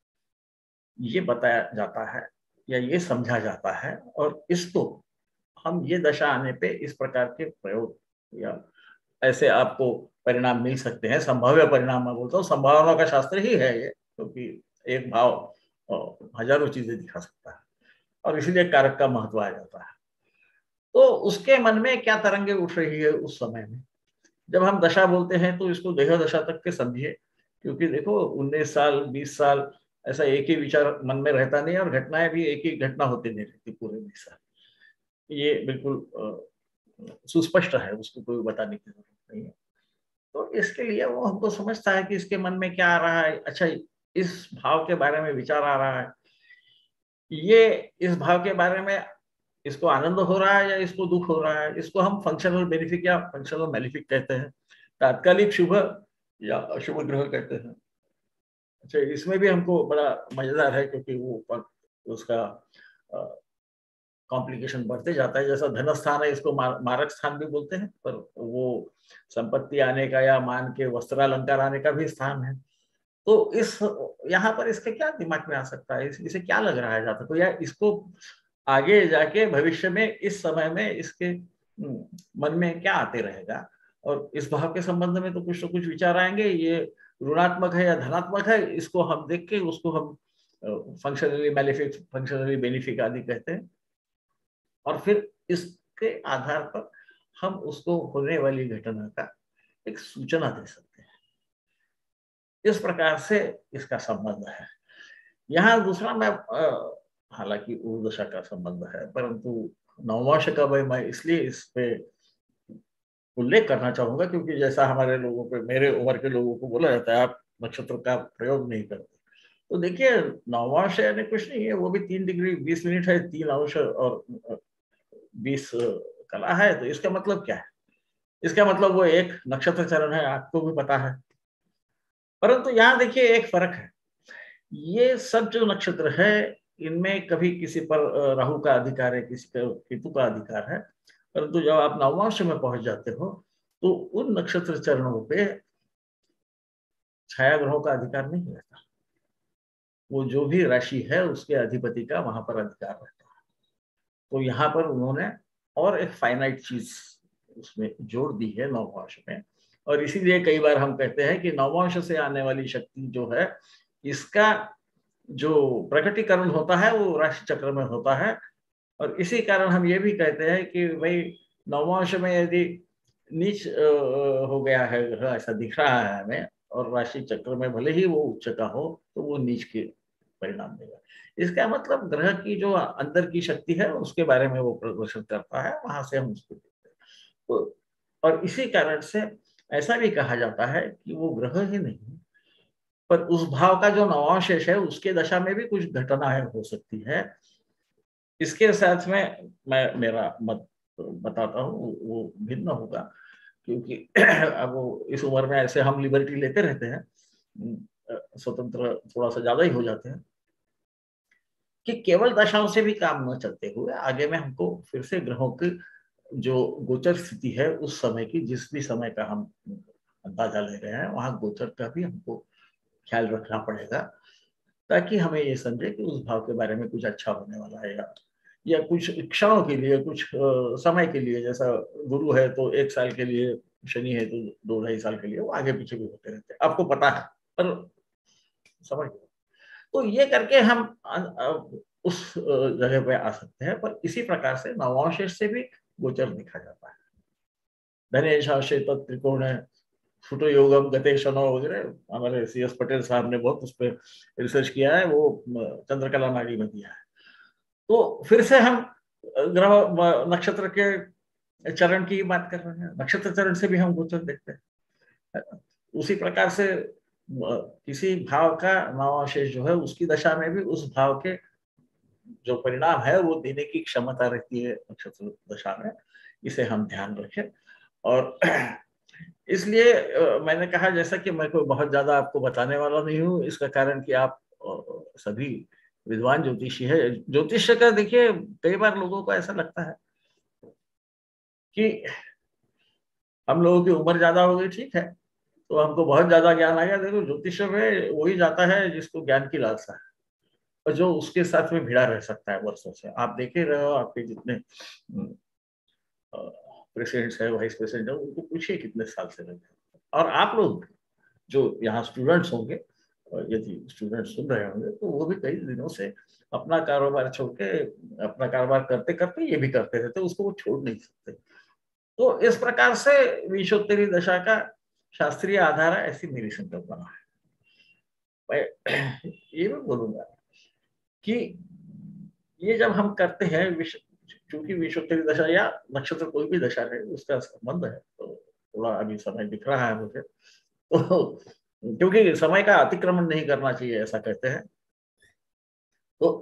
ये बताया जाता है या ये समझा जाता है। और इसको हम ये दशा आने पे इस प्रकार के प्रयोग या ऐसे आपको परिणाम मिल सकते हैं, संभाव्य परिणाम मैं बोलता हूँ, संभावना का शास्त्र ही है ये, क्योंकि एक भाव हजारों चीजें दिखा सकता है, और इसीलिए कारक का महत्व आ जाता है। तो उसके मन में क्या तरंगे उठ रही है उस समय में, जब हम दशा बोलते हैं तो इसको देह दशा तक के समझिए, क्योंकि देखो 19 साल 20 साल ऐसा एक ही विचार मन में रहता नहीं, और घटनाएं भी एक ही घटना होती नहीं रहती पूरे 20 साल। ये बिल्कुल सुस्पष्ट है, उसको कोई बताने की जरूरत नहीं है। तो इसके लिए वो हमको समझता है कि इसके मन में क्या आ रहा है, अच्छा इस भाव के बारे में विचार आ रहा है, ये इस भाव के बारे में इसको आनंद हो रहा है या इसको दुख हो रहा है, इसको हम फंक्शनल बेनिफिक या फंक्शनल मैलिफिक कहते हैं, तात्कालिक शुभ या अशुभ ग्रह कहते हैं। अच्छा, इसमें भी हमको बड़ा मजेदार है, क्योंकि वो उसका कॉम्प्लिकेशन बढ़ते जाता है। जैसा धन स्थान है, इसको मारक स्थान भी बोलते हैं, पर वो संपत्ति आने का या मान के वस्त्रालंकार आने का भी स्थान है। तो इस यहाँ पर इसके क्या दिमाग में आ सकता है, इसे क्या लग रहा है जाता, तो या इसको आगे जाके भविष्य में इस समय में इसके मन में क्या आते रहेगा, और इस भाव के संबंध में तो कुछ विचार आएंगे, ये ऋणात्मक है या धनात्मक है, इसको हम देख के उसको हम फंक्शनली मैलिफिक, फंक्शनली बेनिफिक आदि कहते हैं, और फिर इसके आधार पर हम उसको होने वाली घटना का एक सूचना दे सकते हैं। इस प्रकार से इसका संबंध है। यहाँ दूसरा मैं हालांकि ऊर्दशा का संबंध है, परंतु नवमांश का भाई मैं इसलिए इस पे उल्लेख करना चाहूंगा, क्योंकि जैसा हमारे लोगों पे, मेरे उम्र के लोगों को बोला जाता है आप नक्षत्र का प्रयोग नहीं करते, तो देखिए नवमांश यानी कुछ नहीं है, वो भी 3 डिग्री 20 मिनट है, 3 अंश और 20 कला है। तो इसका मतलब क्या है, इसका मतलब वो एक नक्षत्र चरण है, आपको भी पता है। परंतु यहाँ देखिए एक फर्क है, ये सब जो नक्षत्र है इनमें कभी किसी पर राहु का अधिकार है, किसी पर केतु का अधिकार है, परंतु जब आप नवमांश में पहुंच जाते हो तो उन नक्षत्र चरणों पे छाया ग्रहों का अधिकार नहीं रहता, वो जो भी राशि है उसके अधिपति का वहां पर अधिकार रहता है। तो यहाँ पर उन्होंने और एक फाइनाइट चीज उसमें जोड़ दी है नवमांश में, और इसीलिए कई बार हम कहते हैं कि नवमांश से आने वाली शक्ति जो है, इसका जो प्रकटीकरण होता है वो राशि चक्र में होता है। और इसी कारण हम ये भी कहते हैं कि भाई नवमांश में यदि नीच हो गया है, ऐसा दिख रहा है हमें, और राशि चक्र में भले ही वो उच्च का हो तो वो नीच के परिणाम देगा। इसका मतलब ग्रह की जो अंदर की शक्ति है उसके बारे में वो प्रदर्शन करता है, वहां से हम उसको देखते हैं। तो और इसी कारण से ऐसा भी कहा जाता है कि वो ग्रह ही नहीं पर उस भाव का जो नवांशेष है उसके दशा में भी कुछ घटनाएं हो सकती है। इसके साथ में मैं मेरा मत बताता हूँ, वो भिन्न होगा, क्योंकि अब वो इस उम्र में ऐसे हम लिबर्टी लेते रहते हैं, स्वतंत्र थोड़ा सा ज्यादा ही हो जाते हैं, कि केवल दशाओं से भी काम न चलते हुए आगे में हमको फिर से ग्रहों की जो गोचर स्थिति है उस समय की, जिस भी समय का हम अंदाजा ले रहे हैं, वहां गोचर का भी हमको ख्याल रखना पड़ेगा, ताकि हमें ये समझे कि उस भाव के बारे में कुछ अच्छा होने वाला है, या कुछ क्षणों के लिए, कुछ समय के लिए, जैसा गुरु है तो 1 साल के लिए, शनि है तो 2-2.5 साल के लिए, वो आगे पीछे भी होते रहते हैं, आपको पता है, पर समझ। तो ये करके हम उस जगह पे आ सकते हैं। पर इसी प्रकार से नवांशेष से भी गोचर देखा जाता है। धनेशांशे त्रिकोण फुटो योगम गते शनो वगैरह, हमारे CS पटेल साहब ने बहुत उस पर रिसर्च किया है, वो चंद्रकला नाड़ी में दिया है। तो फिर से हम ग्रह नक्षत्र के चरण की बात कर रहे हैं, नक्षत्र चरण से भी हम गोचर देखते हैं। उसी प्रकार से किसी भाव का नवांशेष जो है उसकी दशा में भी उस भाव के जो परिणाम है वो देने की क्षमता रहती है नक्षत्र दशा में, इसे हम ध्यान रखें। और इसलिए मैंने कहा, जैसा कि मैं कोई बहुत ज्यादा आपको बताने वाला नहीं हूँ, इसका कारण कि आप सभी विद्वान ज्योतिषी है। ज्योतिष का देखिए, कई बार लोगों को ऐसा लगता है कि हम लोगों की उम्र ज्यादा हो गई, ठीक है, तो हमको बहुत ज्यादा ज्ञान आ गया। देखो, ज्योतिष में वही जाता है जिसको ज्ञान की लालसा है और जो उसके साथ में भिड़ा रह सकता है वर्षों से। आप देखे रहे हो, आपके जितने प्रेसिडेंट्स है, वाइस प्रेसिडेंट है, उनको पूछिए कितने साल से रहे। और आप लोग जो यहाँ स्टूडेंट्स होंगे, यदि स्टूडेंट सुन रहे होंगे, तो वो भी कई दिनों से अपना कारोबार छोड़ के, अपना कारोबार करते करते ये भी करते रहते, उसको वो छोड़ नहीं सकते। तो इस प्रकार से विंशोत्तरी दशा का शास्त्रीय आधार है, ऐसी मेरी संकल्पना है। मैं ये भी बोलूंगा कि ये जब हम करते हैं, क्योंकि विंशोत्तरी दशा या नक्षत्र कोई भी दशा है उसका संबंध है, तो थोड़ा अभी समय दिख रहा है मुझे, तो क्योंकि समय का अतिक्रमण नहीं करना चाहिए ऐसा कहते हैं। तो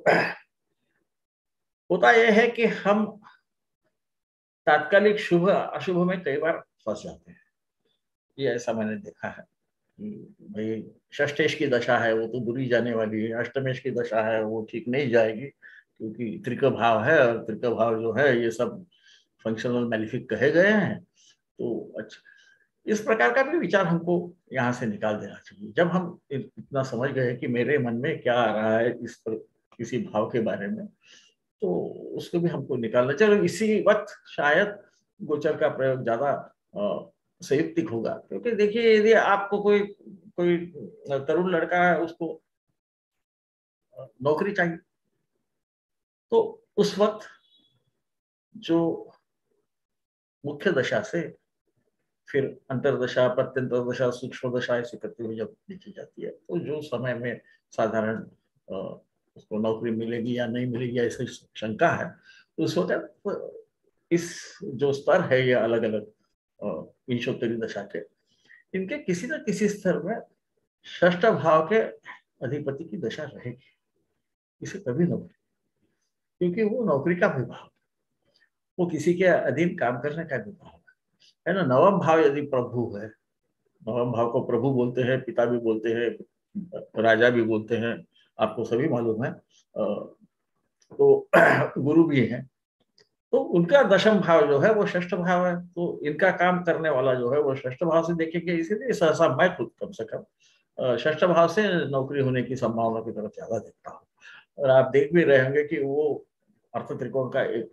होता यह है कि हम तात्कालिक शुभ अशुभ में कई बार फंस जाते हैं। ये ऐसा मैंने देखा है कि भाई षष्ठेश की दशा है वो तो बुरी जाने वाली है, अष्टमेश की दशा है वो ठीक नहीं जाएगी, क्योंकि त्रिक भाव है, और त्रिक भाव जो है ये सब फंक्शनल मैलिफिक कहे गए हैं। तो अच्छा, इस प्रकार का भी विचार हमको यहाँ से निकाल देना चाहिए। जब हम इतना समझ गए कि मेरे मन में क्या आ रहा है इस पर, किसी भाव के बारे में, तो उसको भी हमको निकालना चाहिए। इसी वक्त शायद गोचर का प्रयोग ज्यादा संयुक्तिक होगा, क्योंकि देखिए, यदि आपको कोई तरुण लड़का है, उसको नौकरी चाहिए, तो उस वक्त जो मुख्य दशा से फिर अंतरदशा, प्रत्यंतर दशा, सूक्ष्म दशा ऐसी करते हुए जब लिखी जाती है, तो जो समय में साधारण उसको नौकरी मिलेगी या नहीं मिलेगी ऐसी शंका है, तो उस वक्त इस जो स्तर है ये अलग अलग विंशोत्तरी दशा के, इनके किसी न किसी स्तर में षष्ठ भाव के अधिपति की दशा रहेगी, इसे कभी नौकरी, क्योंकि वो नौकरी का विभाग, वो किसी के अधीन काम करने का विभाग है ना। नवम भाव यदि प्रभु है, नवम भाव को प्रभु बोलते हैं, पिता भी बोलते हैं, राजा भी बोलते हैं, आपको सभी मालूम है, तो गुरु भी है, तो उनका दशम भाव जो है वो षष्ठ भाव है, तो इनका काम करने वाला जो है वो षष्ठ भाव से देखेंगे। इसीलिए सहसा मैं खुद कम से कम षष्ठ भाव से नौकरी होने की संभावना की तरफ ज्यादा देखता हूँ। और आप देख भी रहे होंगे कि वो अर्थ त्रिकोण का एक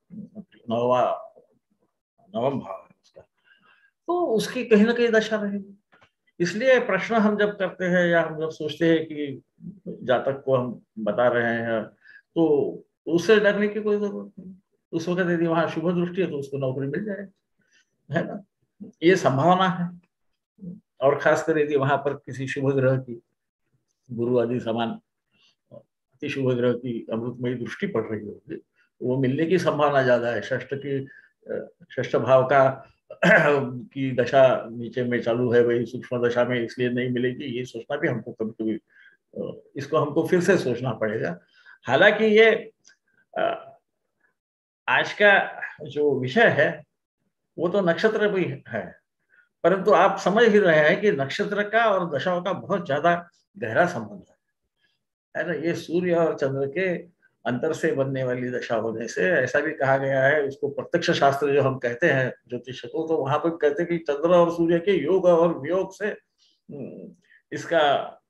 नवम भाव है उसका, तो उसकी कहीं ना कहीं दशा रहेगी। इसलिए प्रश्न हम जब करते हैं या हम जब सोचते हैं कि जातक को हम बता रहे हैं, तो उससे डरने की कोई जरूरत नहीं। उस वक्त यदि वहां शुभ दृष्टि है तो उसको नौकरी मिल जाएगी, है ना, ये संभावना है। और खासकर यदि वहां पर किसी शुभ ग्रह की, गुरु आदि समान अति शुभ ग्रह की अमृतमयी दृष्टि पड़ रही होगी, वो मिलने की संभावना ज्यादा है। षष्ठ भाव का की दशा नीचे में चालू है, वही सूक्ष्म दशा में इसलिए नहीं मिलेगी, ये सोचना भी हमको कभी कभी, इसको हमको फिर से सोचना पड़ेगा। हालांकि ये आज का जो विषय है वो तो नक्षत्र भी है, परंतु आप समझ ही रहे हैं कि नक्षत्र का और दशाओं का बहुत ज्यादा गहरा संबंध है ना। ये सूर्य और चंद्र के अंतर से बनने वाली दशा होने से, ऐसा भी कहा गया है, उसको प्रत्यक्ष शास्त्र जो हम कहते हैं ज्योतिष को, तो वहां पर कहते हैं कि चंद्र और सूर्य के योग और वियोग से इसका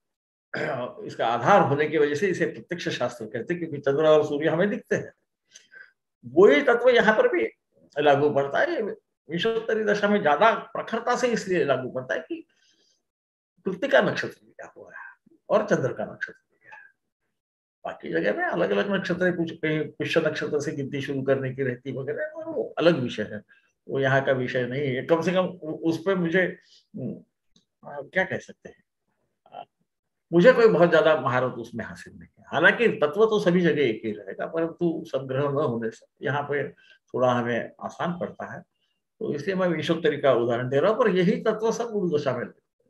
आधार होने की वजह से इसे प्रत्यक्ष शास्त्र कहते हैं, क्योंकि चंद्र और सूर्य हमें दिखते हैं। वही तत्व यहाँ पर भी लागू पड़ता है। विषुवत्तरी दशा में ज्यादा प्रखरता से इसलिए लागू पड़ता है कि कृत्तिका नक्षत्र लिया हुआ है और चंद्र का नक्षत्र लिया है। बाकी जगह में अलग अलग नक्षत्र, कुछ पुष्य नक्षत्र से गिनती शुरू करने की रहती वगैरह, वो अलग विषय है, वो यहाँ का विषय नहीं है। कम से कम उस पर मुझे क्या कह सकते हैं, मुझे कोई बहुत ज्यादा महारत उसमें हासिल नहीं है। हालांकि तत्व तो सभी जगह एक ही रहेगा, परंतु सब ग्रह न होने से यहाँ पे थोड़ा हमें आसान पड़ता है, तो इसलिए मैं विषुवत्तरी का उदाहरण दे रहा हूँ। पर यही तत्व सब गुरु दशा में,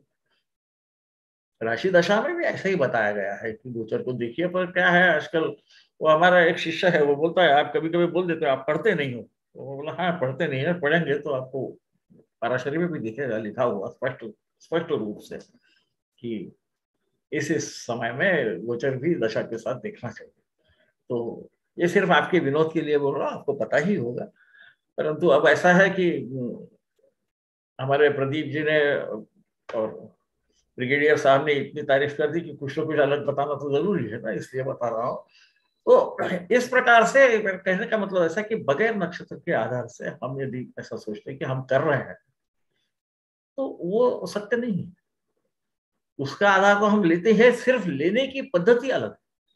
राशि दशा में भी ऐसा ही बताया गया है कि गोचर को देखिए। पर क्या है, आजकल वो हमारा एक शिष्य है, वो बोलता है आप कभी कभी बोल देते हो आप पढ़ते नहीं हो, तो वो बोला हाँ पढ़ते नहीं है, पढ़ेंगे तो आपको पराशरी में भी दिखेगा लिखा हुआ स्पष्ट रूप से कि इस समय में गोचर भी दशा के साथ देखना चाहिए। तो ये सिर्फ आपके विनोद के लिए बोल रहा हूँ, आपको पता ही होगा। परंतु अब ऐसा है कि हमारे प्रदीप जी ने और ब्रिगेडियर साहब ने इतनी तारीफ कर दी कि कुछ ना कुछ अलग बताना तो जरूरी है ना, इसलिए बता रहा हूँ। तो इस प्रकार से कहने का मतलब ऐसा कि बगैर नक्षत्र के आधार से हम यदि ऐसा सोचते हैं कि हम कर रहे हैं, तो वो सत्य नहीं है। उसका आधार तो हम लेते हैं, सिर्फ लेने की पद्धति अलग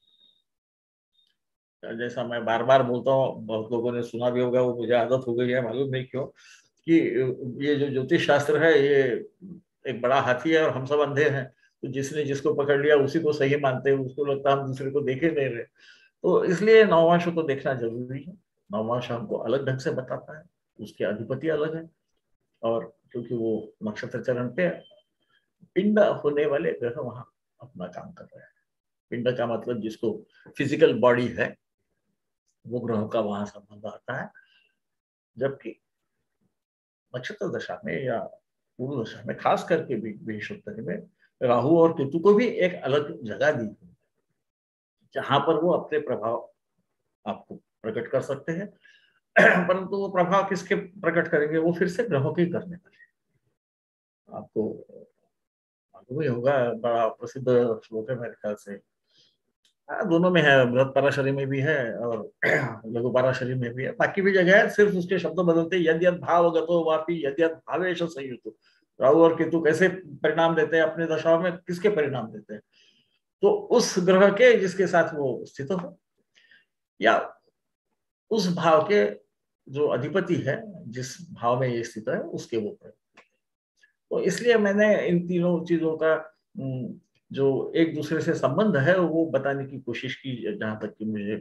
है। जैसा मैं बार बार बोलता हूँ, बहुत लोगों ने सुना भी होगा, वो मुझे आदत हो गई है, मालूम नहीं क्यों, कि ये जो ज्योतिष शास्त्र है ये एक बड़ा हाथी है और हम सब अंधे हैं, तो जिसने जिसको पकड़ लिया उसी को सही मानते हैं, उसको लगता है हम दूसरे को देखे नहीं रहे। तो इसलिए नवमांश को देखना जरूरी है। नवमांश हमको अलग ढंग से बताता है, उसके अधिपति अलग है, और क्योंकि वो नक्षत्र चरण पे पिंड होने वाले ग्रह वहां अपना काम कर रहे हैं। पिंड का मतलब जिसको फिजिकल बॉडी है, वो ग्रहों का वहां संबंध आता है। जबकि नक्षत्र दशा में या पूर्व दशा में, खास करके विषुवत्तरी में, राहु और केतु को भी एक अलग जगह दी है जहां पर वो अपने प्रभाव आपको प्रकट कर सकते हैं। परंतु वो प्रभाव किसके प्रकट करेंगे, वो फिर से ग्रहों के करने वाले। आपको मालूम ही होगा, बड़ा प्रसिद्ध श्लोक है मेरे ख्याल से, दोनों में है, बृहत पराशरी में भी है और लघु पराशरी में भी है, बाकी भी जगह है, सिर्फ उसके शब्द बदलते। यद्यत भावगतो वापि यद्यत भावेश संयुत। राहु और केतु कैसे परिणाम देते हैं अपने दशाओं में, किसके परिणाम देते हैं, तो उस ग्रह के जिसके साथ वो स्थित हो, या उस भाव के जो अधिपति है, जिस भाव में ये स्थित है, उसके वो प्रयोग। तो इसलिए मैंने इन तीनों चीजों का जो एक दूसरे से संबंध है वो बताने की कोशिश की, जहां तक कि मुझे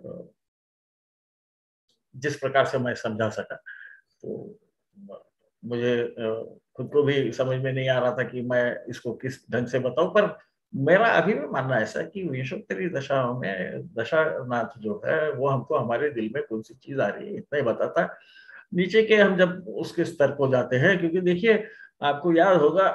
जिस प्रकार से मैं समझा सका। तो मुझे खुद को भी समझ में नहीं आ रहा था कि मैं इसको किस ढंग से बताऊं, पर मेरा अभी भी मानना ऐसा कि विषुवत्तरी दशा में दशानाथ जो है वो हमको हमारे दिल में कौन सी चीज आ रही है इतना ही बताता है। नीचे के हम जब उसके स्तर को जाते हैं, क्योंकि देखिए आपको याद होगा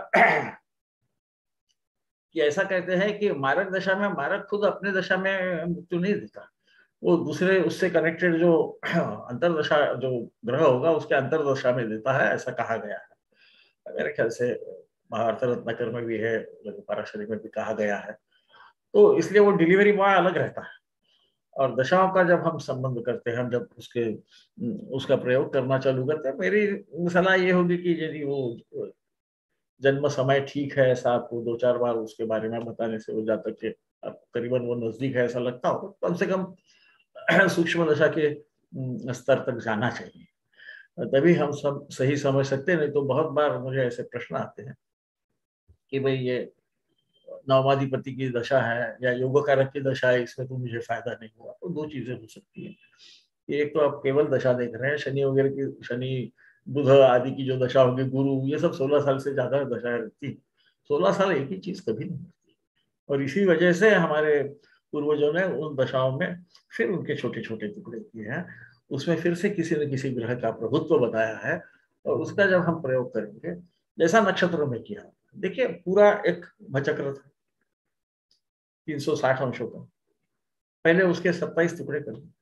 कि ऐसा कहते हैं कि मारक दशा में मारक खुद अपने दशा में मृत्यु नहीं देता, वो दूसरे उससे कनेक्टेड जो अंतरदशा जो ग्रह होगा उसके अंतरदशा में देता है, ऐसा कहा गया है। मेरे ख्याल से महाभारत रत्नाकर में भी है, लघु पराशरी में भी कहा गया है। तो इसलिए वो डिलीवरी बॉय अलग रहता है। और दशाओं का जब हम संबंध करते हैं, हम जब उसका प्रयोग करना चालू करते हैं, मेरी सलाह ये होगी कि यदि वो जन्म समय ठीक है, ऐसा आपको 2-4 बार उसके बारे में बताने से वो जातक के करीबन वो नजदीक है ऐसा लगता हो, कम से कम सूक्ष्म दशा के स्तर तक जाना चाहिए, तभी हम सब सही समझ सकते हैं। नहीं तो बहुत बार मुझे ऐसे प्रश्न आते हैं कि भाई ये नवमाधिपति की दशा है या योग कारक की दशा है, इसमें तो मुझे फायदा नहीं हुआ। तो दो चीजें हो सकती है, एक तो आप केवल दशा देख रहे हैं, शनि वगैरह की, शनि बुध आदि की जो दशा होगी, गुरु, ये सब 16 साल से ज्यादा दशाएं रहती। 16 साल एक ही चीज कभी नहीं होती, और इसी वजह से हमारे पूर्वजों ने उन दशाओं में फिर उनके छोटे छोटे टुकड़े किए हैं, उसमें फिर से किसी न किसी ग्रह का प्रभुत्व बताया है, और उसका जब हम प्रयोग करेंगे जैसा नक्षत्रों में किया, देखिए पूरा एक भचक्र था 360 अंशों का, पहले उसके 27 टुकड़े कर दिए,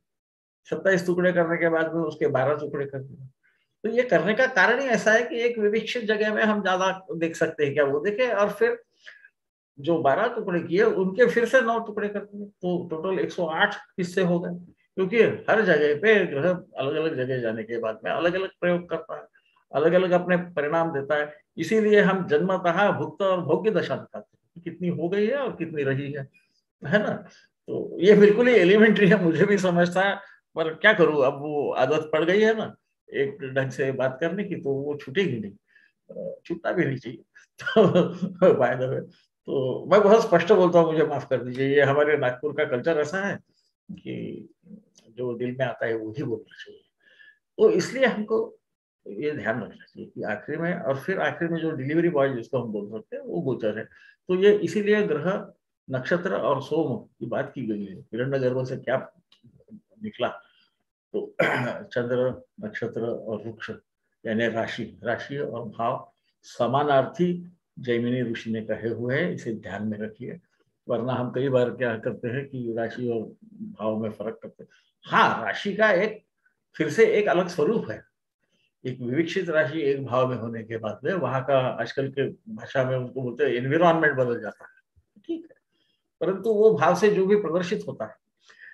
27 टुकड़े करने के बाद में उसके 12 टुकड़े कर दिए। तो ये करने का कारण ही ऐसा है कि एक विविक्षित जगह में हम ज्यादा देख सकते हैं क्या वो देखे, और फिर जो 12 टुकड़े किए उनके फिर से 9 टुकड़े कर दिए, तो टोटल 108 हिस्से हो गए, क्योंकि हर जगह पे ग्रह अलग अलग जगह जाने के बाद में अलग अलग प्रयोग करता है, अलग अलग अपने परिणाम देता है। इसीलिए हम जन्मतः भुक्त और भोग्य दशा दिखाते हैं, कितनी हो गई है और कितनी रही है ना। तो ये बिल्कुल ही एलिमेंट्री है, मुझे भी समझता है, पर क्या करूं, अब वो आदत पड़ गई है ना एक ढंग से बात करने की, तो वो छूटेगी नहीं, छूटना भी नहीं चाहिए। तो बाय द वे, तो मैं बहुत स्पष्ट बोलता हूँ, मुझे माफ कर दीजिए, ये हमारे नागपुर का कल्चर ऐसा है कि जो दिल में आता है वो ही बोलना चाहिए। तो इसलिए हमको ये ध्यान रखना चाहिए कि आखिरी में, और फिर आखिरी में जो डिलीवरी बॉय जिसको हम बोल सकते हैं वो गोचर है। तो ये इसीलिए ग्रह, नक्षत्र और सोम की बात की गई है, हिरण्यगर्भ से क्या निकला, तो चंद्र, नक्षत्र और वृक्ष यानी राशि, राशि और भाव समानार्थी जैमिनी ऋषि ने कहे हुए हैं, इसे ध्यान में रखिए, वरना हम कई बार क्या करते हैं कि राशि और भाव में फर्क करते हैं। हाँ, राशि का एक फिर से एक अलग स्वरूप है, एक विविक्षित राशि एक भाव में होने के बाद में वहां का आजकल के भाषा में उनको बोलते हैं एनवायरमेंट बदल जाता है, ठीक है, परंतु वो भाव से जो भी प्रदर्शित होता है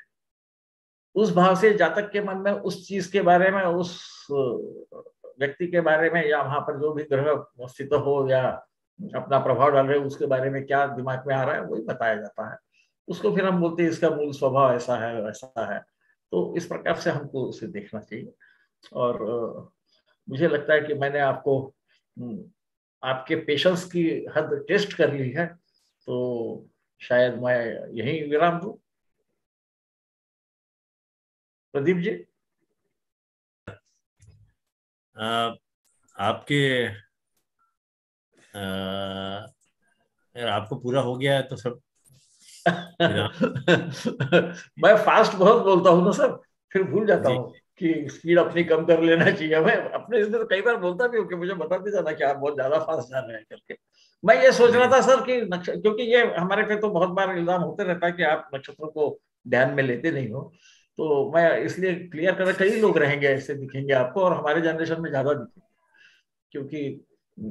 उस भाव से जातक के मन में उस चीज के बारे में, उस व्यक्ति के बारे में, या वहां पर जो भी ग्रह स्थित हो या अपना प्रभाव डाल रहे हो उसके बारे में क्या दिमाग में आ रहा है वही बताया जाता है। उसको फिर हम बोलते हैं इसका मूल स्वभाव ऐसा है वैसा है। तो इस प्रकार से हमको उसे देखना चाहिए। और मुझे लगता है कि मैंने आपको आपके पेशेंस की हद टेस्ट कर ली है, तो शायद मैं यही विराम दूं। प्रदीप जी, आपके यार आपको पूरा हो गया है तो सब मैं फास्ट बहुत बोलता हूँ ना सर, फिर भूल जाता हूँ कि स्पीड अपनी कम कर लेना चाहिए। मैं अपने इसमें तो कई बार बोलता भी हूँ कि मुझे बताते जाना कि आप बहुत ज्यादा फास्ट जा रहे हैं करके। मैं ये सोच रहा था सर कि क्योंकि ये हमारे पे तो बहुत बार इल्जाम होते रहता है कि आप नक्षत्रों को ध्यान में लेते नहीं हो, तो मैं इसलिए क्लियर कर रहा, कई लोग रहेंगे ऐसे दिखेंगे आपको, और हमारे जनरेशन में ज्यादा दिखेंगे, क्योंकि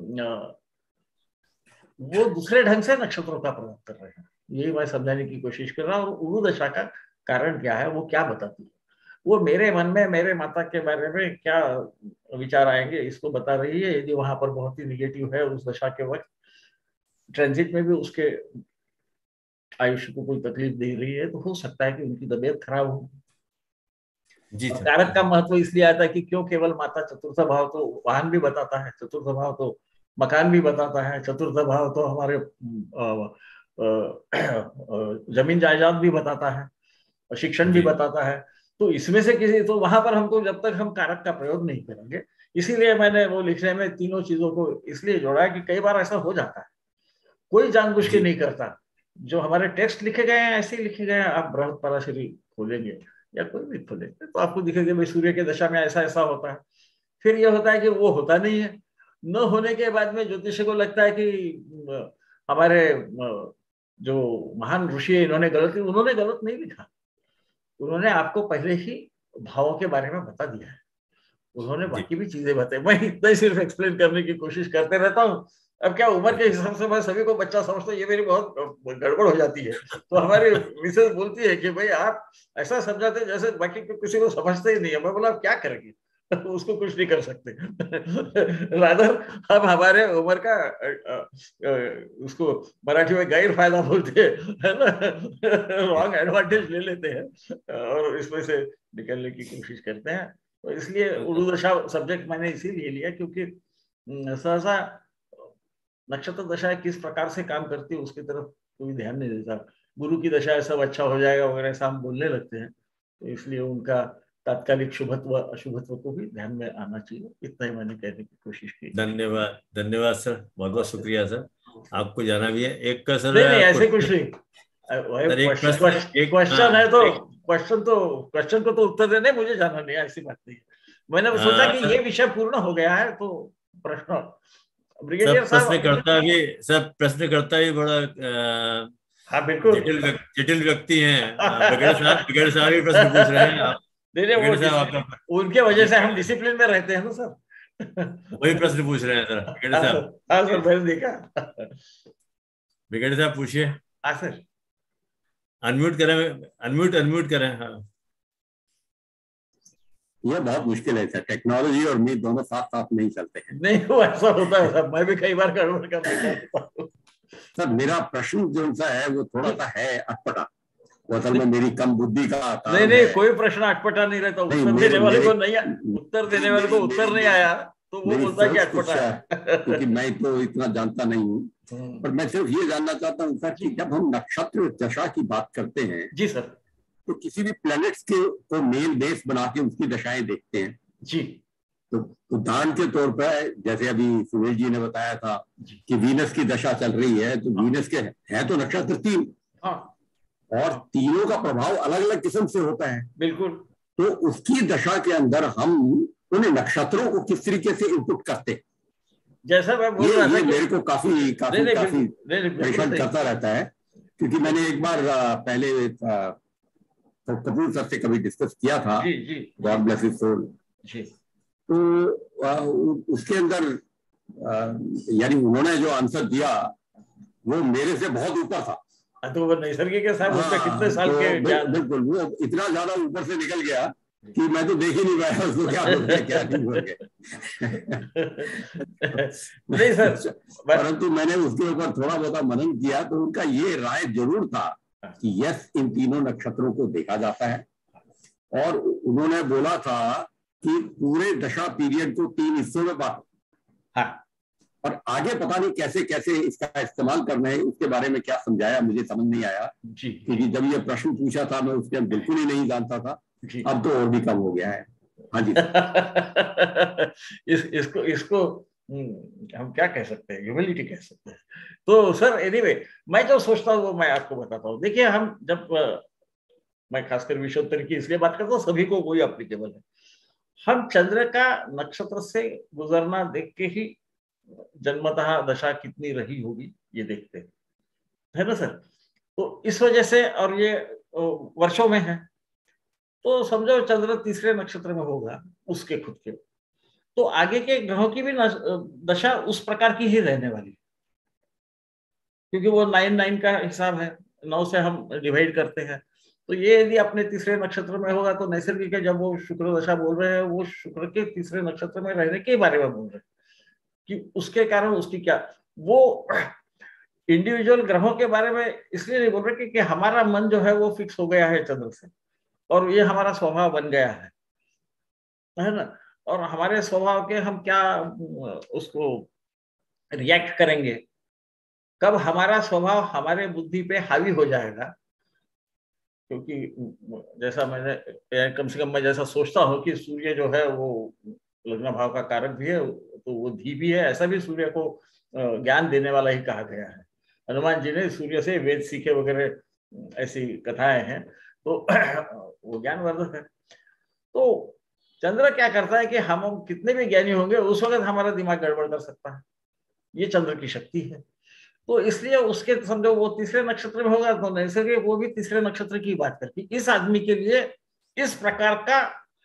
वो दूसरे ढंग से नक्षत्रों का प्रयोग कर रहे हैं। यही मैं समझाने की कोशिश कर रहा हूँ। और उर्दू दशा का कारण क्या है, वो क्या बताती है, वो मेरे मन में मेरे माता के बारे में क्या विचार आएंगे इसको बता रही है। यदि वहां पर बहुत ही निगेटिव है उस दशा के वक्त, ट्रांजिट में भी उसके आयुष्य को कोई तकलीफ दे रही है, तो हो सकता है कि उनकी तबीयत खराब हो। कारक का महत्व इसलिए आता है कि क्यों केवल माता, चतुर्थ भाव तो वाहन भी बताता है, चतुर्थ भाव तो मकान भी बताता है, चतुर्थ भाव तो हमारे जमीन जायदाद भी बताता है, शिक्षण भी बताता है। तो इसमें से किसी, तो वहां पर हमको जब तक हम कारक का प्रयोग नहीं करेंगे, इसीलिए मैंने वो लिखने में तीनों चीजों को इसलिए जोड़ा है कि कई बार ऐसा हो जाता है, कोई जानबूझ के नहीं करता। जो हमारे टेक्स्ट लिखे गए हैं ऐसे ही लिखे गए हैं। आप बृहद पराशरी खोलेंगे या कोई भी खोलेंगे तो आपको दिखेगा भाई सूर्य के दशा में ऐसा ऐसा होता है। फिर यह होता है कि वो होता नहीं है, न होने के बाद में ज्योतिष को लगता है कि हमारे जो महान ऋषि है इन्होंने गलत नहीं लिखा। उन्होंने आपको पहले ही भावों के बारे में बता दिया है, उन्होंने बाकी भी चीजें बताई। मैं इतना ही सिर्फ एक्सप्लेन करने की कोशिश करते रहता हूँ। अब क्या उम्र के हिसाब से मैं सभी को बच्चा समझता हूँ, ये मेरी बहुत गड़बड़ हो जाती है। तो हमारी मिसेज बोलती है कि भाई आप ऐसा समझाते जैसे बाकी किसी को समझते ही नहीं है। मैं बोला आप क्या करेंगे, उसको कुछ नहीं कर सकते। रादर हम हमारे उम्र का उसको मराठी में गैर फायदा बोलते हैं ना, रॉन्ग एडवांटेज ले लेते हैं और इसमें से निकलने की कोशिश करते हैं। तो इसलिए उर्दू दशा सब्जेक्ट मैंने इसीलिए लिया क्योंकि सहसा नक्षत्र दशा किस प्रकार से काम करती है उसकी तरफ कोई ध्यान नहीं देता। गुरु की दशा है सब अच्छा हो जाएगा वगैरह ऐसा हम बोलने लगते हैं, तो इसलिए उनका तात्कालिक शुभत्व अशुभत्व को भी ध्यान में आना चाहिए। इतना ही मैंने कहने की कोशिश की। धन्यवाद, धन्यवाद सर, बहुत बहुत शुक्रिया सर। आपको जाना भी है एक का सर? नहीं ऐसे कुछ नहीं, क्वेश्चन है तो क्वेश्चन को तो उत्तर देने, मुझे जाना नहीं है, ऐसी बात नहीं है। मैंने सोचा कि ये विषय पूर्ण हो गया है तो प्रश्न ब्रिगेडियर साहब प्रश्नकर्ता भी बड़ा हाँ बिल्कुल जटिल व्यक्ति हैं। ब्रिगेडियर साहब भी प्रश्न पूछ रहे हैं। वो उनके वजह से हम डिसिप्लिन में रहते हैं ना सर। वही प्रश्न पूछ रहे हैं सर ब्रिगेडियर साहब। हाँ सर, मैंने देखा। ब्रिगेडियर साहब पूछिए। हाँ सर, अनम्यूट करें। हाँ, यह बहुत मुश्किल है सर, टेक्नोलॉजी और मीट दोनों साथ साथ नहीं चलते हैं। नहीं वो ऐसा होता है सर, मैं भी कई बार गड़बड़ कर सर मेरा प्रश्न जो सा है वो थोड़ा सा है अटपटा, वो असल में मेरी कम बुद्धि का नहीं कोई प्रश्न अटपटा नहीं रहता। उत्तर देने वाले को उत्तर नहीं आया तो वो बोलता है कि अटपटा है। क्योंकि मैं तो इतना जानता नहीं हूँ, पर मैं सिर्फ ये जानना चाहता हूँ सर कि जब हम नक्षत्र दशा की बात करते हैं जी सर, तो किसी भी प्लैनेट्स को मेल बेस बना के उसकी दशाएं देखते हैं जी। तो उदाहरण के तौर पर जैसे अभी सुनील जी ने बताया था कि वीनस की दशा चल रही है, तो वीनस के है तो नक्षत्र 3 और तीनों का प्रभाव अलग अलग किस्म से होता है। बिल्कुल। तो उसकी दशा के अंदर हम उन नक्षत्रों को किस तरीके से इनपुट करते हैं, जैसा मैं बोल रहा था, मेरे को काफी परेशान करता रहता है। क्योंकि मैंने एक बार पहले कपूर सर से कभी डिस्कस किया था, गॉड ब्लेस हिज सोल, तो उसके अंदर यानी उन्होंने जो आंसर दिया वो मेरे से बहुत ऊपर था। तो वो नैसर्गिक के साथ उसका कितने साल के बिल्कुल वो इतना ज्यादा ऊपर से निकल गया कि मैं तो देख ही नहीं पाया उसको क्या बोल गया क्या नहीं बोल गया। नहीं सर, परंतु मैंने उसके ऊपर थोड़ा बहुत मनन किया तो उनका ये राय जरूर था कि यस, इन तीनों नक्षत्रों को देखा जाता है। और उन्होंने बोला था कि पूरे दशा पीरियड को 3 हिस्सों में बांटो। हाँ। और आगे पता नहीं कैसे कैसे इसका इस्तेमाल करना है, उसके बारे में क्या समझाया मुझे समझ नहीं आया जी। क्योंकि जब ये प्रश्न पूछा था मैं उसके बिल्कुल ही नहीं जानता था। अब तो और भी कम हो गया है। हाँ जी। इसको हम क्या कह सकते हैं, ह्यूमिलिटी कह सकते हैं। तो सर एनीवे मैं जो सोचता हूँ वो मैं आपको बताता हूँ। देखिए हम जब मैं खासकर विषयोत्तर की इसलिए बात करता हूँ, सभी को वही एप्लीकेबल है। हम चंद्र का नक्षत्र से गुजरना देख के ही जन्मतः दशा कितनी रही होगी ये देखते हैं, है ना सर। तो इस वजह से, और ये वर्षों में है, तो समझो चंद्र तीसरे नक्षत्र में होगा उसके खुद के, तो आगे के ग्रहों की भी दशा उस प्रकार की ही रहने वाली, क्योंकि वो 9 का हिसाब है, 9 से हम डिवाइड करते हैं। तो ये यदि अपने तीसरे नक्षत्र में होगा तो नैसर्गिक है, जब वो शुक्र दशा बोल रहे हैं वो शुक्र के तीसरे नक्षत्र में रहने के बारे में बोल रहे हैं कि उसके कारण उसकी क्या, वो इंडिविजुअल ग्रहों के बारे में इसलिए नहीं बोल रहे कि हमारा मन जो है वो फिक्स हो गया है चंद्र से और ये हमारा स्वभाव बन गया है ना, और हमारे स्वभाव के हम क्या उसको रिएक्ट करेंगे, कब हमारा स्वभाव हमारे बुद्धि पे हावी हो जाएगा। क्योंकि जैसा मैंने कम से कम मैं जैसा सोचता हूँ कि सूर्य जो है वो लग्न भाव का कारक भी है, तो वो धी भी है, ऐसा भी सूर्य को ज्ञान देने वाला ही कहा गया है। हनुमान जी ने सूर्य से वेद सीखे वगैरह ऐसी कथाएं हैं, तो वो ज्ञानवर्धक है। तो चंद्र क्या करता है कि हम कितने भी ज्ञानी होंगे उस वक्त हमारा दिमाग गड़बड़ कर सकता है, ये चंद्र की शक्ति है। तो इसलिए उसके समझो वो तीसरे नक्षत्र में होगा तो नैसर्गिक वो भी तीसरे नक्षत्र की बात करती, इस आदमी के लिए इस प्रकार का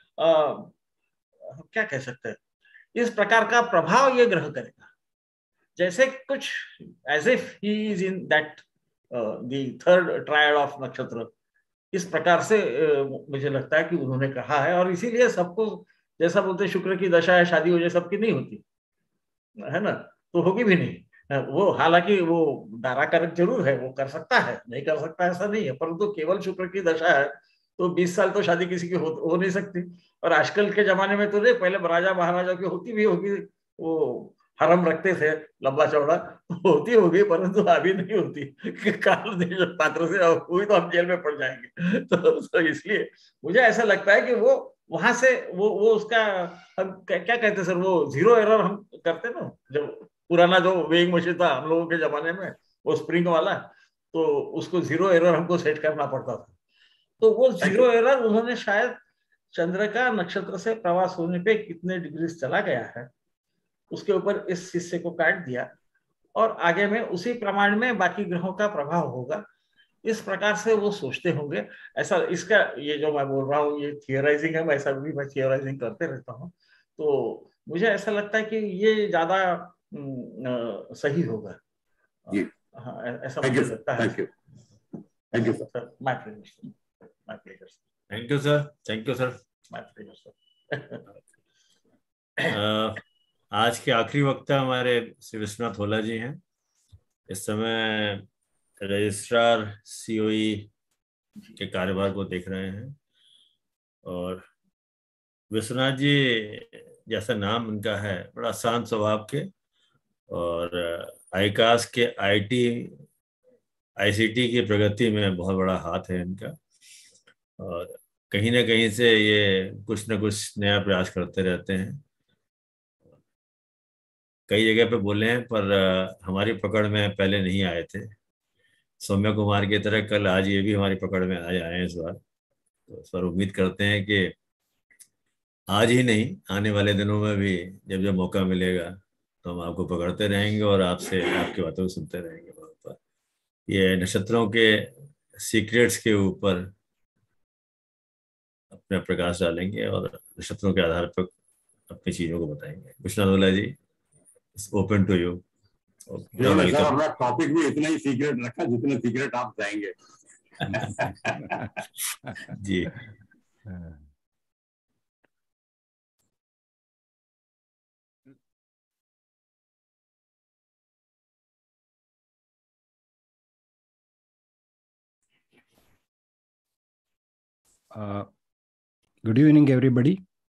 क्या कह सकते हैं, इस प्रकार का प्रभाव ये ग्रह करेगा, जैसे कुछ as if he is in that the third triad of nakshatra, इस प्रकार से मुझे लगता है कि उन्होंने कहा है। और इसीलिए सबको जैसा बोलते शुक्र की दशा है शादी हो जाए, सबकी नहीं होती है ना, तो होगी भी नहीं वो, हालांकि वो दारा कारक जरूर है, वो कर सकता है, नहीं कर सकता ऐसा नहीं है, परंतु केवल शुक्र की दशा है तो 20 साल तो शादी किसी की हो नहीं सकती। और आजकल के जमाने में तो नहीं, पहले राजा महाराजा की होती भी होगी, वो हरम रखते थे लंबा चौड़ा, होती होगी, परंतु अभी नहीं होती, काल पात्र से हुई तो हम जेल में पड़ जाएंगे। तो इसलिए मुझे ऐसा लगता है कि वो वहां से वो उसका हम क्या कहते हैं सर, वो 0 एरर हम करते ना, जब पुराना जो वेइंग मशीन था हम लोगों के जमाने में, वो स्प्रिंग वाला, तो उसको 0 एरर हमको सेट करना पड़ता था। तो वो 0 एरर उन्होंने शायद चंद्र का नक्षत्र से प्रवास होने पे कितने डिग्री चला गया है उसके ऊपर इस हिस्से को काट दिया, और आगे में उसी प्रमाण में बाकी ग्रहों का प्रभाव होगा, इस प्रकार से वो सोचते होंगे। ऐसा इसका ये जो मैं बोल रहा हूँ ये थियराइजिंग है, ऐसा भी मैं थियराइजिंग करते रहता हूँ, तो मुझे ऐसा लगता है कि ये ज्यादा सही होगा। हाँ, ऐसा मुझे लगता है। Thank you sir. My pleasure, my pleasure. Thank you sir, thank you sir, my pleasure sir. आज के आखिरी वक्ता हमारे श्री विश्वनाथ होला जी हैं। इस समय रजिस्ट्रार सीओई के कार्यभार को देख रहे हैं, और विश्वनाथ जी जैसा नाम उनका है, बड़ा शांत स्वभाव के, और आईकास के आईटी आईसीटी की प्रगति में बहुत बड़ा हाथ है इनका, और कहीं ना कहीं से ये कुछ ना कुछ नया प्रयास करते रहते हैं। कई जगह पे बोले हैं, पर हमारी पकड़ में पहले नहीं आए थे। सौम्या कुमार की तरह कल आज ये भी हमारी पकड़ में आए हैं इस बार। तो सर उम्मीद करते हैं कि आज ही नहीं, आने वाले दिनों में भी जब जब मौका मिलेगा तो हम आपको पकड़ते रहेंगे और आपसे आपकी बातों को सुनते रहेंगे। पर ये नक्षत्रों के सीक्रेट्स के ऊपर अपना प्रकाश डालेंगे और नक्षत्रों के आधार पर अपनी चीजों को बताएंगे। Vishwanath Hola ji, open to you. अपना टॉपिक भी इतना ही सीक्रेट रखा जितने सीक्रेट आप जाएंगे। जी। Good evening, everybody.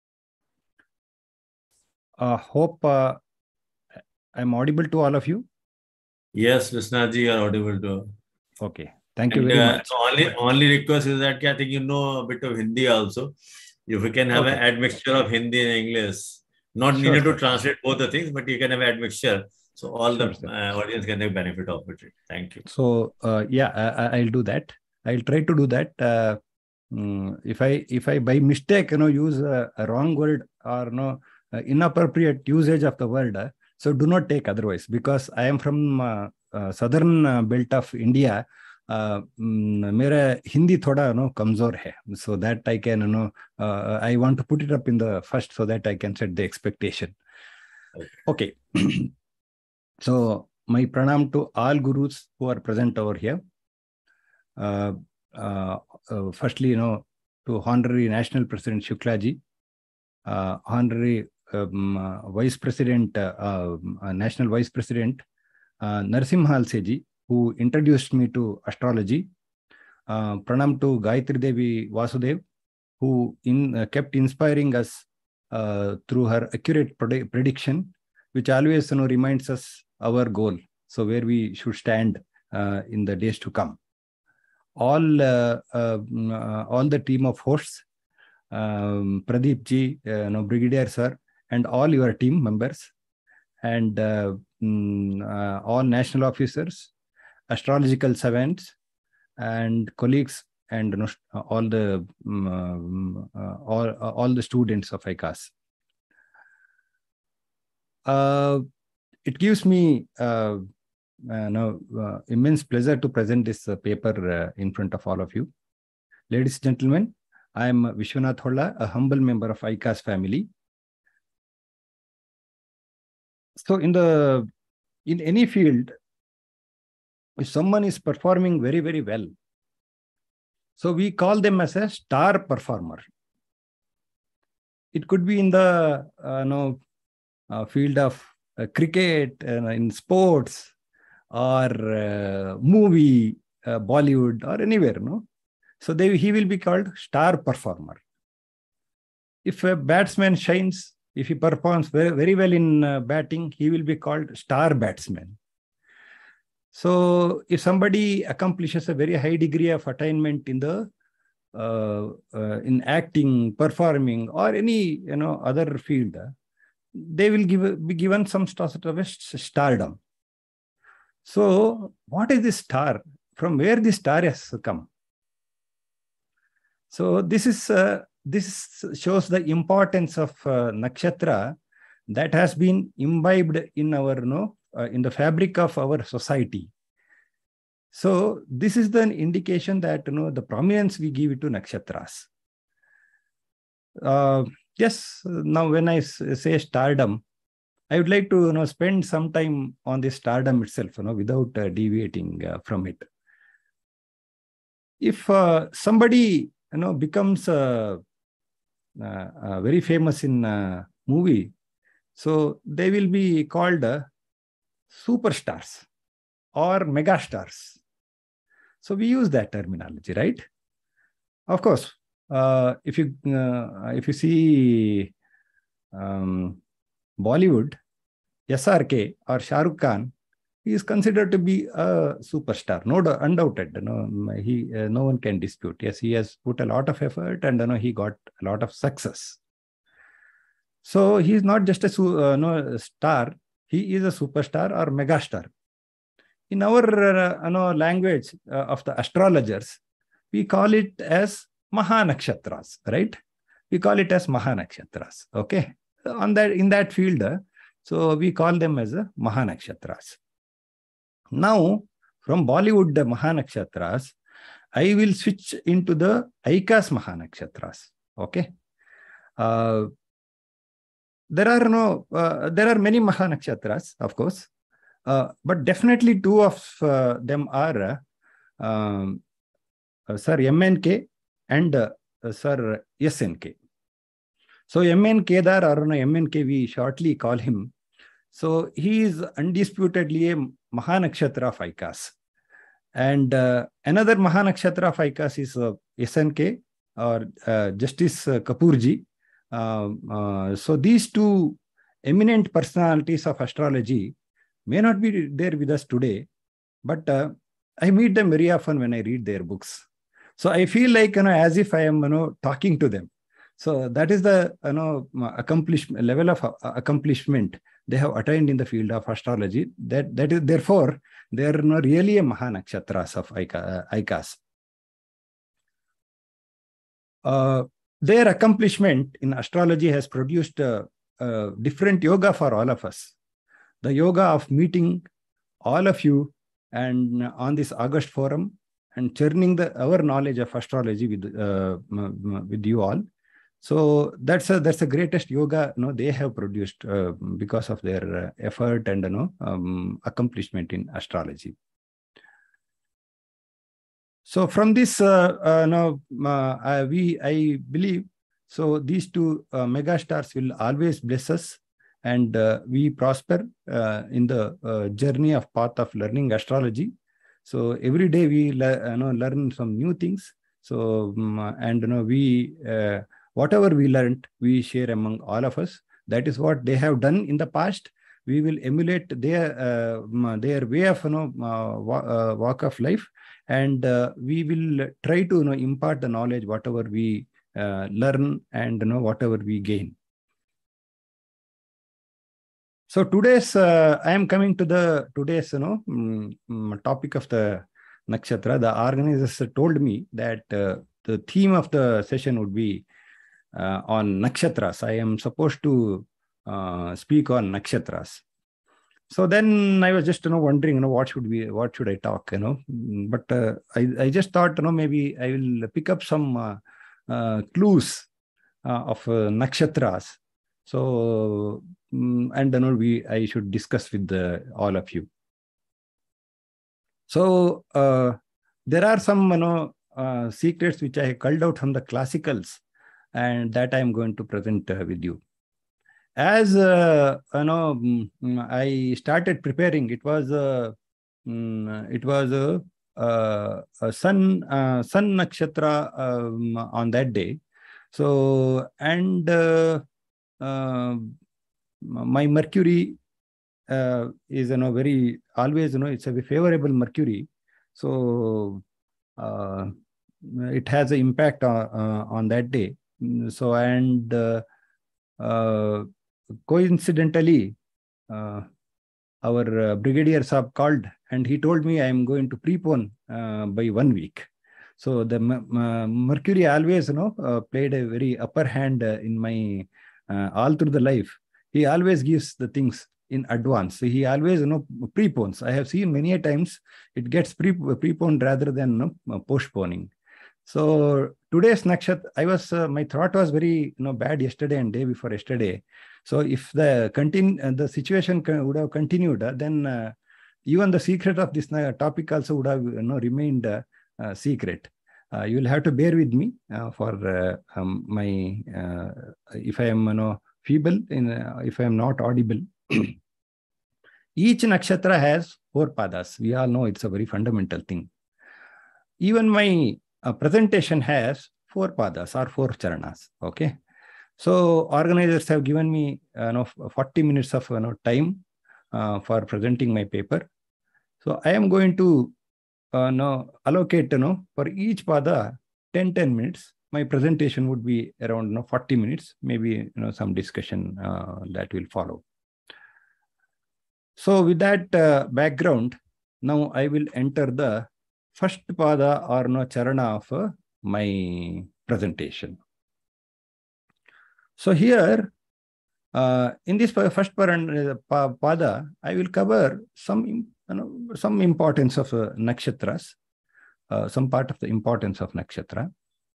Hope I'm audible to all of you. Yes, Vishnath ji, you are audible to. Okay, thank you very much. Only request is that I think you know a bit of Hindi also. If we can have an admixture of Hindi and English, not needed to translate both the things, but you can have admixture, so all the audience can have benefit of it. Thank you. So yeah, I'll do that. I'll try to do that. If I by mistake use a wrong word or inappropriate usage of the word, so do not take otherwise, because I am from southern belt of India. मेरा हिंदी थोड़ा कमजोर है, so that I can I want to put it up in the first so that I can set the expectation. Okay. So my pranam to all gurus who are present over here. Firstly, to Honorary National President Shukla ji, Honorary Vice President, National Vice President Narasimha Halse ji, who introduced me to astrology. Pranam to Gayatri Devi Vasudev, who kept inspiring us through her accurate prediction, which always reminds us our goal, so where we should stand in the days to come. All the team of hosts, Pradeep ji, Brigadier sir, and all your team members, and all national officers, astrological savants, and colleagues, and all the students of ICAS. It gives me immense pleasure to present this paper in front of all of you. Ladies and gentlemen, I am Vishwanath Holla, a humble member of ICAS family. So in any field, if someone is performing very, very well, so we call them as a star performer. It could be in the field of cricket, in sports, or movie, Bollywood, or anywhere, so he will be called star performer. If a batsman shines, if he performs very, very well in batting, he will be called star batsman. So if somebody accomplishes a very high degree of attainment in the in acting, performing, or any other field, they will be given some sort of a stardom. So, what is this star? From where this star has come? So, this shows the importance of nakshatra that has been imbibed in our in the fabric of our society. So this is the indication that the prominence we give it to nakshatras. Yes, now when I say stardom, I would like to spend some time on this stardom itself, without deviating from it. If somebody becomes very famous in a movie, so they will be called superstars or megastars. So we use that terminology, right? Of course, if you see Bollywood, SRK or Shah Rukh Khan, he is considered to be a superstar, undoubted. No one can dispute. Yes, he has put a lot of effort, and he got a lot of success. So he is not just a star; he is a superstar or megastar. In our language of the astrologers, we call it as Mahanakshatras, right? We call it as Mahanakshatras. Okay, in that field, so we call them as Mahanakshatras. Now, from Bollywood Mahanakshatras, I will switch into the Aikas Mahanakshatras. Okay. There are many Mahanakshatras, of course, but definitely two of them are Sir MNK and Sir SNK. So MN Kedar or MNK, we shortly call him. So he is undisputedly a Mahanakshatra of Aikas. And another Mahanakshatra of Aikas is SNK or Justice Kapoorji. So these two eminent personalities of astrology may not be there with us today, but I meet them very often when I read their books. So I feel like as if I am talking to them. So that is the level of accomplishment they have attained in the field of astrology. That is therefore they are really a Mahanakshatras of Aikas. Their accomplishment in astrology has produced a different yoga for all of us. The yoga of meeting all of you and on this August forum and churning our knowledge of astrology with you all. So that's the greatest yoga they have produced because of their effort and accomplishment in astrology. So from this, I believe, so these two megastars will always bless us, and we prosper in the journey of path of learning astrology. So every day we learn some new things. So we whatever we learned, we share among all of us. That is what they have done in the past. We will emulate their way of walk of life. And we will try to impart the knowledge, whatever we learn and whatever we gain. So today's, I am coming to today's topic of the nakshatra. The organizers told me that the theme of the session would be on nakshatras. I am supposed to speak on nakshatras. So then I was just wondering what should I talk, but I just thought maybe I will pick up some clues of nakshatras. So and I should discuss with all of you. So there are some secrets which I culled out from the classicals, and that I am going to present with you. As I started preparing, it was a sun nakshatra on that day. So and my Mercury is very always it's a favorable Mercury. So it has an impact on that day. So, and coincidentally, our brigadier Saab called and he told me I am going to prepone by 1 week. So the Mercury always, played a very upper hand in my all through the life. He always gives the things in advance. So he always, prepones. I have seen many a times it gets preponed rather than postponing. So today's nakshatra, I was my throat was very bad yesterday and day before yesterday. So if the situation would have continued, then even the secret of this topic also would have remained secret. You will have to bear with me for my if I am feeble, if I am not audible. Each nakshatra has 4 padas. We all know it's a very fundamental thing. Even my presentation has 4 padas or 4 charanas. Okay. So organizers have given me 40 minutes of time for presenting my paper. So I am going to allocate for each pada 10 minutes. My presentation would be around 40 minutes. Maybe some discussion that will follow. So with that background, now I will enter the first pada or charana of my presentation. So here, in this first pada, I will cover some importance of nakshatras, some part of the importance of nakshatra.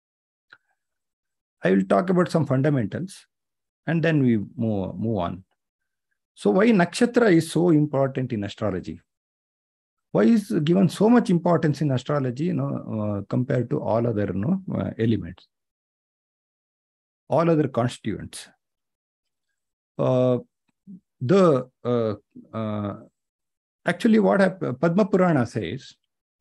I will talk about some fundamentals, and then we move on. So why nakshatra is so important in astrology? Why is given so much importance in astrology, compared to all other elements, all other constituents? Actually, what Padma Purana says,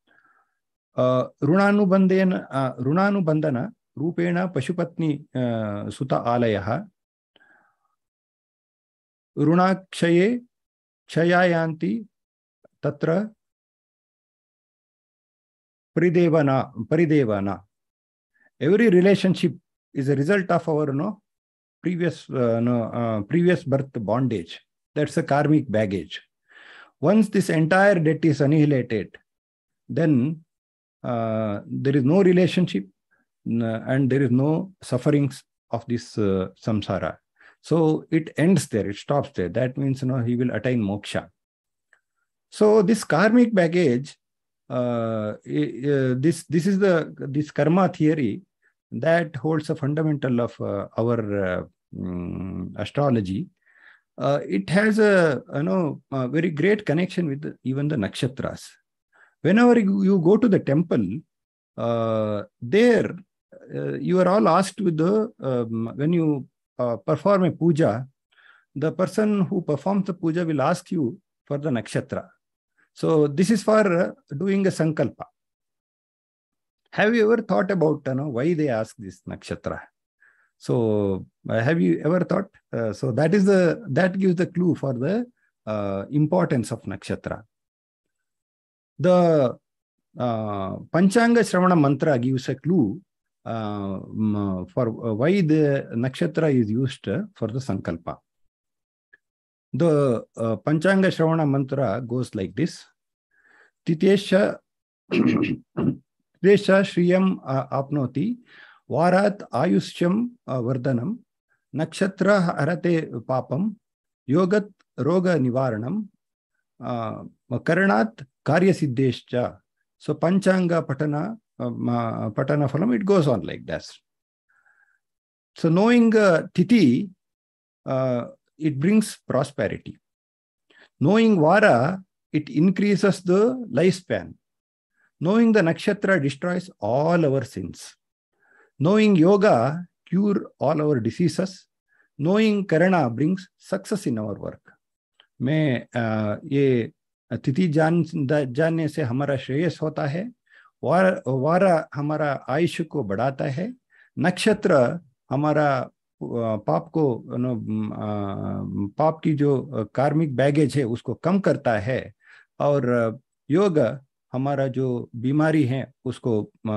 Runanubandhana Rupena Pashupatni Suta Alayaha Runakshaye Chayayanti Tatra Paridevana. Every relationship is a result of our previous birth bondage. That's a karmic baggage. Once this entire debt is annihilated, then there is no relationship and there is no sufferings of this samsara. So it ends there, it stops there. That means he will attain moksha. So this karmic baggage, this is this karma theory that holds a fundamental of our astrology. It has a very great connection with even the nakshatras. Whenever you go to the temple, there you are all asked with the when you perform a puja, the person who performs the puja will ask you for the nakshatra. So this is for doing a sankalpa. Have you ever thought about why they ask this nakshatra? So have you ever thought? So that gives the clue for the importance of nakshatra. The Panchanga Shravana mantra gives a clue for why the nakshatra is used for the sankalpa. The Panchanga Shravana mantra goes like this: Titesha Shriyam apnoti Varat Ayushyam Vardhanam Nakshatra Harate Papam Yogat Roga Nivaranam Karanat Karya Siddhescha. So Panchanga Patana Phalam, it goes on like that. So knowing Tithi, it brings prosperity. Knowing Vara, it increases the lifespan. Knowing the nakshatra destroys all our sins. Knowing yoga cure all our diseases. Knowing karana brings success in our work. मैं ये तिथि जानने से हमारा श्रेयस होता है, वारा हमारा आयुष्य को बढ़ाता है, नक्षत्र हमारा पाप की जो कार्मिक बैगेज है उसको कम करता है, और योग हमारा जो बीमारी है उसको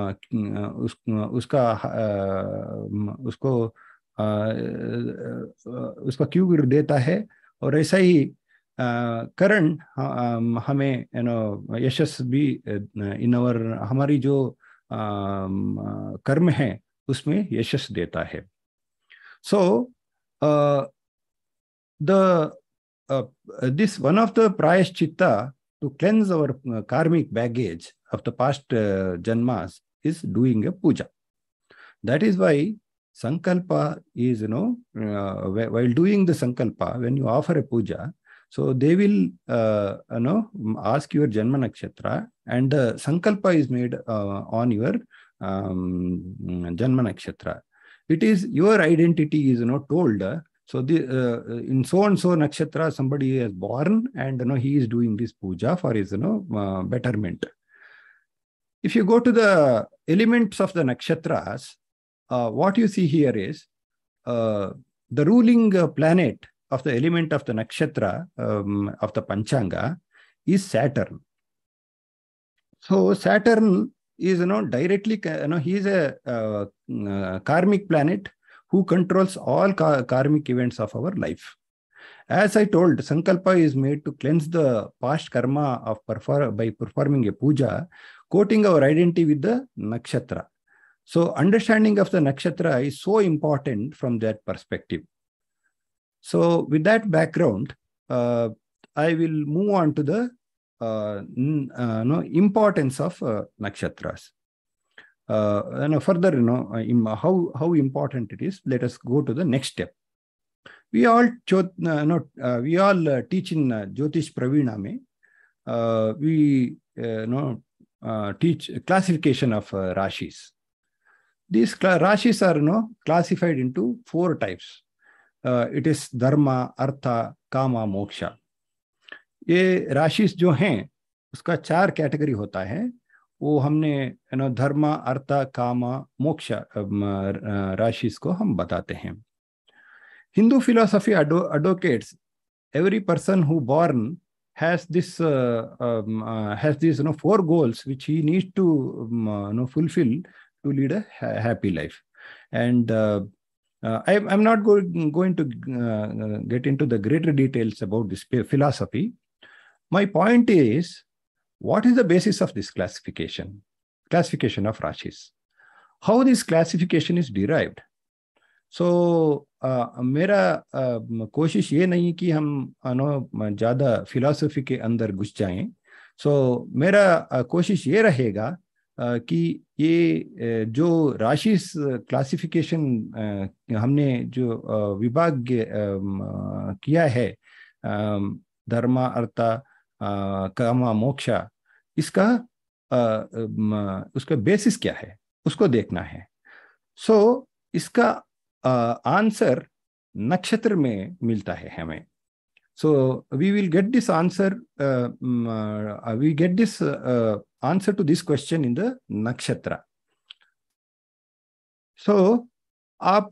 उसका क्योर देता है। और ऐसा ही करण हमें यशस भी इन और हमारी जो कर्म है उसमें यशस देता है। सो this one of the prayaschitta to cleanse our karmic baggage of the past janmas is doing a puja. That is why sankalpa is, while doing the sankalpa, when you offer a puja, so they will, ask your janma nakshatra, and the sankalpa is made on your janma nakshatra. It is your identity is, told. So in so and so nakshatra somebody is born, and he is doing this puja for his betterment. If you go to the elements of the nakshatras, what you see here is the ruling planet of the element of the nakshatra of the Panchanga is Saturn. So Saturn is directly he is a karmic planet who controls all karmic events of our life. As I told, sankalpa is made to cleanse the past karma of by performing a puja, quoting our identity with the nakshatra. So understanding of the nakshatra is so important from that perspective. So with that background, I will move on to the importance of nakshatras. Further, how important it is. Let us go to the next step. We all teach in Jyotish Pravina mein. We teach classification of rashis. These rashis are classified into 4 types. It is dharma, artha, kama, moksha. ये राशिस जो हैं उसका 4 कैटेगरी होता है. वो हमने धर्म, अर्थ, काम, मोक्ष राशिस को हम बताते हैं. Hindu philosophy advocates every person who born has this 4 goals which he needs to fulfill to lead a happy life. And I'm not going to get into the greater details about this philosophy. My point is, what is the basis of this classification of rashis? How this classification is derived? So मेरा कोशिश ये नहीं कि हम ज़्यादा फिलॉसफी के अंदर घुस जाएं. So मेरा कोशिश ये रहेगा कि ये जो राशिस क्लासिफिकेशन हमने जो विभाग किया है, धर्म, अर्थ, काम, मोक्षा, इसका उसका बेसिस क्या है उसको देखना है. सो इसका आंसर नक्षत्र में मिलता है हमें. So we will get this answer, we get this answer to this question in the nakshatra. So आप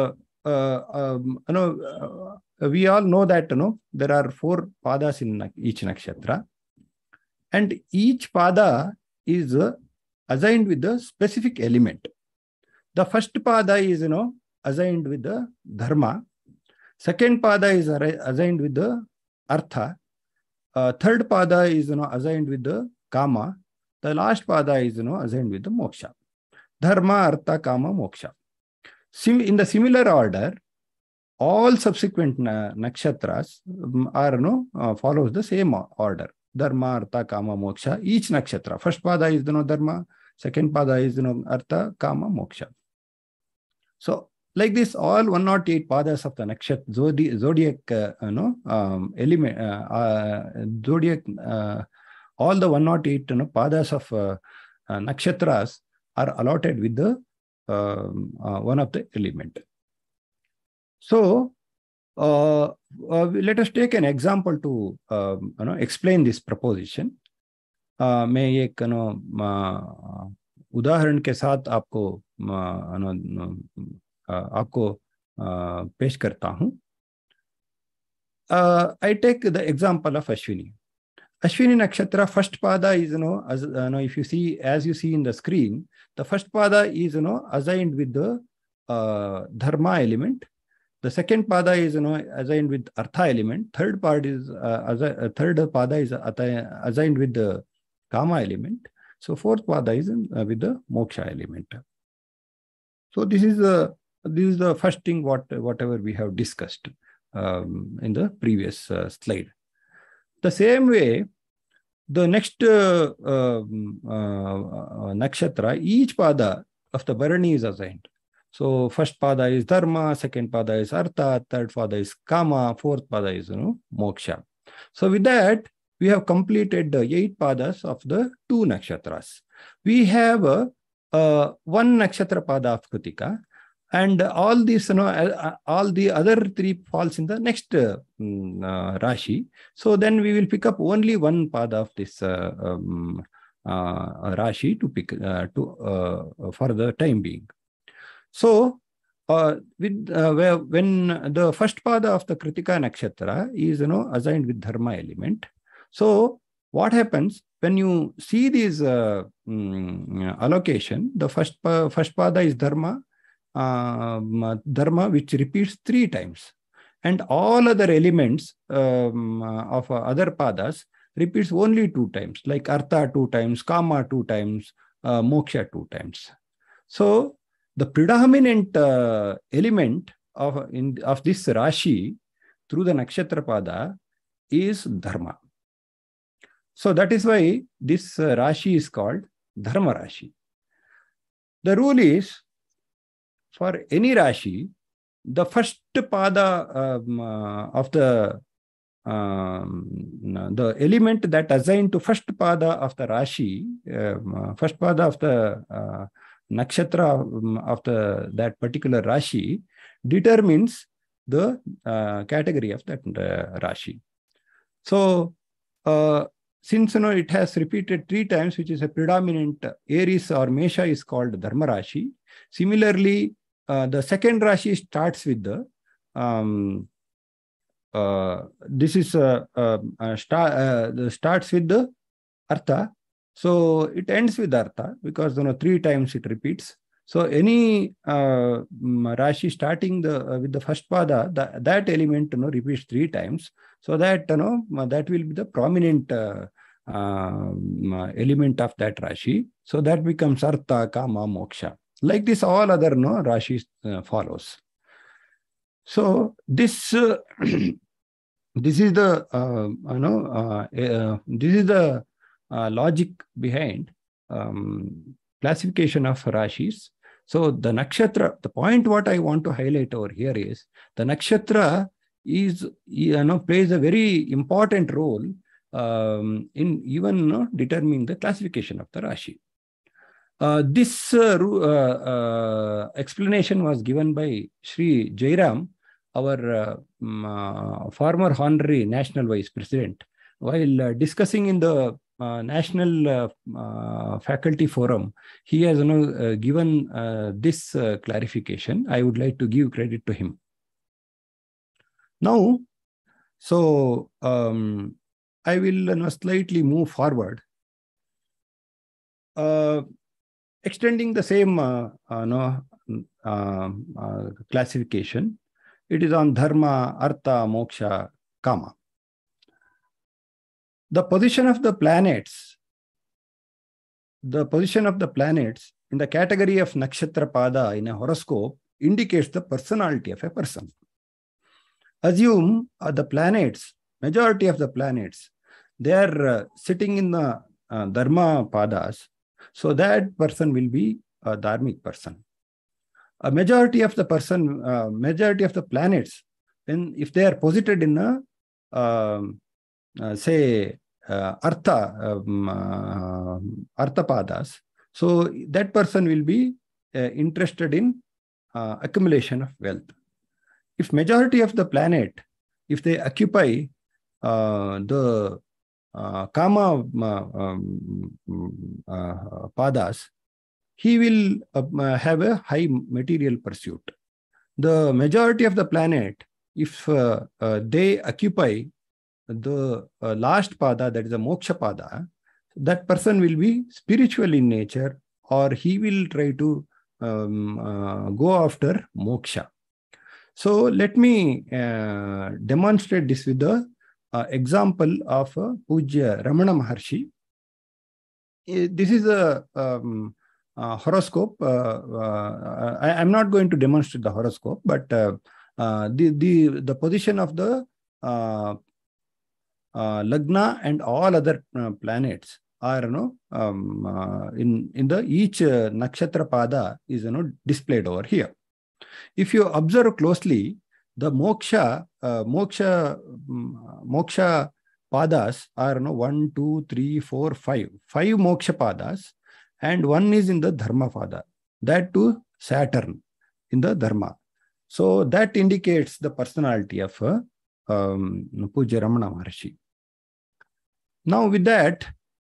we all know that there are 4 padas in each nakshatra, and each pada is assigned with the specific element. The first pada is assigned with the dharma. Second pada is assigned with the artha. Third pada is assigned with the kama. The last pada is assigned with the moksha. Dharma, artha, kama, moksha. In the similar order, all subsequent nakshatras are follows the same order. Dharma, artha, kama, moksha. Each nakshatra, first pada is dharma, second pada is artha, kama, moksha. So like this, all 108 padas of the nakshatra zodiac element, zodiac, all the 108 padas of nakshatras are allotted with the one of the element. So let us take an example to explain this proposition. मैं एक उदाहरण के साथ आपको पेश करता हूँ. I take the example of Ashwini. Ashwini Nakshatra, first pada is, if you see, as you see in the screen, the first pada is, assigned with the dharma element. The second pada is, assigned with artha element. Third pada is assigned with the kama element. So fourth pada is with the moksha element. So this is the first thing whatever we have discussed in the previous slide. The same way, the next nakshatra, each pada of the Bharani is assigned. So first pada is dharma, second pada is artha, third pada is kama, fourth pada is moksha. So with that, we have completed the 8 padas of the 2 nakshatras. We have one nakshatra pada of Kritika, and all these, all the other 3 falls in the next Rashi. So then we will pick up only one pada of this Rashi to pick for the time being. So when the first pada of the Kritika nakshatra is assigned with dharma element. So what happens when you see this allocation? The first pada is dharma. Dharma, which repeats 3 times, and all other elements of other padas repeats only 2 times, like artha 2 times, kama 2 times, moksha 2 times. So the predominant element of this Rashi through the nakshatra pada is dharma. So that is why this Rashi is called Dharma Rashi. The rule is, for any Rashi, the first pada of the element that assigned to first pada of the Rashi, first pada of the nakshatra of that particular Rashi determines the category of that Rashi. So since it has repeated 3 times, which is a predominant Aries or Mesha, is called Dharma Rashi. Similarly, the second Rashi starts with the starts with the artha, so it ends with artha because 3 times it repeats. So any Rashi starting with the first pada, that element repeats 3 times. So that that will be the prominent element of that Rashi. So that becomes artha, kama, moksha. Like this, all other Rashis follows. So this this is the logic behind classification of Rashis. So the nakshatra, the point what I want to highlight over here is the nakshatra is plays a very important role in even determining the classification of the Rashi. This explanation was given by Sri Jairam, our former honorary national vice president, while discussing in the national faculty forum. He has given this clarification. I would like to give credit to him. Now, so I will slightly move forward. Extending the same classification, it is on dharma, artha, moksha, kama. The position of the planets in the category of nakshatra pada in a horoscope indicates the personality of a person. Assume the planets, majority of the planets, they are sitting in the dharma padas. So that person will be a dharmic person. A majority of the planets, and if they are posited in a say artha padas, so that person will be interested in accumulation of wealth. If majority of the planet, if they occupy the kama padas, he will have a high material pursuit. The majority of the planet, if they occupy the last pada, that is a moksha pada, that person will be spiritual in nature, or he will try to go after moksha. So let me demonstrate this with the example of Pujya Ramana Maharshi. This is a horoscope. I'm not going to demonstrate the horoscope, but the position of the Lagna and all other planets are in the each nakshatra pada is displayed over here. If you observe closely, the moksha padas are 1, 2, 3, 4, 5 moksha padas, and one is in the dharma pada, that too Saturn in the dharma. So that indicates the personality of Pujya Ramana Maharshi. Now with that,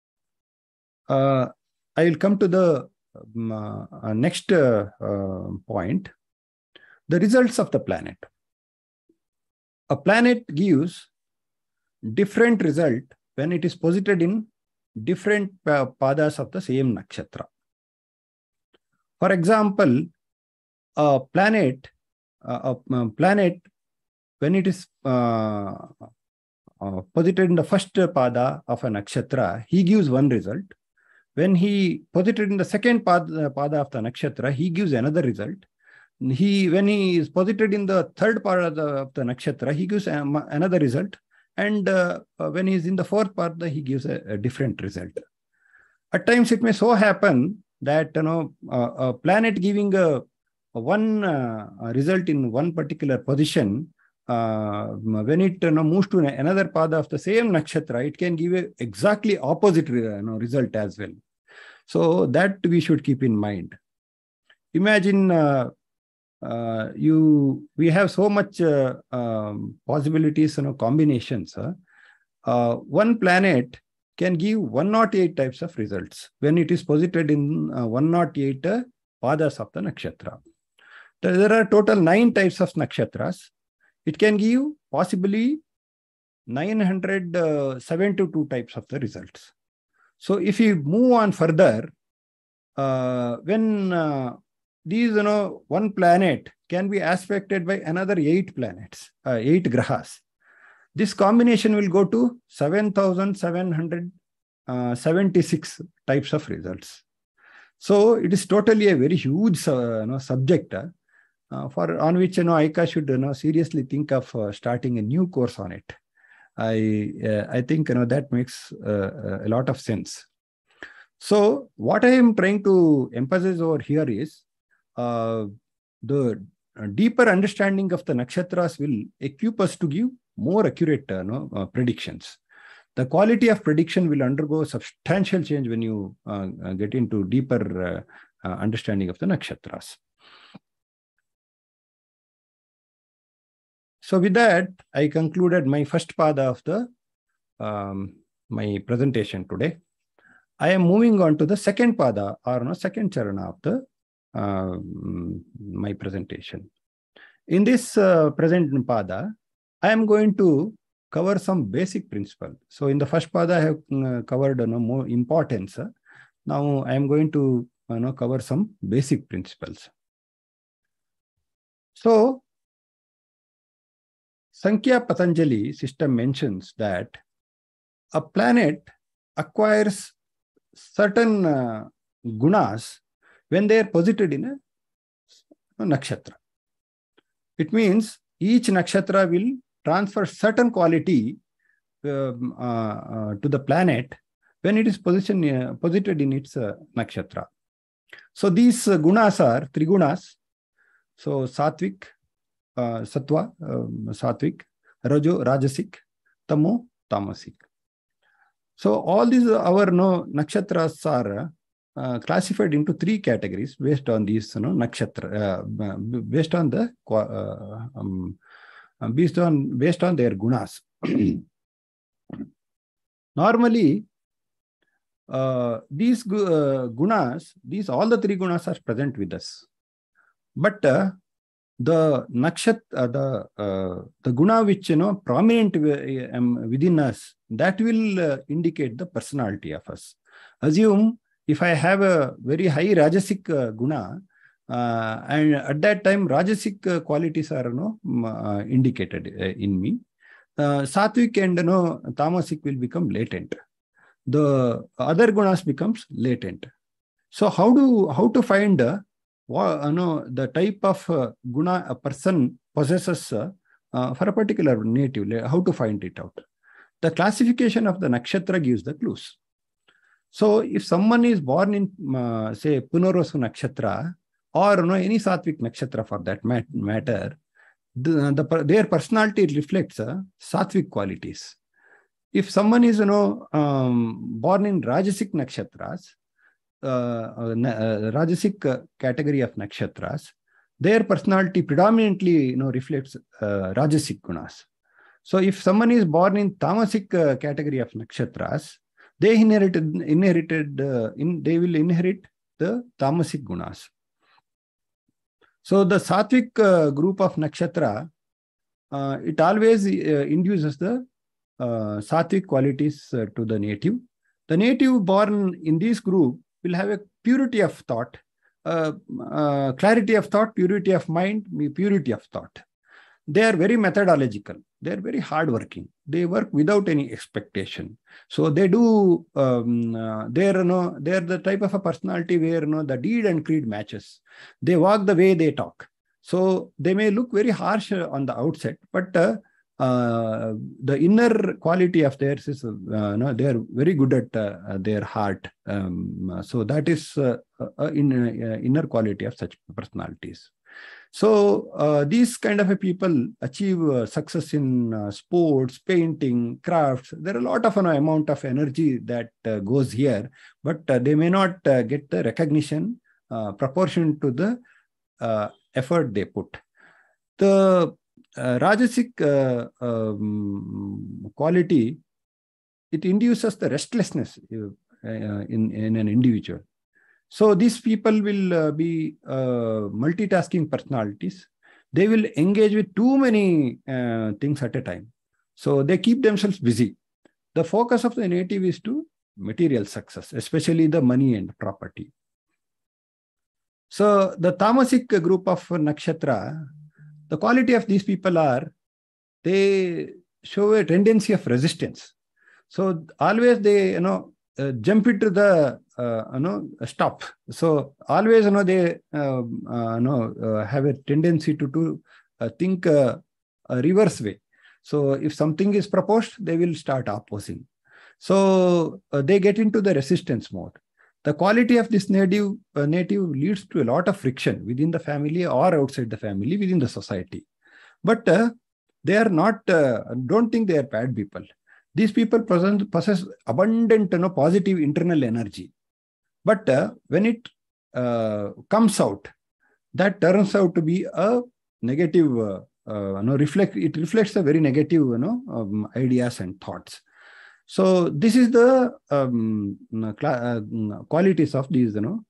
I will come to the next point, the results of the planet. A planet gives different result when it is posited in different padas of the same nakshatra. For example, a planet when it is posited in the first pada of a nakshatra, he gives one result. When he posited in the second pada of the nakshatra, he gives another result. When he is posited in the third pada of the nakshatra, he gives another result. And when he is in the fourth pada, he gives a different result. At times, it may so happen that a planet giving one result in one particular position, when it moves to another pada of the same nakshatra, it can give a exactly opposite result as well. So that we should keep in mind. Imagine we have so much possibilities, combinations. One planet can give 108 types of results when it is posited in 108 padas of the nakshatra. There are total 9 types of nakshatras. It can give possibly 972 types of the results. So if you move on further, when these, one planet can be aspected by another 8 planets, 8 grahas. This combination will go to 7,776 types of results. So it is totally a very huge subject on which ICA should seriously think of starting a new course on it. I think that makes a lot of sense. So what I am trying to emphasize over here is the deeper understanding of the nakshatras will equip us to give more accurate predictions. The quality of prediction will undergo substantial change when you get into deeper understanding of the nakshatras. So with that, I concluded my first pada of the my presentation today. I am moving on to the second pada or second charana of the my presentation. In this present pada, I am going to cover some basic principle. So in the first pada, I have covered more importance. Now I am going to cover some basic principles. So Sankhya Patanjali system mentions that a planet acquires certain gunas when they are posited in a nakshatra. It means each nakshatra will transfer certain quality to the planet when it is posited in its nakshatra. So these gunas are 3 gunas. So Satvik, Sattva, Satvik, Rajo, Rajasic, Tamo, Tamasic. So all these our nakshatras are classified into 3 categories based on these nakshatra, based on the based on their gunas. Normally, these gunas, all the 3 gunas are present with us. But the nakshatra, the guna which prominent within us, that will indicate the personality of us. Assume if I have a very high rajasic guna, and at that time rajasic qualities are indicated in me. Sattvic and tamasic will become latent. The other gunas becomes latent. So how to find the type of guna a person possesses for a particular native? How to find it out? The classification of the nakshatra gives the clues. So if someone is born in say Punarvasu nakshatra or any sattvic nakshatra for that matter, their personality reflects sattvic qualities. If someone is born in rajasic nakshatras, rajasic category of nakshatras, their personality predominantly reflects rajasic gunas. So if someone is born in tamasic category of nakshatras, they will inherit the tamasic gunas. So the sattvic group of nakshatra, it always induces the sattvic qualities to the native. The native born in this group will have a purity of thought, clarity of thought, purity of mind, purity of thought. They are very methodological. They are very hardworking. They work without any expectation. So they do. They are the type of a personality where the deed and creed matches. They walk the way they talk. So they may look very harsh on the outset, but the inner quality of theirs is they are very good at their heart. So that is inner quality of such personalities. So these kind of people achieve success in sports, painting, crafts. There are a lot of amount of energy that goes here, but they may not get the recognition proportion to the effort they put. The rajasic quality, it induces the restlessness in an individual. So these people will be multitasking personalities. They will engage with too many things at a time. So they keep themselves busy. The focus of the native is to material success, especially the money and property. So the tamasic group of nakshatra, the quality of these people are, they show a tendency of resistance. So always they, jump into the, stop. So always, they, have a tendency to think a reverse way. So if something is proposed, they will start opposing. So they get into the resistance mode. The quality of this native leads to a lot of friction within the family or outside the family, within the society. But they are not, don't think they are bad people. These people possess abundant positive internal energy. But when it comes out, that turns out to be a negative, it reflects a very negative ideas and thoughts. So this is the qualities of these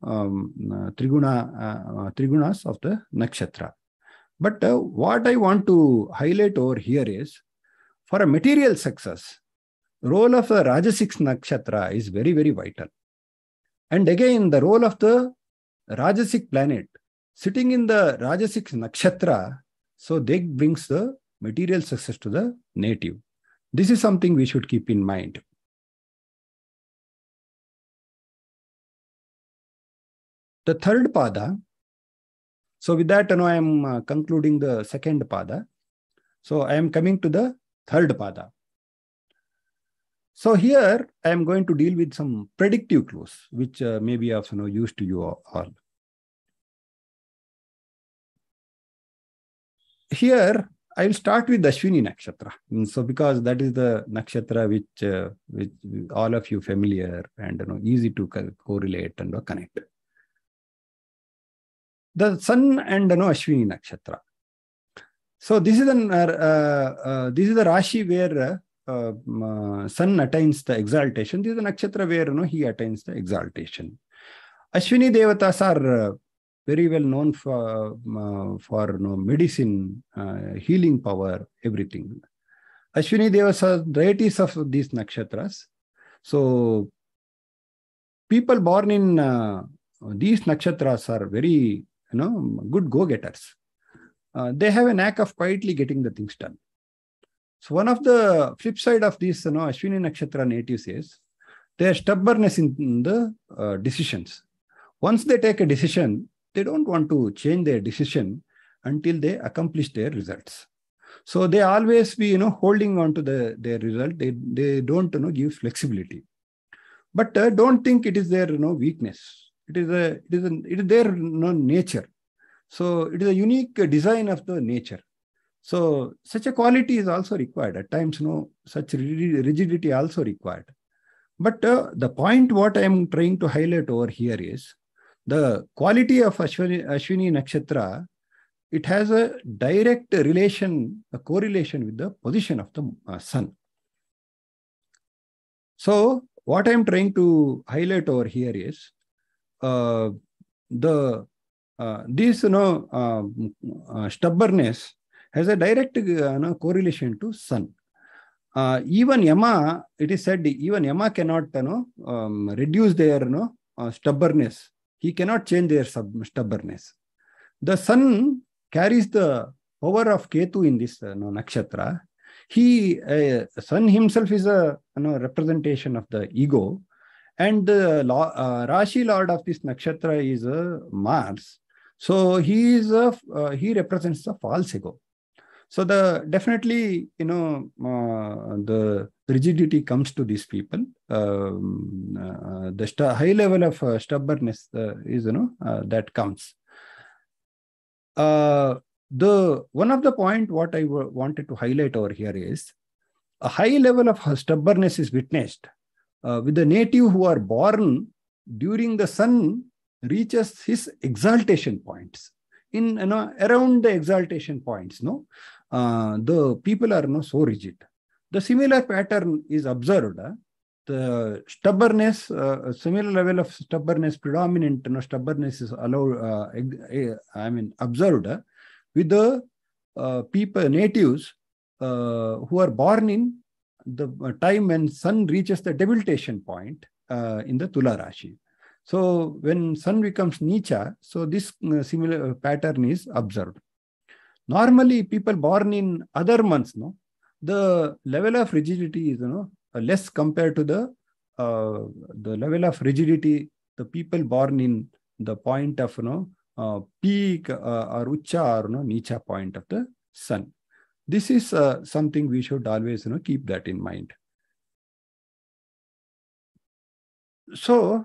trigunas of the nakshatra. But what I want to highlight over here is, for a material success, role of the rajasic nakshatra is very, very vital. And again, the role of the rajasic planet sitting in the rajasic nakshatra, so that brings the material success to the native. This is something we should keep in mind. The third pada. So with that, I am concluding the second pada. So I am coming to the third pada. So here I am going to deal with some predictive clues, which may be of use to you all. Here I will start with Ashwini nakshatra. So because that is the nakshatra which all of you familiar and easy to correlate and connect. The sun and Ashwini nakshatra. So this is the Rashi where sun attains the exaltation. This is the nakshatra where he attains the exaltation. Ashwini devatas are very well known for medicine, healing power, everything. Ashwini Devas deities of these nakshatras. So people born in these nakshatras are very good go-getters. They have a knack of quietly getting the things done. So one of the flip side of these Ashwini Nakshatra natives is their stubbornness in the decisions. Once they take a decision, they don't want to change their decision until they accomplish their results. So they always be holding on to their result. They don't give flexibility. But don't think it is their weakness. It is their nature. So it is a unique design of the nature. So such a quality is also required. At times, such rigidity also required. But the point what I am trying to highlight over here is the quality of Ashwini Nakshatra. It has a direct relation, a correlation with the position of the sun. So what I am trying to highlight over here is this stubbornness has a direct correlation to sun. Even Yama, it is said, even Yama cannot reduce their stubbornness. He cannot change their stubbornness. The sun carries the power of Ketu in this nakshatra. Sun himself is a representation of the ego, and the Rashi Lord of this nakshatra is Mars. So he represents the false ego. So definitely the rigidity comes to these people. The high level of stubbornness is that comes. One of the point what I wanted to highlight over here is a high level of stubbornness is witnessed with the native who are born during the sun reaches his exaltation points. In around the exaltation points, the people are so rigid. The similar pattern is observed. The stubbornness, similar level of stubbornness, predominant stubbornness is observed with the natives who are born in the time when sun reaches the debilitation point in the Tula Rashi. So when sun becomes Nicha, so this similar pattern is observed. Normally, people born in other months, the level of rigidity is less compared to the level of rigidity the people born in the point of peak or ucha or nicha point of the sun. This is something we should always keep that in mind. So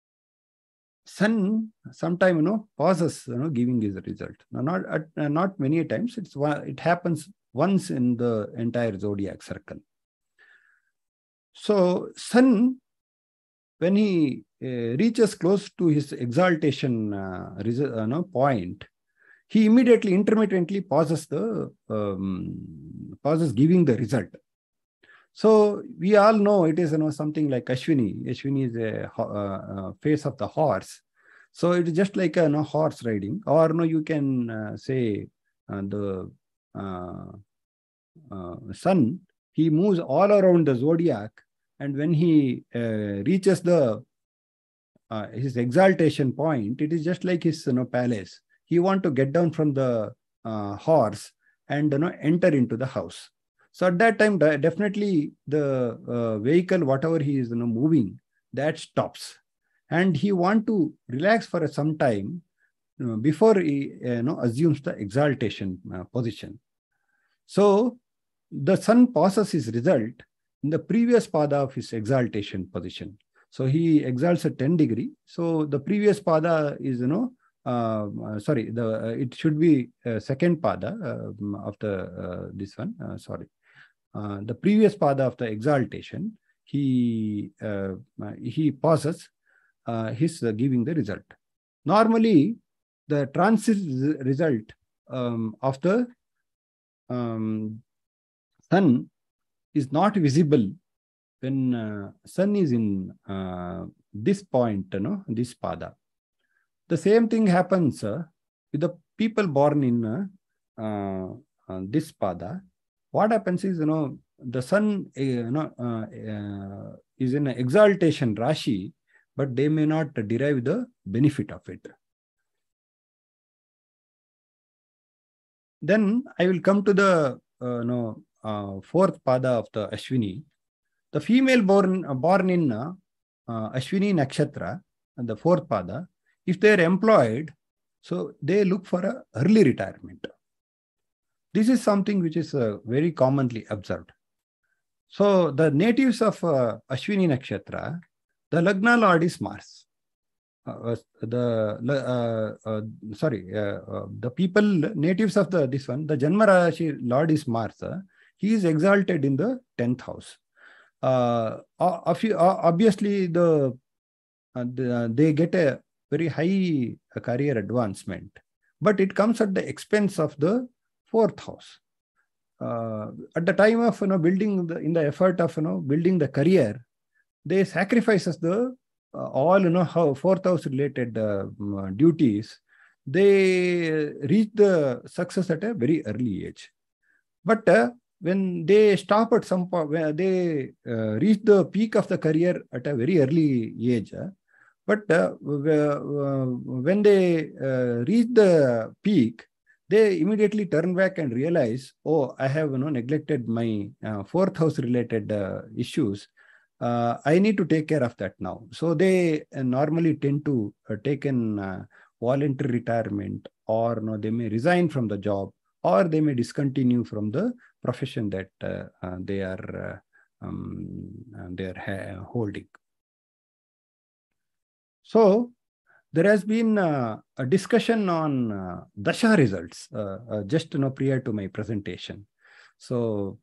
sun sometime pauses giving his result. Not many times. It happens once in the entire zodiac circle. So sun, when he reaches close to his exaltation point, he immediately intermittently pauses giving the result. So we all know it is something like Ashwini. Ashwini is a face of the horse. So it is just like a horse riding, or you can say the sun. He moves all around the zodiac, and when he reaches his exaltation point, it is just like his palace. He wants to get down from the horse and enter into the house. So at that time, definitely the vehicle, whatever he is moving, that stops, and he wants to relax for some time before he assumes the exaltation position. So the sun passes his result in the previous pada of his exaltation position. So he exalts at 10 degree. So the previous pada is it should be second pada of the this one. The previous pada of the exaltation, he passes his giving the result. Normally, the transit result of the sun is not visible when sun is in this point, this pada. The same thing happens with the people born in this pada. What happens is, the sun, is in exaltation Rashi, but they may not derive the benefit of it. Then I will come to the fourth pada of the Ashwini. The female born in Ashwini Nakshatra, the fourth pada, if they are employed, so they look for an early retirement. This is something which is very commonly observed. So the natives of Ashwini Nakshatra, the Lagna Lord is Mars. The people, natives of this one, the Janma Rashi Lord is Mars. He is exalted in the 10th house. Obviously, they get a very high career advancement, but it comes at the expense of the 4th house. At the time of building in the effort of building the career, they sacrifices the all how 4th house related duties. They reach the success at a very early age, but when they stop at some point, where they reach the peak of the career at a very early age, but when they reach the peak, they immediately turn back and realize, oh, I have neglected my 4th house related issues. I need to take care of that now. So they normally tend to take in voluntary retirement, or they may resign from the job, or they may discontinue from the profession that they are holding. So there has been a discussion on Dasha results just prior to my presentation. So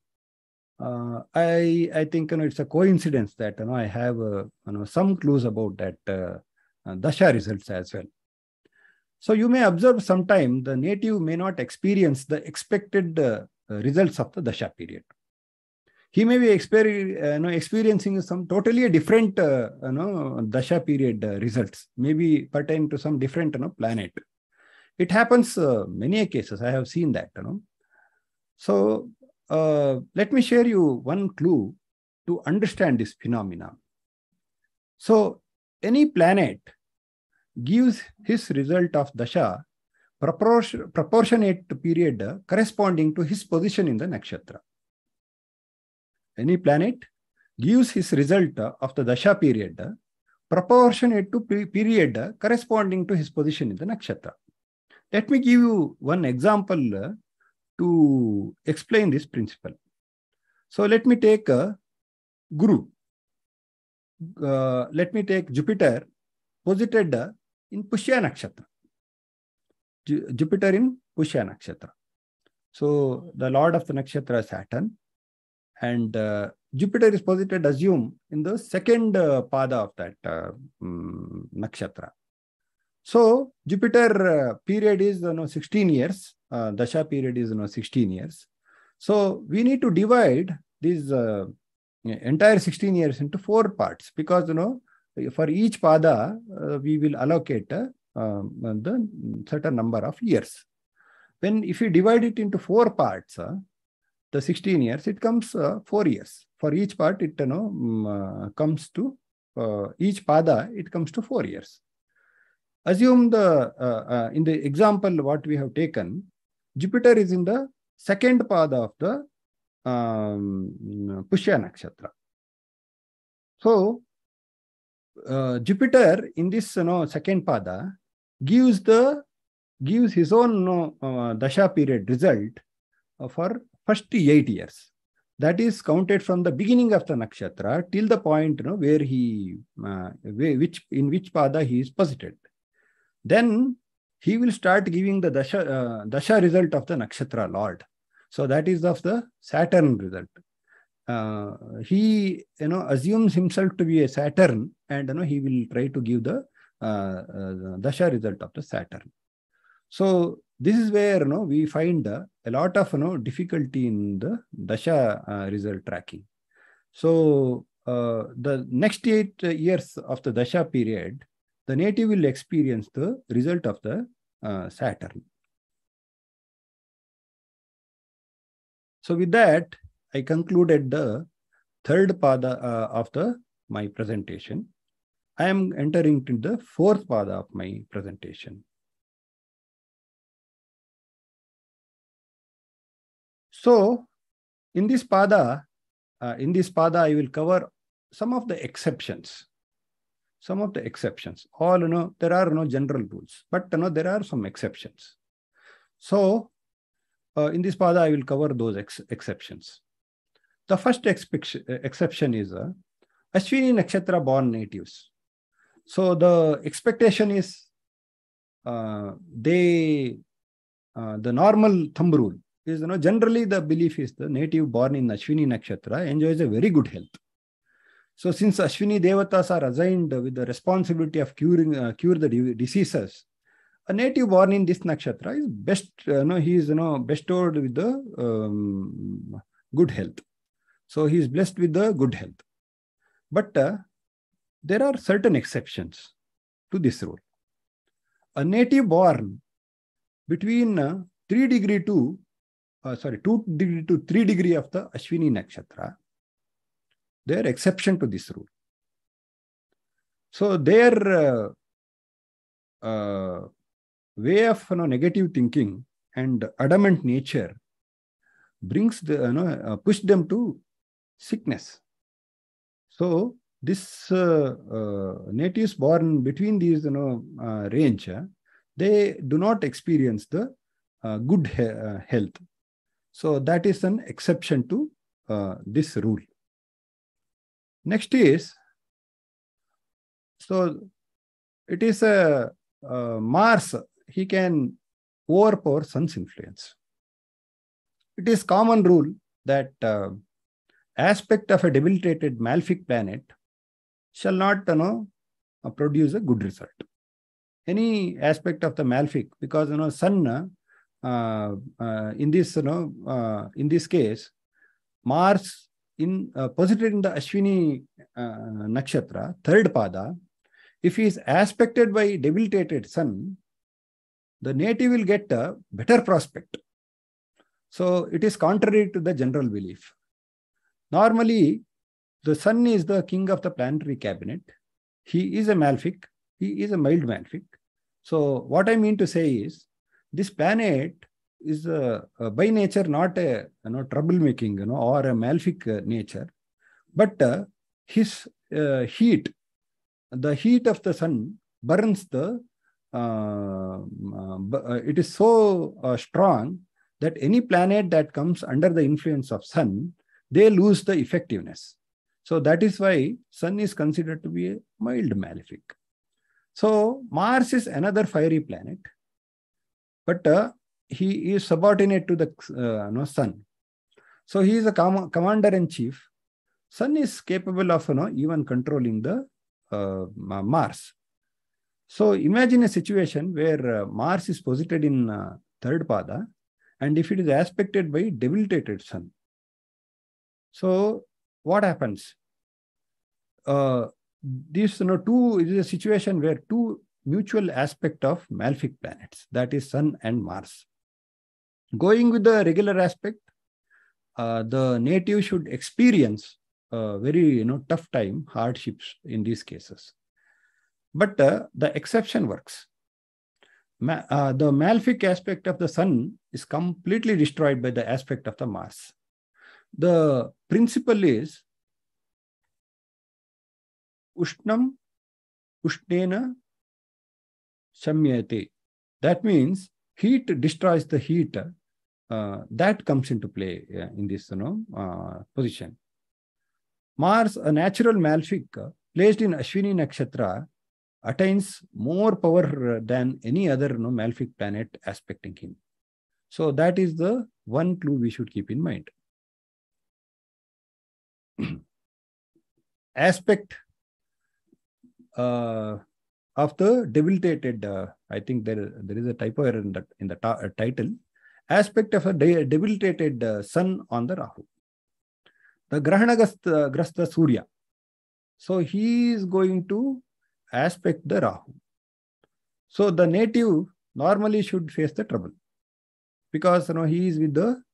I think it's a coincidence that I have some clues about that Dasha results as well. So you may observe sometime the native may not experience the expected results of the Dasha period. He may be experiencing some totally different Dasha period results, maybe pertain to some different planet. It happens many cases. I have seen that. So let me share you one clue to understand this phenomena. So any planet gives his result of Dasha proportionate to period corresponding to his position in the nakshatra. Any planet gives his result of the Dasha period proportionate to period corresponding to his position in the nakshatra. Let me give you one example to explain this principle. So let me take Guru. Let me take Jupiter posited in Pushya Nakshatra. Jupiter in Pushya Nakshatra. So the lord of the nakshatra is Saturn, and Jupiter is posited, assume, in the second pada of that nakshatra. So Jupiter period is 16 years. Dasha period is 16 years. So we need to divide these entire 16 years into 4 parts, because for each pada we will allocate the certain number of years. Then if you divide it into 4 parts, the 16 years, it comes 4 years. For each part, it comes to each pada, it comes to 4 years. Assume the in the example what we have taken, Jupiter is in the second pada of the Pushya Nakshatra. So Jupiter in this second pada gives his own Dasha period result for first 8 years. That is counted from the beginning of the nakshatra till the point where he in which pada he is posited. Then he will start giving the Dasha result of the nakshatra lord. So that is of the Saturn result. He assumes himself to be a Saturn, and he will try to give the Dasha result of the Saturn. So this is where we find a lot of difficulty in the Dasha result tracking. So the next 8 years of the Dasha period, the native will experience the result of the Saturn. So with that, I concluded the third pada of my presentation. I am entering into the fourth pada of my presentation. So in this pada, I will cover some of the exceptions. Some of the exceptions. All, there are no general rules, but there are some exceptions. So in this pada, I will cover those exceptions. The first exception is Ashwini Nakshatra born natives. So the expectation is the normal thumb rule is, generally the belief is the native born in Ashwini Nakshatra enjoys a very good health. So since Ashwini Devatas are assigned with the responsibility of cure the diseases, a native born in this nakshatra is best, he is bestowed with the good health. So he is blessed with the good health. But there are certain exceptions to this rule. A native born between 2 degree to 3 degree of the Ashwini nakshatra, they are exception to this rule. So their way of negative thinking and adamant nature brings the push them to sickness. So this natives born between these range, they do not experience the good health. So that is an exception to this rule. Next is, so it is a Mars, he can overpower Sun's influence. It is common rule that aspect of a debilitated malefic planet shall not produce a good result. Any aspect of the malefic, because Sun in this case, Mars posited in the Ashwini nakshatra, third pada, if he is aspected by debilitated Sun, the native will get a better prospect. So it is contrary to the general belief. Normally, the Sun is the king of the planetary cabinet. He is a malefic. He is a mild malefic. So what I mean to say is, this planet is by nature not a troublemaking or a malefic nature, but his heat, the heat of the Sun burns the. It is so strong that any planet that comes under the influence of Sun, they lose the effectiveness. So that is why Sun is considered to be a mild malefic. So Mars is another fiery planet, but he is subordinate to the Sun. So he is a commander-in-chief. Sun is capable of even controlling the Mars. So imagine a situation where Mars is posited in third pada, and if it is aspected by debilitated Sun. So what happens? This it is a situation where two mutual aspect of malefic planets, that is Sun and Mars. Going with the regular aspect, the native should experience very tough time, hardships in these cases. But the exception works. The malefic aspect of the Sun is completely destroyed by the aspect of the Mars. The principle is Ushnam Ushnena Shamyate. That means heat destroys the heat. That comes into play in this position. Mars, a natural malefic placed in Ashwini Nakshatra, attains more power than any other malefic planet aspecting him. So that is the one clue we should keep in mind. Aspect of the debilitated, I think there is a typo error in the title. Aspect of a debilitated Sun on the Rahu. The Grahana Grasta Surya. So he is going to aspect the Rahu. So the native normally should face the trouble because he is with the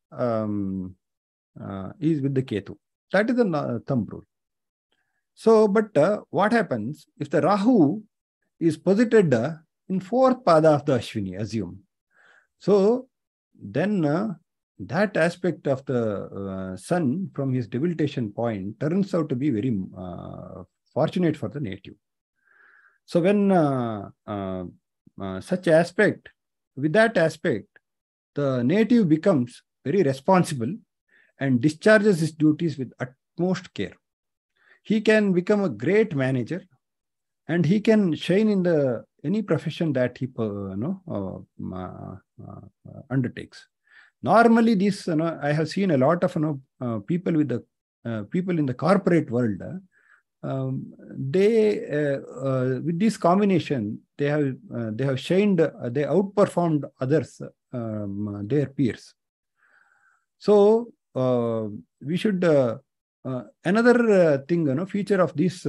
Ketu. That is the thumb rule. So, but what happens if the Rahu is posited in fourth pada of the Ashwini, assume. So then that aspect of the sun from his debilitation point turns out to be very fortunate for the native. So when such aspect, with that aspect, the native becomes very responsible and discharges his duties with utmost care. He can become a great manager and he can shine in any profession that he undertakes. Normally, this I have seen a lot of people with the people in the corporate world. They with this combination, they have shined. They outperformed others, their peers. So we should. Another thing, feature of this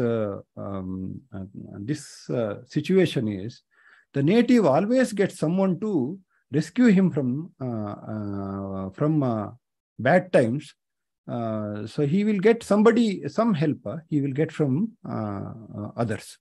situation is the native always gets someone to rescue him from bad times. So he will get some help. He will get from others.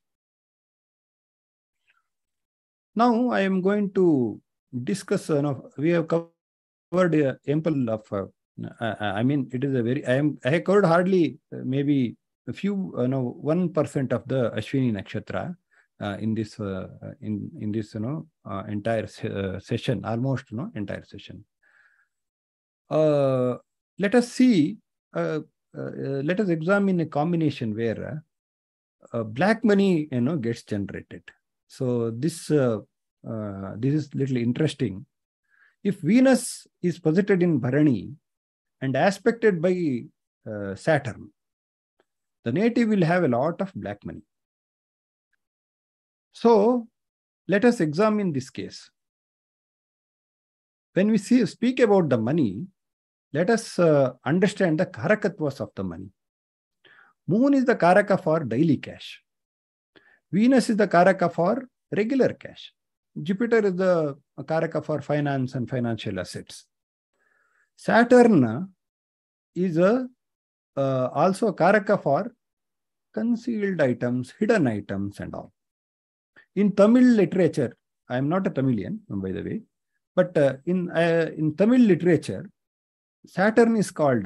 Now I am going to discuss. We have covered ample of. I mean, it is a very. I have covered hardly maybe a few 1% of the Ashwini Nakshatra in this entire session, almost entire session. Let us see. Let us examine a combination where black money gets generated. So this is little interesting. If Venus is posited in Bharani and aspected by Saturn, the native will have a lot of black money. So let us examine this case. When we speak about the money, let us understand the karakatwas of the money. Moon is the karaka for daily cash. Venus is the karaka for regular cash. Jupiter is the karaka for finance and financial assets. Saturn is also a karaka for concealed items, hidden items and all. In Tamil literature, I am not a Tamilian, by the way, but in Tamil literature, Saturn is called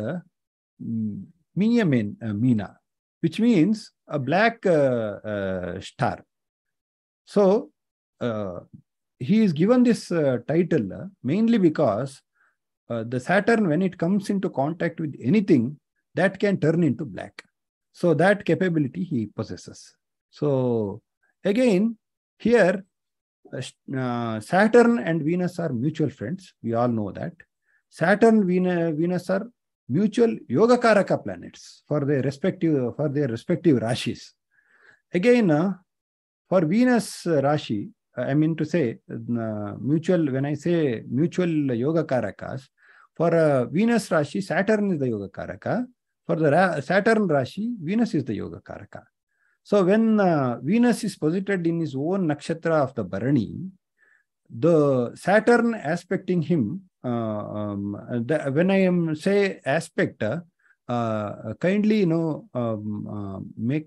Meena, which means a black star. So he is given this title mainly because the Saturn, when it comes into contact with anything, that can turn into black. So that capability he possesses. So again, here Saturn and Venus are mutual friends. We all know that. Saturn, Venus are mutual Yogakaraka planets for their respective Rashis. Again, for Venus Rashi, I mean to say mutual. When I say mutual Yogakarakas, for Venus Rashi, Saturn is the Yogakaraka. For the Saturn Rashi, Venus is the Yogakaraka. So when Venus is posited in his own nakshatra of the Bharani, the Saturn aspecting him, when I am say aspect, kindly make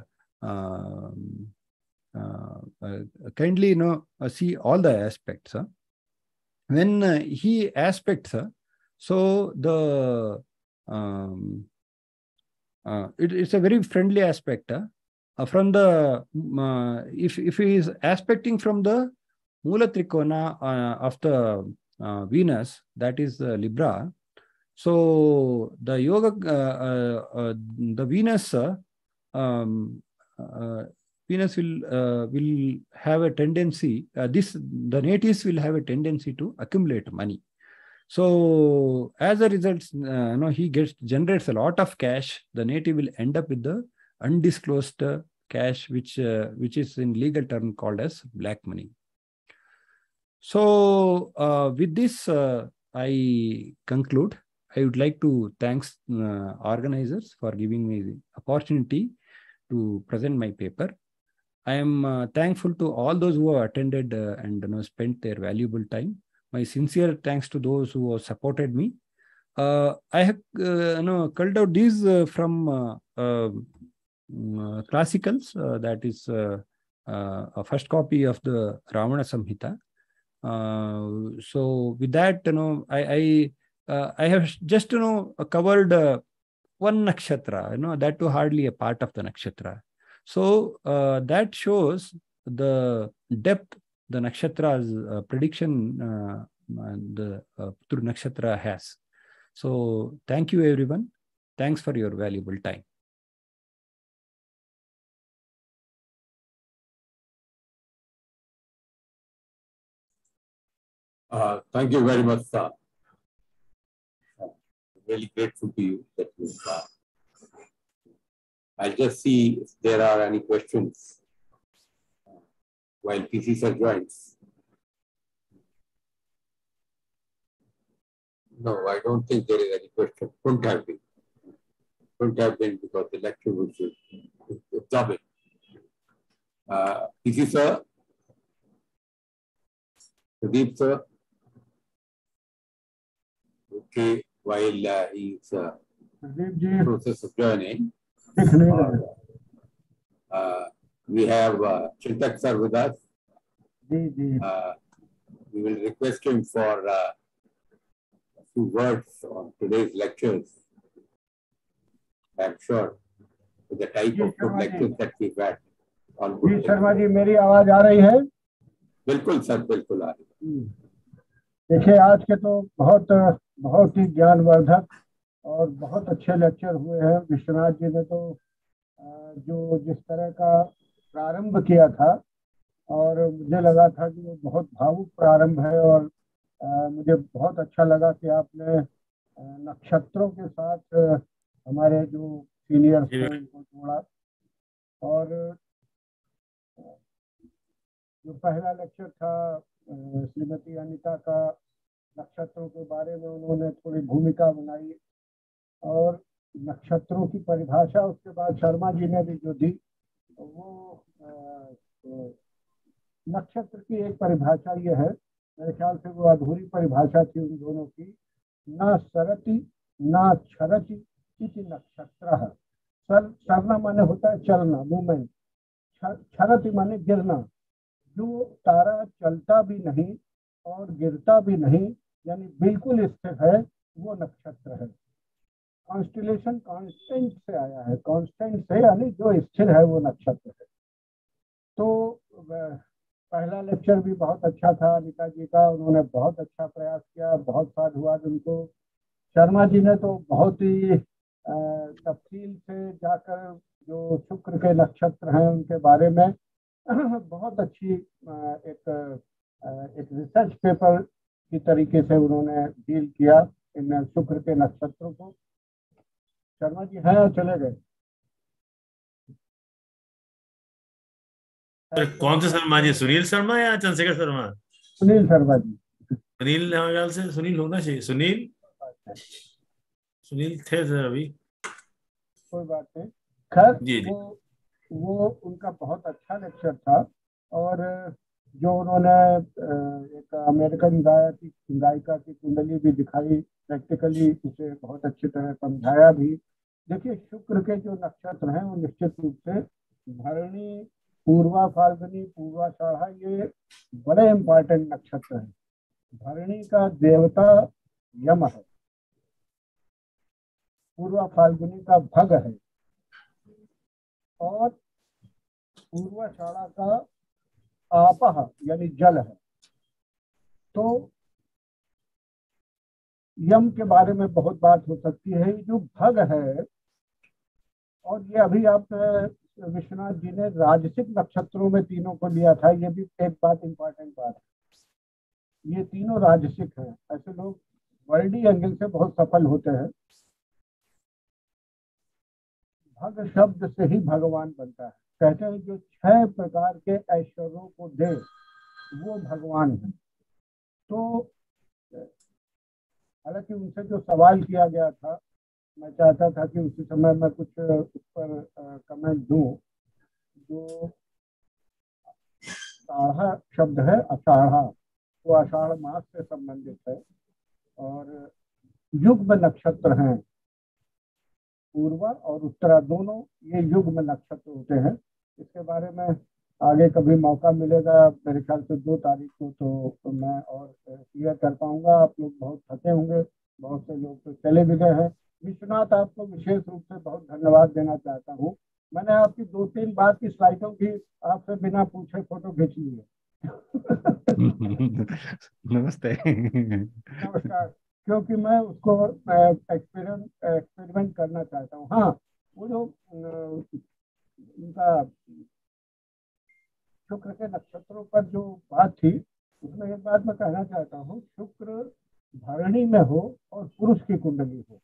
kindly see all the aspects. When he aspects, so the it's a very friendly aspect. From the if he is aspecting from the Mula Trikona of the Venus, that is Libra. So the yoga, the Venus, Venus will have a tendency. The natives will have a tendency to accumulate money. So as a result, he generates a lot of cash. The native will end up with the undisclosed cash, which is in legal term called as black money. So with this, I conclude. I would like to thank organizers for giving me the opportunity to present my paper. I am thankful to all those who have attended and spent their valuable time. My sincere thanks to those who have supported me. I have culled out these from classicals. That is a first copy of the Ravana Samhita. So with that, I have just covered one nakshatra. That too hardly a part of the nakshatra. So that shows the depth the nakshatra's prediction through nakshatra has. So thank you, everyone. Thanks for your valuable time. Thank you very much, sir. Really grateful to you that you. I'll just see if there are any questions while PC sir joins. No, I don't think there is any question. Couldn't have been. Couldn't have been because the lecture was absorbing. PC sir, Pradeep sir. Okay, while he's process of joining, we have Chintak sir with us. We will request him for a few words on today's lectures. I'm sure with the type of good lectures that we've had. जी शर्मा जी, मेरी आवाज आ रही है? बिल्कुल सर, बिल्कुल आ रही है। देखिए, आज के तो बहुत ही ज्ञानवर्धक और बहुत अच्छे लेक्चर हुए हैं। विश्वनाथ जी ने तो जो जिस तरह का प्रारंभ किया था, और मुझे लगा था कि वो बहुत भावुक प्रारंभ है, और मुझे बहुत अच्छा लगा कि आपने नक्षत्रों के साथ हमारे जो सीनियर्स थे उनको जोड़ा। और जो पहला लेक्चर था श्रीमती अनिता का, नक्षत्रों के बारे में उन्होंने थोड़ी भूमिका बनाई, और नक्षत्रों की परिभाषा उसके बाद शर्मा जी ने भी जो दी, वो नक्षत्र की एक परिभाषा ये है, मेरे ख्याल से वो अधूरी परिभाषा थी उन दोनों की, न सरति न क्षरति इति नक्षत्र। सरना माने होता है चलना, मूवमेंट, क्षरति माने गिरना। जो तारा चलता भी नहीं और गिरता भी नहीं, यानी बिल्कुल स्थिर है, वो नक्षत्र है। कॉन्स्टेलेशन कांस्टेंट से आया है, कांस्टेंट से यानी जो स्थिर है वो नक्षत्र है। तो पहला लेक्चर भी बहुत अच्छा था अनिता जी का, उन्होंने बहुत अच्छा प्रयास किया, बहुत साधुवाद उनको। शर्मा जी ने तो बहुत ही तफसील से जाकर जो शुक्र के नक्षत्र हैं उनके बारे में बहुत अच्छी एक रिसर्च पेपर की तरीके से उन्होंने डील किया इन शुक्र के नक्षत्रों को। शर्मा जी हैं, चले गए? कौन से शर्मा जी? सुनील शर्मा या चंद्रशेखर शर्मा? सुनील शर्मा जी। सुनील ख्याल से सुनील होना चाहिए। सुनील थे सर अभी, कोई बात नहीं। खैर, वो उनका बहुत अच्छा लेक्चर था, और जो उन्होंने एक अमेरिकन गायिका की कुंडली भी दिखाई, प्रैक्टिकली उसे बहुत अच्छी तरह समझाया भी। देखिए, शुक्र के जो नक्षत्र हैं वो निश्चित रूप से भरणी, पूर्वा फाल्गुनी, पूर्वाषाढ़ा, ये बड़े इम्पोर्टेंट नक्षत्र हैं। भरणी का देवता यम है, पूर्वा फाल्गुनी का भग है, और पूर्वाषाढ़ा का आपह यानी जल है। तो यम के बारे में बहुत बात हो सकती है। जो भग है, और ये अभी आपने विश्वनाथ जी ने राजसिक नक्षत्रों में तीनों को लिया था, ये भी एक बात इम्पोर्टेंट बात है। ये तीनों राजसिक हैं। ऐसे लोग वर्ल्डी एंगल से बहुत सफल होते हैं। भग शब्द से ही भगवान बनता है। कहते हैं जो 6 प्रकार के ऐश्वर्यों को दे वो भगवान है। तो हालांकि उनसे जो सवाल किया गया था, मैं चाहता था कि उसी समय मैं कुछ उस पर कमेंट दूं। जो आषाढ़ा शब्द है, आषाढ़ा, वो आषाढ़ मास से संबंधित है। और युग्म नक्षत्र हैं, पूर्वा और उत्तरा दोनों ये युग्म नक्षत्र होते हैं। इसके बारे में आगे कभी मौका मिलेगा, मेरे ख्याल से 2 तारीख को तो मैं और क्लियर कर पाऊंगा। आप लोग बहुत थके होंगे, बहुत से लोग तो चले भी गए हैं। विश्वनाथ, आपको विशेष रूप से बहुत धन्यवाद देना चाहता हूँ। मैंने आपकी 2-3 बार की स्लाइडों की आपसे बिना पूछे फोटो खींच ली है। नमस्ते। नमस्कार। क्योंकि मैं उसको एक्सपेरिमेंट करना चाहता हूँ। हाँ, वो जो उनका शुक्र के नक्षत्रों पर जो बात थी, उसमें एक बात मैं कहना चाहता हूँ। शुक्र भरणी में हो और पुरुष की कुंडली हो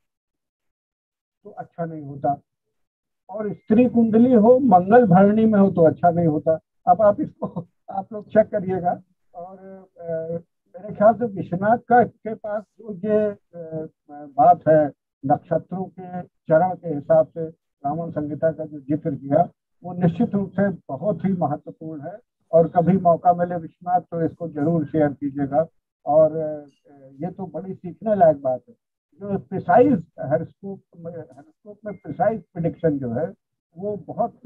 तो अच्छा नहीं होता, और स्त्री कुंडली हो मंगल भरणी में हो तो अच्छा नहीं होता। अब आप इसको आप लोग चेक करिएगा। और मेरे ख्याल से विश्वनाथ का के पास जो ये बात है नक्षत्रों के चरण के हिसाब से ब्राह्मण संहिता का जो जिक्र किया, वो निश्चित रूप से बहुत ही महत्वपूर्ण है। और कभी मौका मिले विश्वनाथ तो इसको जरूर शेयर कीजिएगा। और ये तो बड़ी सीखने लायक बात है। जो प्रिसाइज हॉरोस्कोप में प्रिसाइज प्रेडिक्शन जो है वो बहुत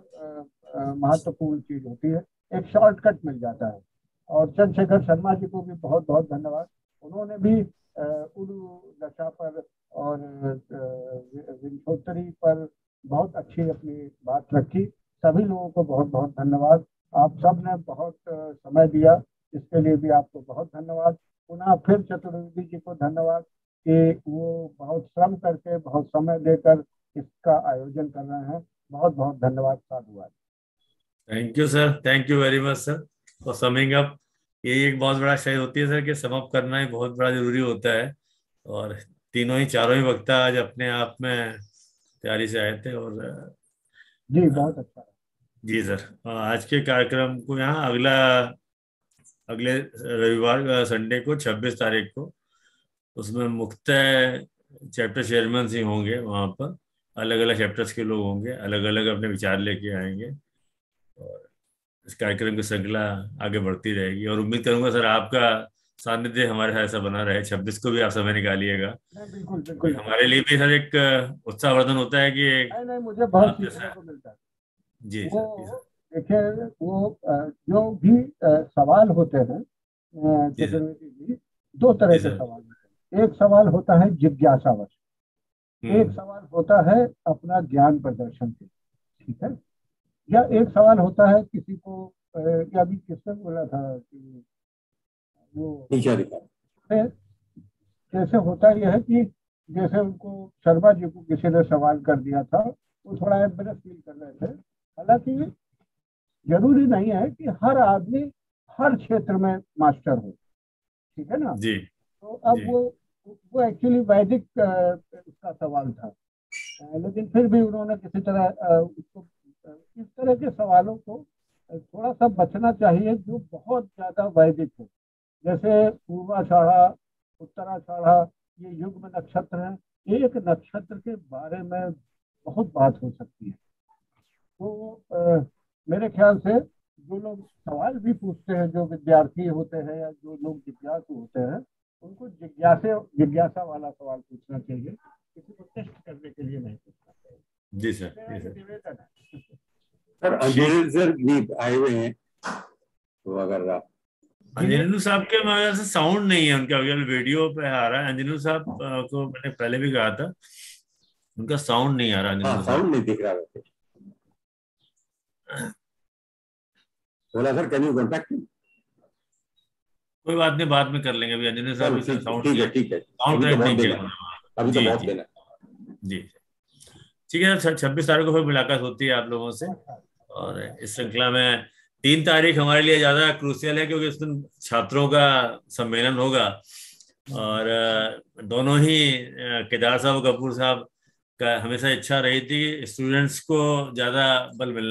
महत्वपूर्ण चीज होती है, एक शॉर्टकट मिल जाता है। और चंद्रशेखर शर्मा जी को भी बहुत बहुत धन्यवाद। उन्होंने भी उलू दशा पर और विंशोत्तरी पर बहुत अच्छी अपनी बात रखी। सभी लोगों को बहुत बहुत धन्यवाद। आप सब ने बहुत समय दिया, इसके लिए भी आपको बहुत धन्यवाद। पुनः फिर चतुर्वेदी जी को धन्यवाद कि वो बहुत श्रम करके, बहुत समय देकर इसका आयोजन कर रहे हैं। बहुत बहुत धन्यवाद, साधुवाद। Thank you sir, thank you very much sir for summing up. ये एक बहुत बड़ा शय होती है सर कि सम अप करना ही बहुत बड़ा जरूरी होता है। और चारों ही वक्ता आज अपने आप में तैयारी से आए थे। और जी बहुत अच्छा जी सर, आज के कार्यक्रम को यहाँ अगले रविवार संडे को 26 तारीख को उसमें मुख्य चैप्टर चेयरमैन ही होंगे। वहाँ पर अलग अलग चैप्टर्स के लोग होंगे, अलग अलग अपने विचार लेके आएंगे और इस कार्यक्रम की श्रृंखला आगे बढ़ती रहेगी। और उम्मीद करूंगा सर आपका सानिध्य हमारे साथ ऐसा बना रहे। 26 को भी आप समय निकालिएगा। बिल्कुल बिल्कुल। हमारे लिए भी सर एक उत्साहवर्धन होता है कि नहीं, मुझे बहुत सीखने को मिलता है। जी सर, देखिए वो जो भी सवाल होते हैं चतुर्वेदी जी, 2 तरह के सवाल होते हैं। एक सवाल होता है जिज्ञासावश, एक सवाल होता है अपना ज्ञान प्रदर्शन के, ठीक है। या एक सवाल होता है किसी को या भी किसने बोला था कि वो कैसे होता यह है कि जैसे उनको शर्मा जी को किसी ने सवाल कर दिया था, वो थोड़ा एम्बेरस फील कर रहे थे। हालांकि जरूरी नहीं है कि हर आदमी हर क्षेत्र में मास्टर हो, ठीक है ना जी। तो अब जी। वो एक्चुअली वैदिक उसका सवाल था, लेकिन फिर भी उन्होंने किसी तरह उसको इस तरह के सवालों को थोड़ा सा बचना चाहिए जो बहुत ज्यादा वैदिक हो। जैसे पूर्वाषाढ़ा, उत्तराषाढ़ा, ये युग्म नक्षत्र हैं। एक नक्षत्र के बारे में बहुत बात हो सकती है। तो मेरे ख्याल से जो लोग सवाल भी पूछते हैं, जो विद्यार्थी होते हैं या जो लोग जिज्ञासु होते हैं, उनको जिज्ञासा वाला सवाल पूछना चाहिए, किसी को टेस्ट करने के लिए नहीं पूछना चाहिए। जी सर, निवेदन है। सर अंजलि सर भी आए हुए हैं, तो अगर आप अंजलू साहब के वजह से साउंड नहीं है उनका, वीडियो पे आ रहा है। अंजलू साहब को मैंने पहले भी कहा था, उनका साउंड नहीं आ रहा। हाँ, साउंड नहीं दिख रहा है। बोला सर कैन यू कॉन्टैक्ट? कोई बात नहीं, बाद में कर लेंगे। अभी अंजलू साहब साउंड ठीक है साउंड अभी तो बहुत देना जी ठीक है सर। 26 तारीख को फिर मुलाकात होती है आप लोगों से। और इस श्रृंखला में 3 तारीख हमारे लिए ज्यादा क्रूशियल है क्योंकि उस दिन छात्रों का सम्मेलन होगा। और दोनों ही केदार साहब और कपूर साब का हमेशा इच्छा रही थी स्टूडेंट्स को ज्यादा बल मिलना